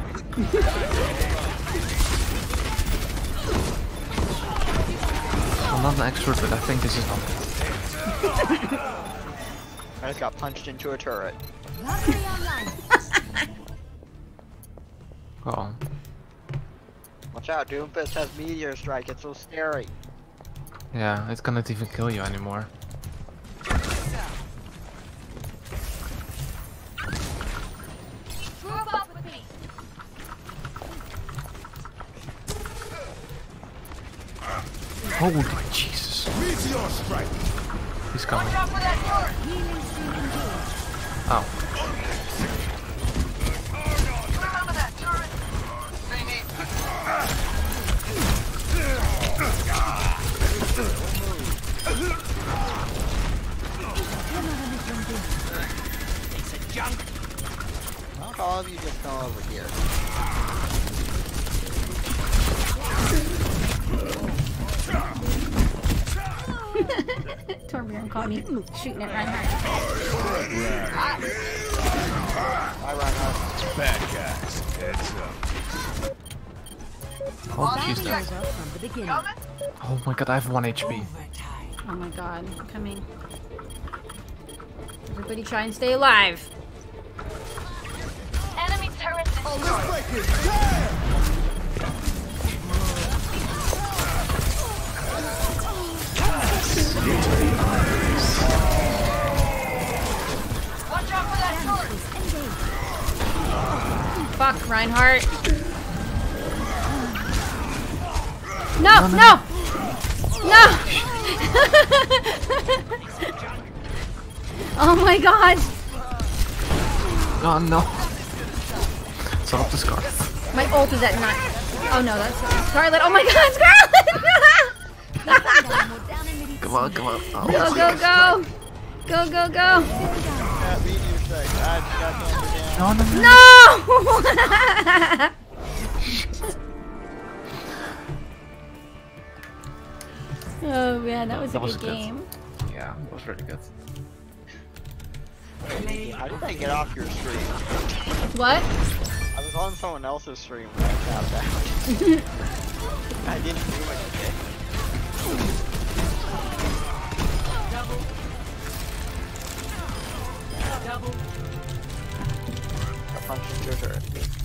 I'm not an expert, but I think this is not good. I just got punched into a turret. Oh. Watch out, Doomfist has Meteor Strike, it's so scary. Yeah, it cannot even kill you anymore. Group up with me. Holy Jesus. Meteor strike. He's coming. Watch out for that turret. Oh. Remember that turret? They need Piece of junk. All of you just come over here. Torbjorn caught me shooting at Reinhardt. I run out. Bad guys. Heads up. Oh, she's dead. From the beginning. Oh my god, I have one H P. Oh my god, I'm coming. Everybody try and stay alive. enemy turret destroyed. Watch out for that turret. Fuck, Reinhardt. No, no! No! Oh my god! Oh no. Stop the Scarlet. My ult is at nine. Oh no, that's Scarlet. Oh my god, Scarlet! Come on, come on. Oh. Go, go, go! Go, go, go! No, no, no. No! Oh man, that was That a was good good. game. Yeah, it was really good. How did I get off your stream? What? I was on someone else's stream when I tapped out. I didn't do anything. Double. Double. I punched your turret.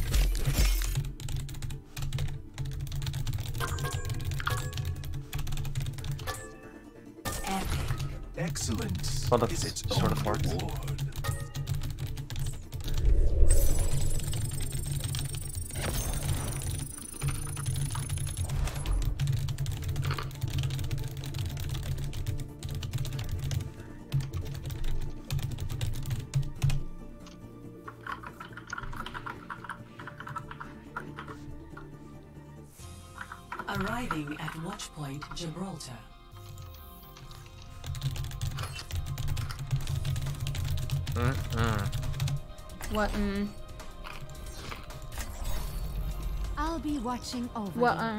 Excellent. Well, that's sort of worked. Arriving at Watchpoint Gibraltar. Mm-mm. What? Mm. I'll be watching over What? you. Uh.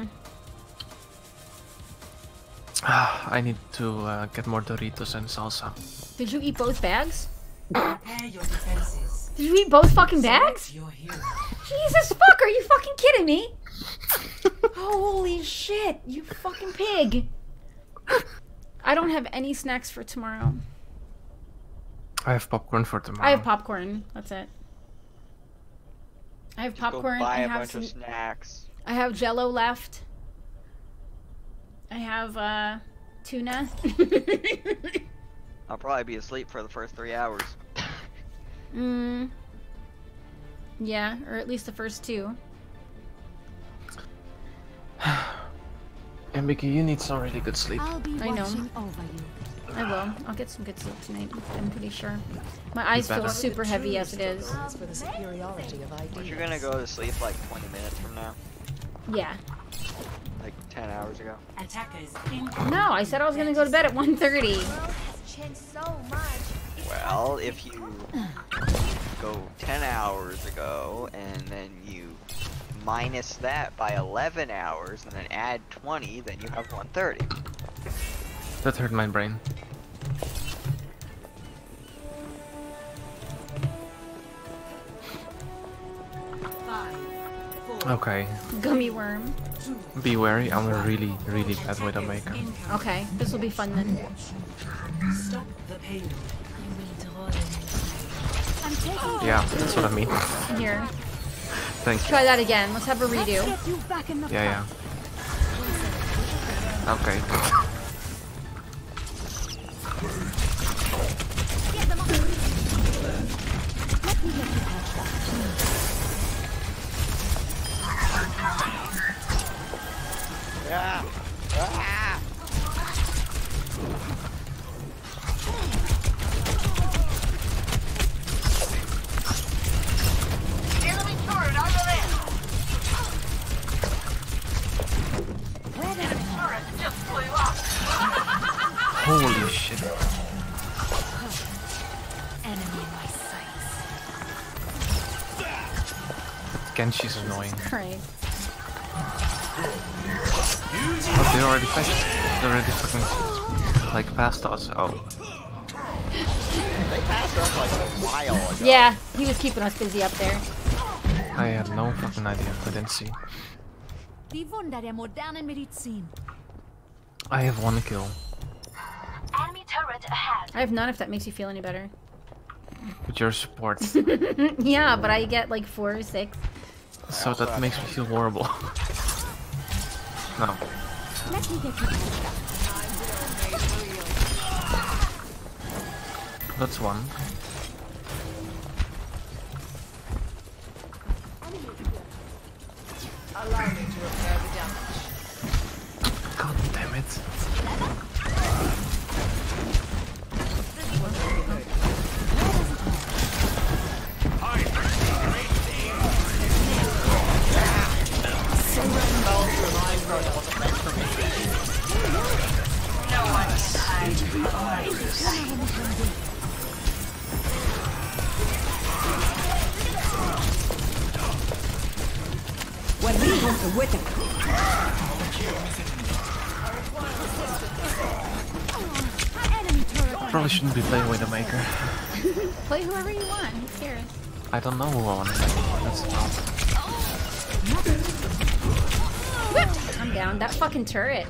I need to uh, get more Doritos and salsa. Did you eat both bags? Prepare your defenses. Did you eat both fucking bags? Your hero. Jesus fuck, are you fucking kidding me? Holy shit, you fucking pig. I don't have any snacks for tomorrow. I have popcorn for tomorrow. I have popcorn, that's it. I have Just popcorn, go buy I a have bunch some... of snacks. I have Jello left. I have, uh, tuna. I'll probably be asleep for the first three hours. mm. Yeah, or at least the first two. And Mickey, you need some really good sleep. I'll be I know. watching over you. I will. I'll get some good sleep tonight. I'm pretty sure. My eyes feel better. super heavy as it is. For the superiority of ideas. But you're gonna go to sleep like twenty minutes from now. Yeah. Like ten hours ago. Attackers No, I said I was gonna go to bed at one thirty. Well, if you go ten hours ago and then you minus that by eleven hours and then add twenty, then you have one thirty. That hurt my brain. Five, four, Okay. Gummy worm. Be wary, I'm a really, really bad Widowmaker. Okay, this will be fun then. Stop the payload. I'm taking Yeah, that's what I mean. Here. Thank you. Try that again. Let's have a redo. Let's get you back in the Yeah, yeah. Okay. Get them up. Let me get you patched up. Yeah. Ah. Enemy turret over there. Enemy turret just flew up. Holy shit. Enemy in my sights. Genshi's annoying. Great. Oh, they already finished. They already fucking like past us. Oh. They passed us like a while ago. Yeah, he was keeping us busy up there. I had no fucking idea. I didn't see. Vi wundar moderna medicin. I have one kill. Enemy turret ahead. I have none if that makes you feel any better. With your support. Yeah, but I get like four or six. So that makes me feel horrible. No. Let me get you patched up. That's one. Allow me to repair the damage. God damn it. No one can hide from my sight. When we come to Whittaker. Probably shouldn't be playing Widowmaker. Play whoever you want, who cares? I don't know who I want to play. That's the problem. I'm down. That fucking turret.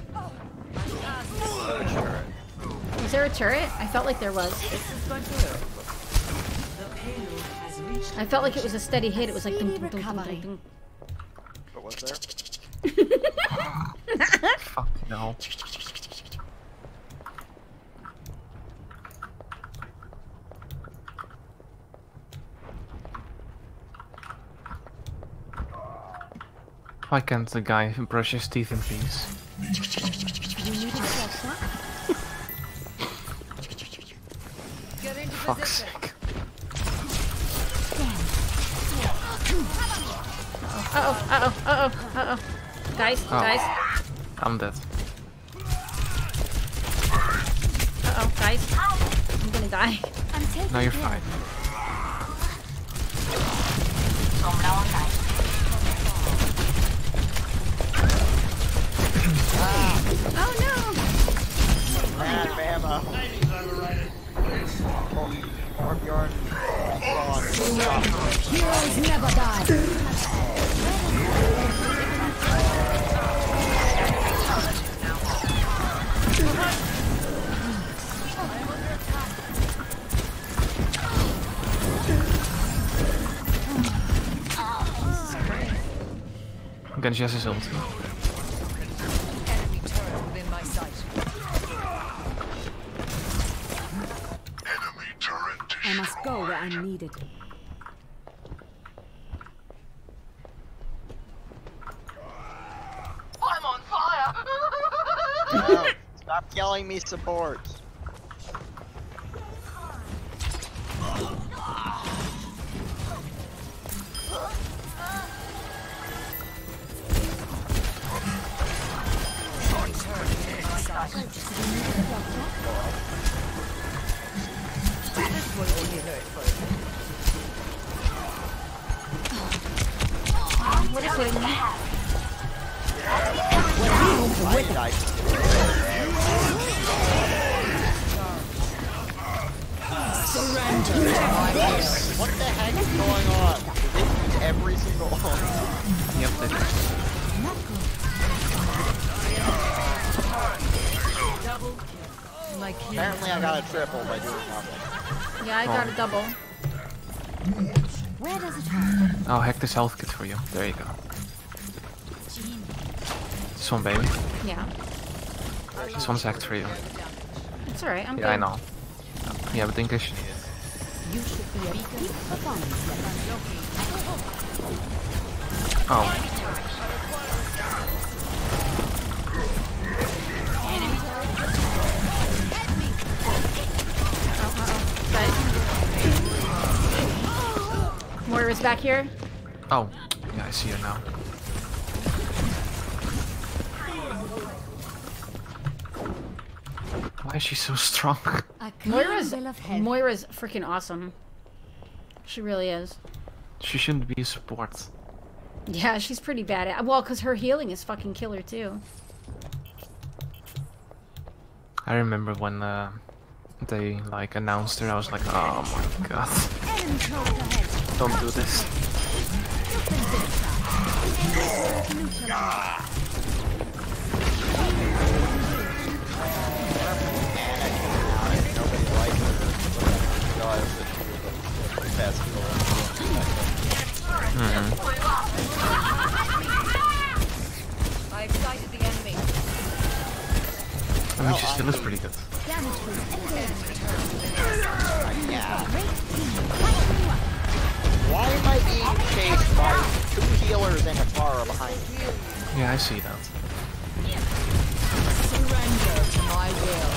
Was there a turret? I felt like there was. I felt like it was a steady hit. It was like ding, ding, ding, ding, ding, ding. What was there? Fuck no. Why can't the guy brush his teeth in peace? Fuck's sake. Uh oh, uh oh, uh oh, uh oh. Guys, Oh, guys. I'm dead. Uh oh, guys. I'm gonna die. I'm taking No, you're fine. Oh no! Bad Bama. Or Bjorn. Heroes never die. Genji has his ult. Enemy turret within my sight. Enemy turret. I must go where I'm needed. I'm on fire! No, stop killing me, supports. What is hitting me? I died. Surrender. What the heck is going on? Did they use every single one? Yep, they did. Apparently I got a triple by doing nothing. Yeah, I got a double. Where does it hurt? I'll hack this health kit for you. There you go. This one, baby. Yeah. This one's hacked for you. It's alright, I'm Yeah, I good. know. Yeah, but English. You should be a peak performance level. Oh. Moira's back here. Oh. Yeah, I see her now. Why is she so strong? Moira's Moira's freaking awesome. She really is. She shouldn't be a support. Yeah, she's pretty bad at. Well, because her healing is fucking killer too. I remember when uh, they like announced her, I was like, oh my god. Don't do this. Mm-hmm. I excited the enemy. I mean, she still is pretty good. Yeah. Why am I being chased by two healers and a Pharah behind me? Yeah, I see that. Surrender to my will.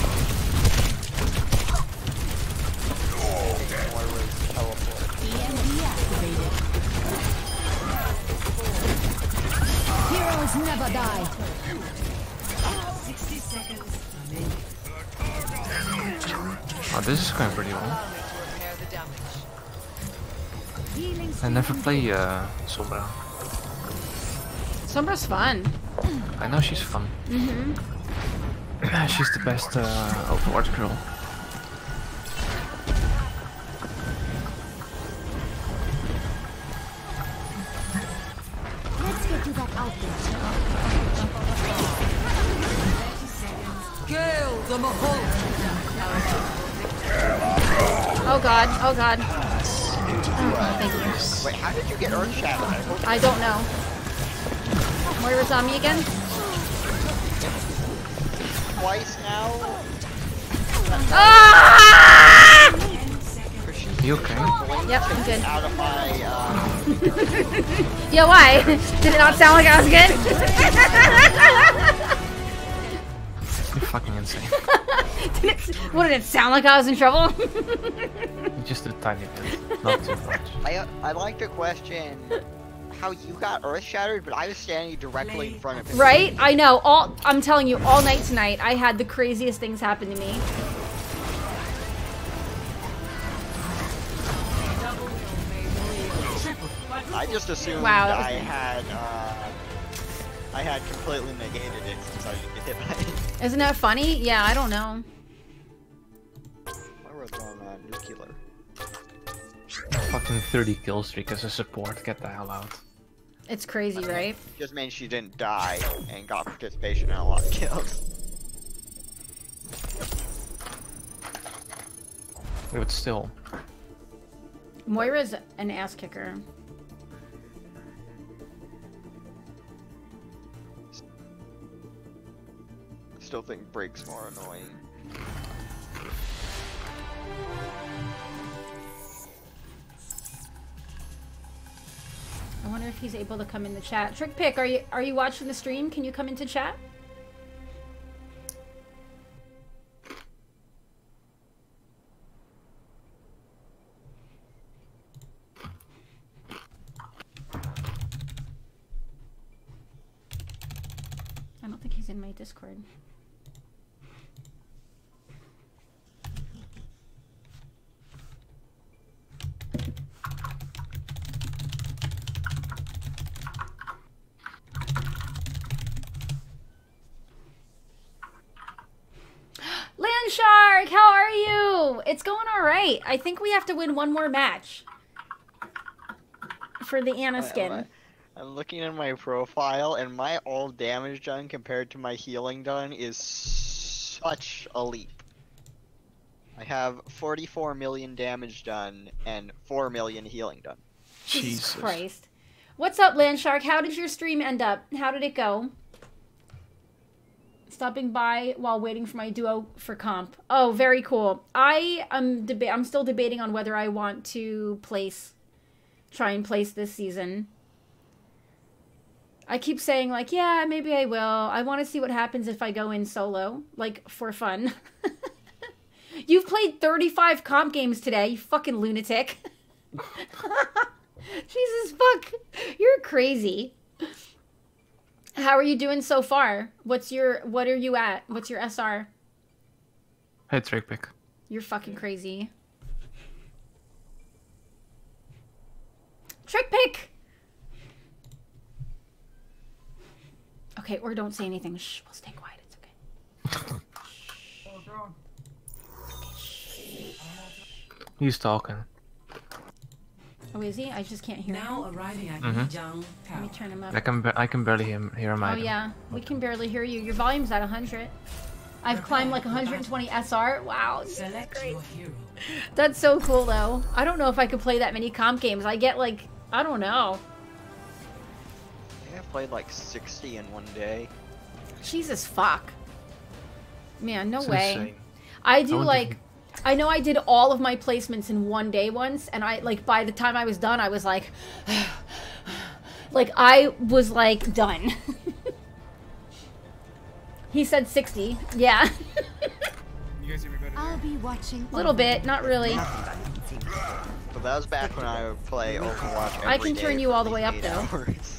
Heroes never die. sixty seconds. Oh, this is going pretty well. Allow me to repair the damage. I never play uh, Sombra. Sombra's fun. I know she's fun. Mm-hmm. She's the best uh, Overwatch girl. them a hole. Oh god, oh god. Oh, thank you. Wait, how did you get Earth Shattered? I don't know. Moira's on me again? Twice now? Ah! You okay? Yep, I'm good. Out of my, uh... Yeah, why? Did it not sound like I was good? You're fucking insane. Did it, what, did it sound like I was in trouble? Just a tiny bit, not too much. I, uh, I'd like to question how you got Earth Shattered, but I was standing directly in front of him. Right? I know. All I'm telling you, all night tonight, I had the craziest things happen to me. I just assumed wow, I had, uh, I had completely negated it since I didn't get hit by it. Isn't that funny? Yeah, I don't know. I wrote on uh, nuclear. Fucking thirty kill streak as a support, get the hell out. It's crazy, right? Just means she didn't die and got participation in a lot of kills. But still. Moira's an ass kicker. Still think Break's more annoying. I wonder if he's able to come in the chat. Trick Pick, are you are you watching the stream? Can you come into chat? I don't think he's in my Discord. Landshark, how are you? It's going all right. I think we have to win one more match for the Anna skin. I'm looking at my profile, and my all damage done compared to my healing done is such a leap. I have forty-four million damage done and four million healing done. Jesus, Jesus Christ. What's up, Landshark? How did your stream end up? How did it go? Stopping by while waiting for my duo for comp. Oh, very cool. I am deba- I'm still debating on whether I want to place, try and place this season. I keep saying like, yeah, maybe I will. I want to see what happens if I go in solo, like for fun. You've played thirty-five comp games today, you fucking lunatic. Jesus fuck, you're crazy. How are you doing so far? What's your, what are you at? What's your S R? Hey, Trick Pick. You're fucking crazy. Trick Pick! Okay, or don't say anything. Shh, we'll stay quiet. It's okay. He's talking. Oh, is he? I just can't hear now him. Arriving at Mm-hmm. Young Let me turn him up. I can ba I can barely hear, hear him. Oh either. yeah, we can barely hear you. Your volume's at one hundred. I've climbed like one hundred twenty S R. Wow, Select great. your hero. That's so cool though. I don't know if I could play that many comp games. I get like, I don't know. I think I played like sixty in one day. Jesus fuck. Man, no It's way. insane. I do I wonder like, I know I did all of my placements in one day once, and I like by the time I was done, I was like, like I was like done. He said sixty. Yeah. You guys hear me better? I'll be watching. A little bit, not really. But that was back when I would play Overwatch every I can day turn you for all the at way up least though. eight hours.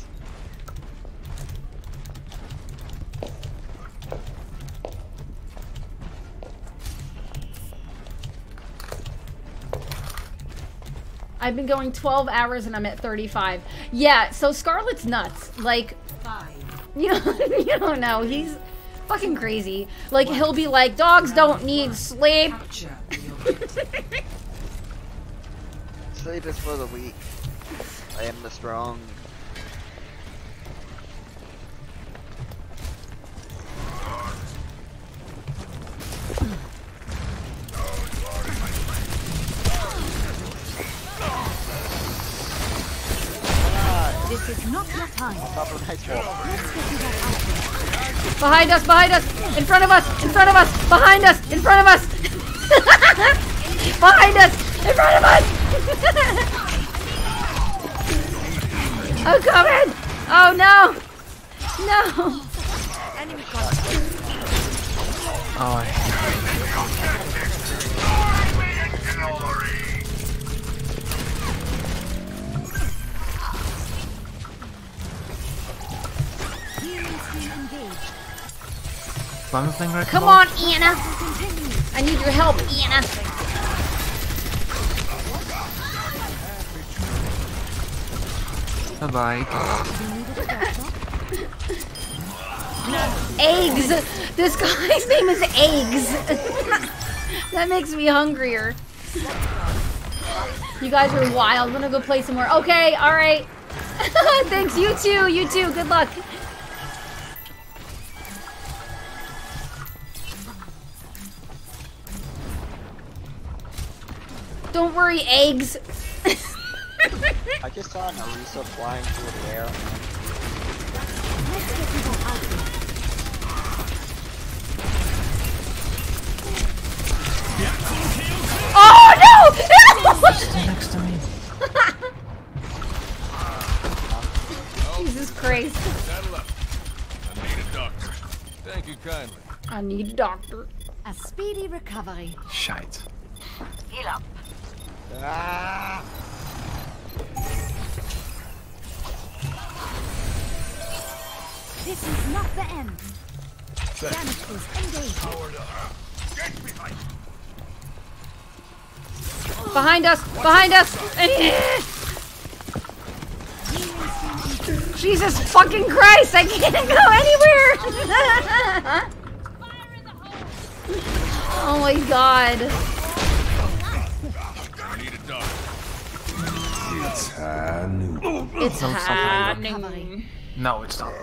I've been going twelve hours and I'm at thirty-five. Yeah, so Scarlet's nuts. Like, you know, you don't know. He's fucking crazy. Like, he'll be like, dogs don't need sleep. Sleep is for the weak. I am the strong. not your time. Top of nice wall. Behind us, behind us, in front of us, in front of us, behind us, in front of us. Behind us, in front of us. I'm coming. Oh no. No. Enemy contact. Oh, I I'm playing right Come now. on, Anna. I need your help, Anna. Bye bye. Eggs. This guy's name is Eggs. That makes me hungrier. You guys are wild. I'm gonna go play some more. Okay, all right. Thanks. You too. You too. Good luck. Don't worry, Eggs. I just saw Narisa flying through the air. Oh no! No! Next to me. Jesus Christ. Saddle up. I need a doctor. Thank you kindly. I need a doctor. A speedy recovery. Shite. Heal up. Ah! This is not the end. Damage boost engaged. Behind us! Behind us! Jesus fucking Christ! I can't go anywhere! Oh my god. It's happening. It's No, happening. No, it's not.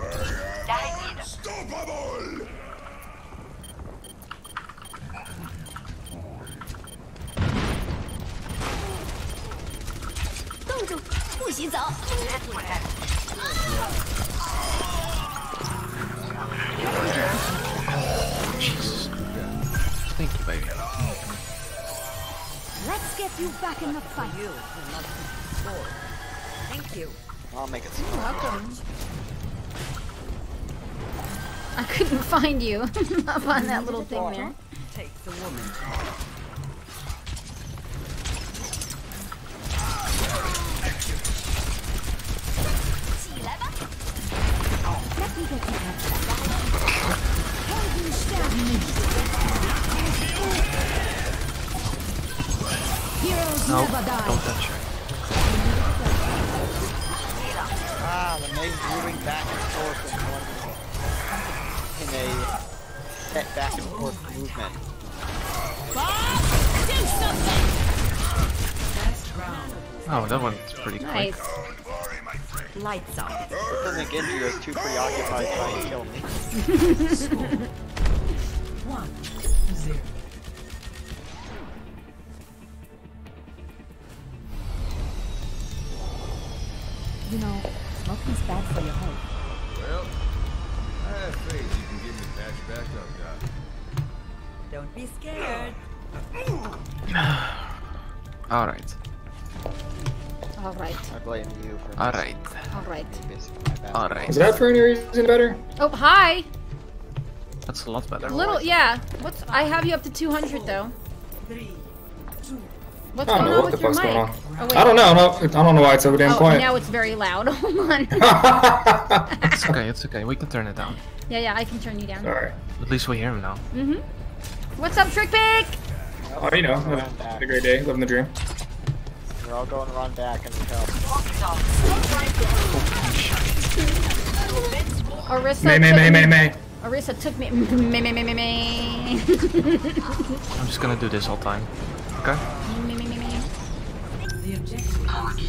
Jesus. Thank you, baby. Let's get you back in the fight. Thank you. I'll make it You're small. welcome. I couldn't find you up on that little thing there. Take the woman. Let me get you back. Heroes No, never die. don't touch her. Ah, the Meg's moving back and forth in one in a set back and forth movement. Oh, that one's pretty Nice. quick. Lights out. I don't think Genji was too preoccupied trying to kill me. One, zero. You know, smoking's bad for your health. Well, I have faith you can get me patched back up, Doc. Don't be scared. Alright. Alright. I blame you for Alright. Alright. Alright. Is that for any reason better? Oh, hi! That's a lot better. Little, yeah. What's? I have you up to two hundred though. What's I don't going know on what the with your fuck's mic? going on. Oh, wait. I don't know. No, I don't know why it's so damn Oh, quiet. now it's very loud. Hold on. It's okay, it's okay. We can turn it down. Yeah, yeah, I can turn you down. Sorry. At least we hear him now. Mm-hmm. What's up, Trick Pick? Oh, you know, had a great day, living the dream. We're all going to run back and help. Arissa May, may, took may, me- may, may. Arissa took me. May, may, may, may, may. I'm just gonna do this all time. Okay? May, may, may, may. The objective.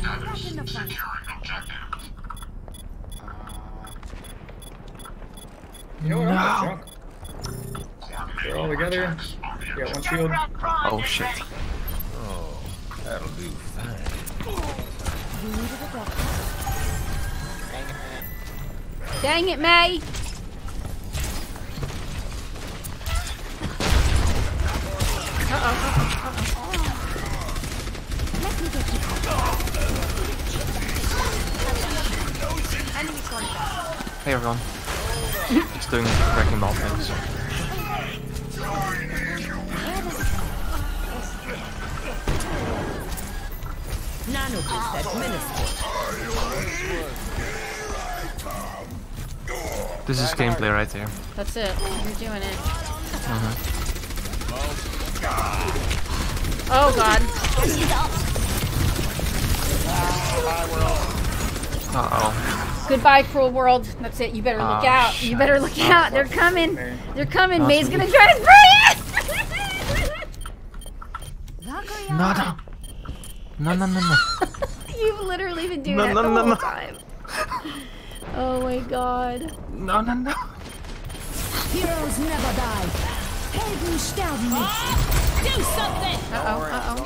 You know what? I'm drunk. They're all together. You got one shield. Oh shit. Oh, that'll do fine. You needed a doctor. Dang it. Dang it, May! Uh-oh, uh-oh, uh-oh. Let me get you. Enemy contact. Hey everyone. Just doing wrecking ball things. Nanoboost administered. This is gameplay right here. That's it. You're doing it. Mm-hmm. Oh god. Uh oh. Goodbye, cruel world. That's it. You better look Oh, out. shit. You better look out. They're coming. They're coming. Not May's me. gonna try to spray it. No, no. No, no, no, no. You've literally been doing No, that no, the no, whole no. time. Oh my god. No, no, no. Heroes never die. Helden sterben nicht. Do something. Uh-oh, uh-oh.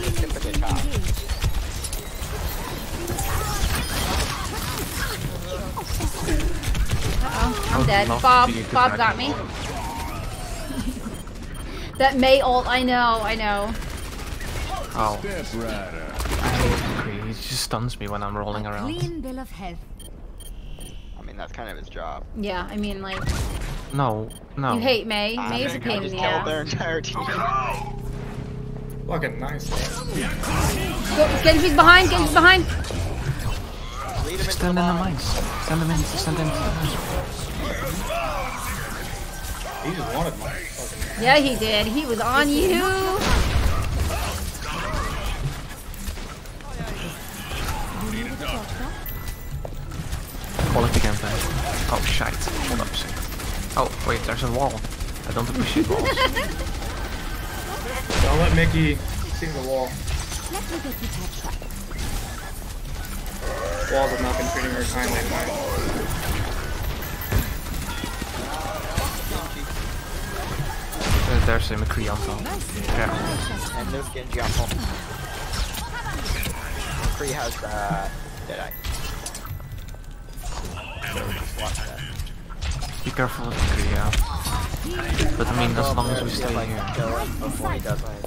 Uh-oh, I'm dead. love Bob, to be a good Bob guy. got me. That May ult, I know, I know. Oh. I agree. He just stuns me when I'm rolling around. Clean bill of health. I mean, that's kind of his job. Yeah, I mean, like, No, no. you hate May. I May's a think pain I in just the killed their ass. entire team. Fucking nice. Go, Genji's behind, Genji's behind. Just stand in the mines. Stand them in. Stand in. He just wanted my fucking. Yeah, he did. He was on you. Quality gameplay. Oh, shite. Hold up a second. Oh, wait, there's a wall. I don't appreciate walls. Don't let Mickey see the wall. Let me get you patched up. Walls have not been treating her kindly tonight. Uh, There's a McCree on top. Yeah. And there's Genji on top. Free has uh, Deadeye. So just watch that. Be careful with McCree, yeah. But I mean, as long as we stay here. Before he does anything.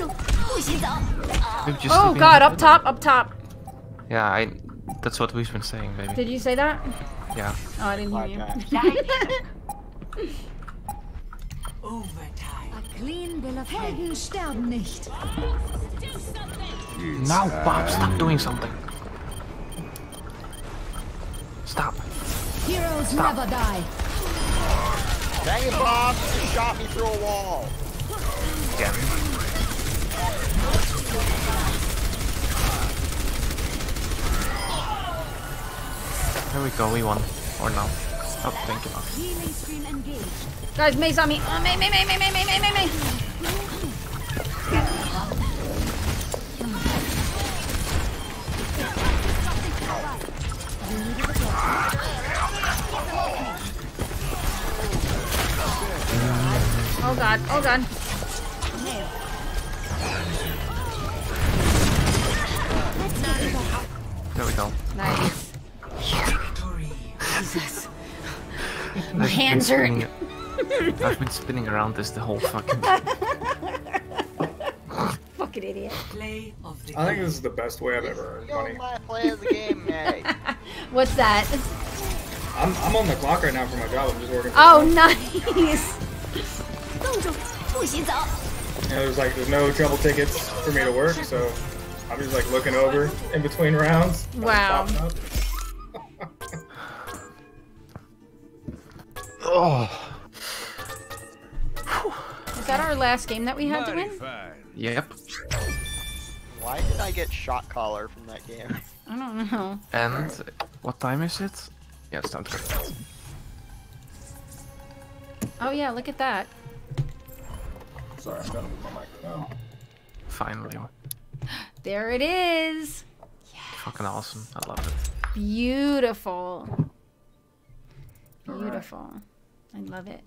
We've just Oh sleeping god, in up top, up top. Yeah, I. That's what we've been saying, baby. Did you say that? Yeah. Oh, I didn't hear you. Overtime. A clean bill of health. Helden sterben nicht. Now, Bob, stop doing something. Stop. Heroes Stop. never die. Dang it, Bob! You shot me through a wall. Again. There we go, we won. Or no. Oh, thank you, Bob. Healing stream engaged. Guys, May's on me. Oh, May, May, May, May, May, May, May, May, May. Oh god, oh god. There we go. Nice. Jesus. My I've been hands hurt. spinning- I've been spinning around this the whole fucking. Fucking idiot. Play of the I think this is the best way I've ever earned money. Play of the game, May. What's that? I'm, I'm on the clock right now for my job. I'm just working. For Oh, fun. nice. And there's like there's no trouble tickets for me to work, so I'm just like looking over in between rounds. Wow. Popping up. Oh. Is that our last game that we had to win? Yep. Why did I get shot collar from that game? I don't know. And what time is it? Yeah, it's time to go. Oh yeah, look at that. Sorry, I'm gonna move my microphone. Finally. There it is. Fucking awesome. I love it. Beautiful. Beautiful. I love it.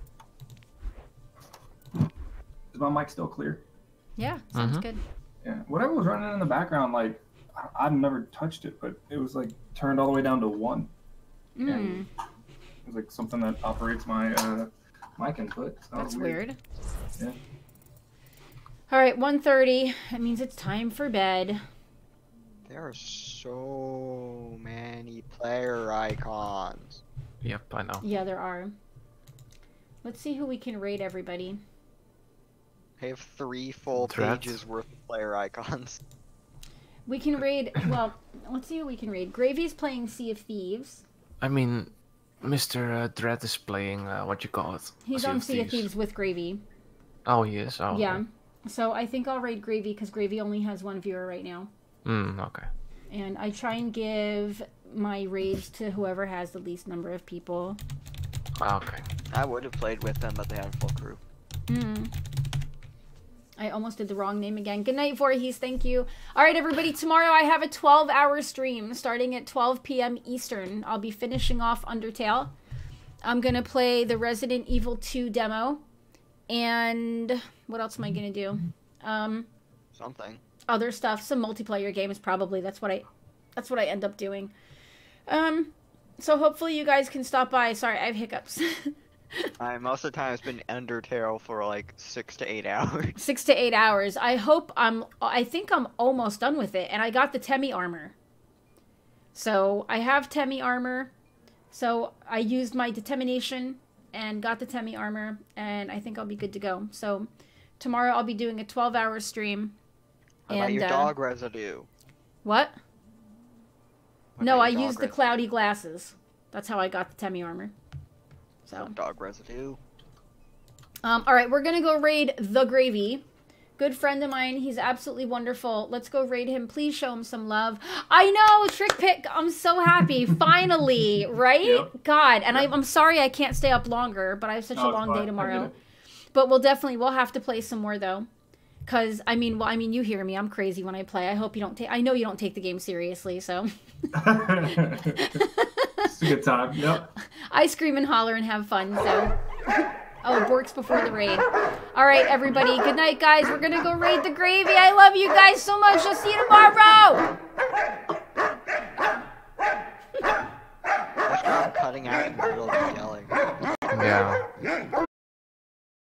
Is my mic still clear? Yeah, sounds Mm-hmm. good. Yeah. Whatever was running in the background, like I- I've never touched it, but it was like turned all the way down to one. Mm. And it's like something that operates my uh, mic input. So That's weird. weird. Yeah. All right, one thirty. That means it's time for bed. There are so many player icons. Yep, I know. Yeah, there are. Let's see who we can raid, everybody. I have three full Threats. pages worth of player icons. We can raid, well, let's see who we can raid. Gravy's playing Sea of Thieves. I mean, Mister Uh, Dread is playing, uh, what you call it? He's Sea on of Sea of Thieves. Thieves with Gravy. Oh, he is? Oh, Yeah. okay. So I think I'll raid Gravy because Gravy only has one viewer right now. Hmm, okay. And I try and give my raids to whoever has the least number of people. Okay. I would have played with them, but they had a full crew. Hmm. I almost did the wrong name again. Good night, Voorhees. Thank you. All right, everybody. Tomorrow I have a twelve hour stream starting at twelve p m Eastern. I'll be finishing off Undertale. I'm going to play the Resident Evil two demo. And what else am I going to do? Um, Something. Other stuff. Some multiplayer games, probably. That's what I, that's what I end up doing. Um, so hopefully you guys can stop by. Sorry, I have hiccups. I most of the time it's been Undertale for like six to eight hours. Six to eight hours. I hope I'm, I think I'm almost done with it. And I got the Temi armor. So I have Temi armor. So I used my determination and got the Temi armor. And I think I'll be good to go. So tomorrow I'll be doing a twelve hour stream. What and, about your uh, dog residue? What? What No, about I your dog used the residue? cloudy glasses. That's how I got the Temi armor. So. Dog residue. Um, all right, we're going to go raid The Gravy. Good friend of mine. He's absolutely wonderful. Let's go raid him. Please show him some love. I know, Trick Pick. I'm so happy. Finally, right? Yep. God, and I, I'm sorry I can't stay up longer, but I have such No, a it's long fine. I day get tomorrow. it. But we'll definitely, we'll have to play some more, though. Because, I mean, well, I mean, you hear me. I'm crazy when I play. I hope you don't take, I know you don't take the game seriously, so. It's a good time. Yep. I scream and holler and have fun, so. Oh, Bork's before the raid. All right, everybody. Good night, guys. We're going to go raid The Gravy. I love you guys so much. I'll see you tomorrow. I'm cutting out in the middle of yelling. Yeah.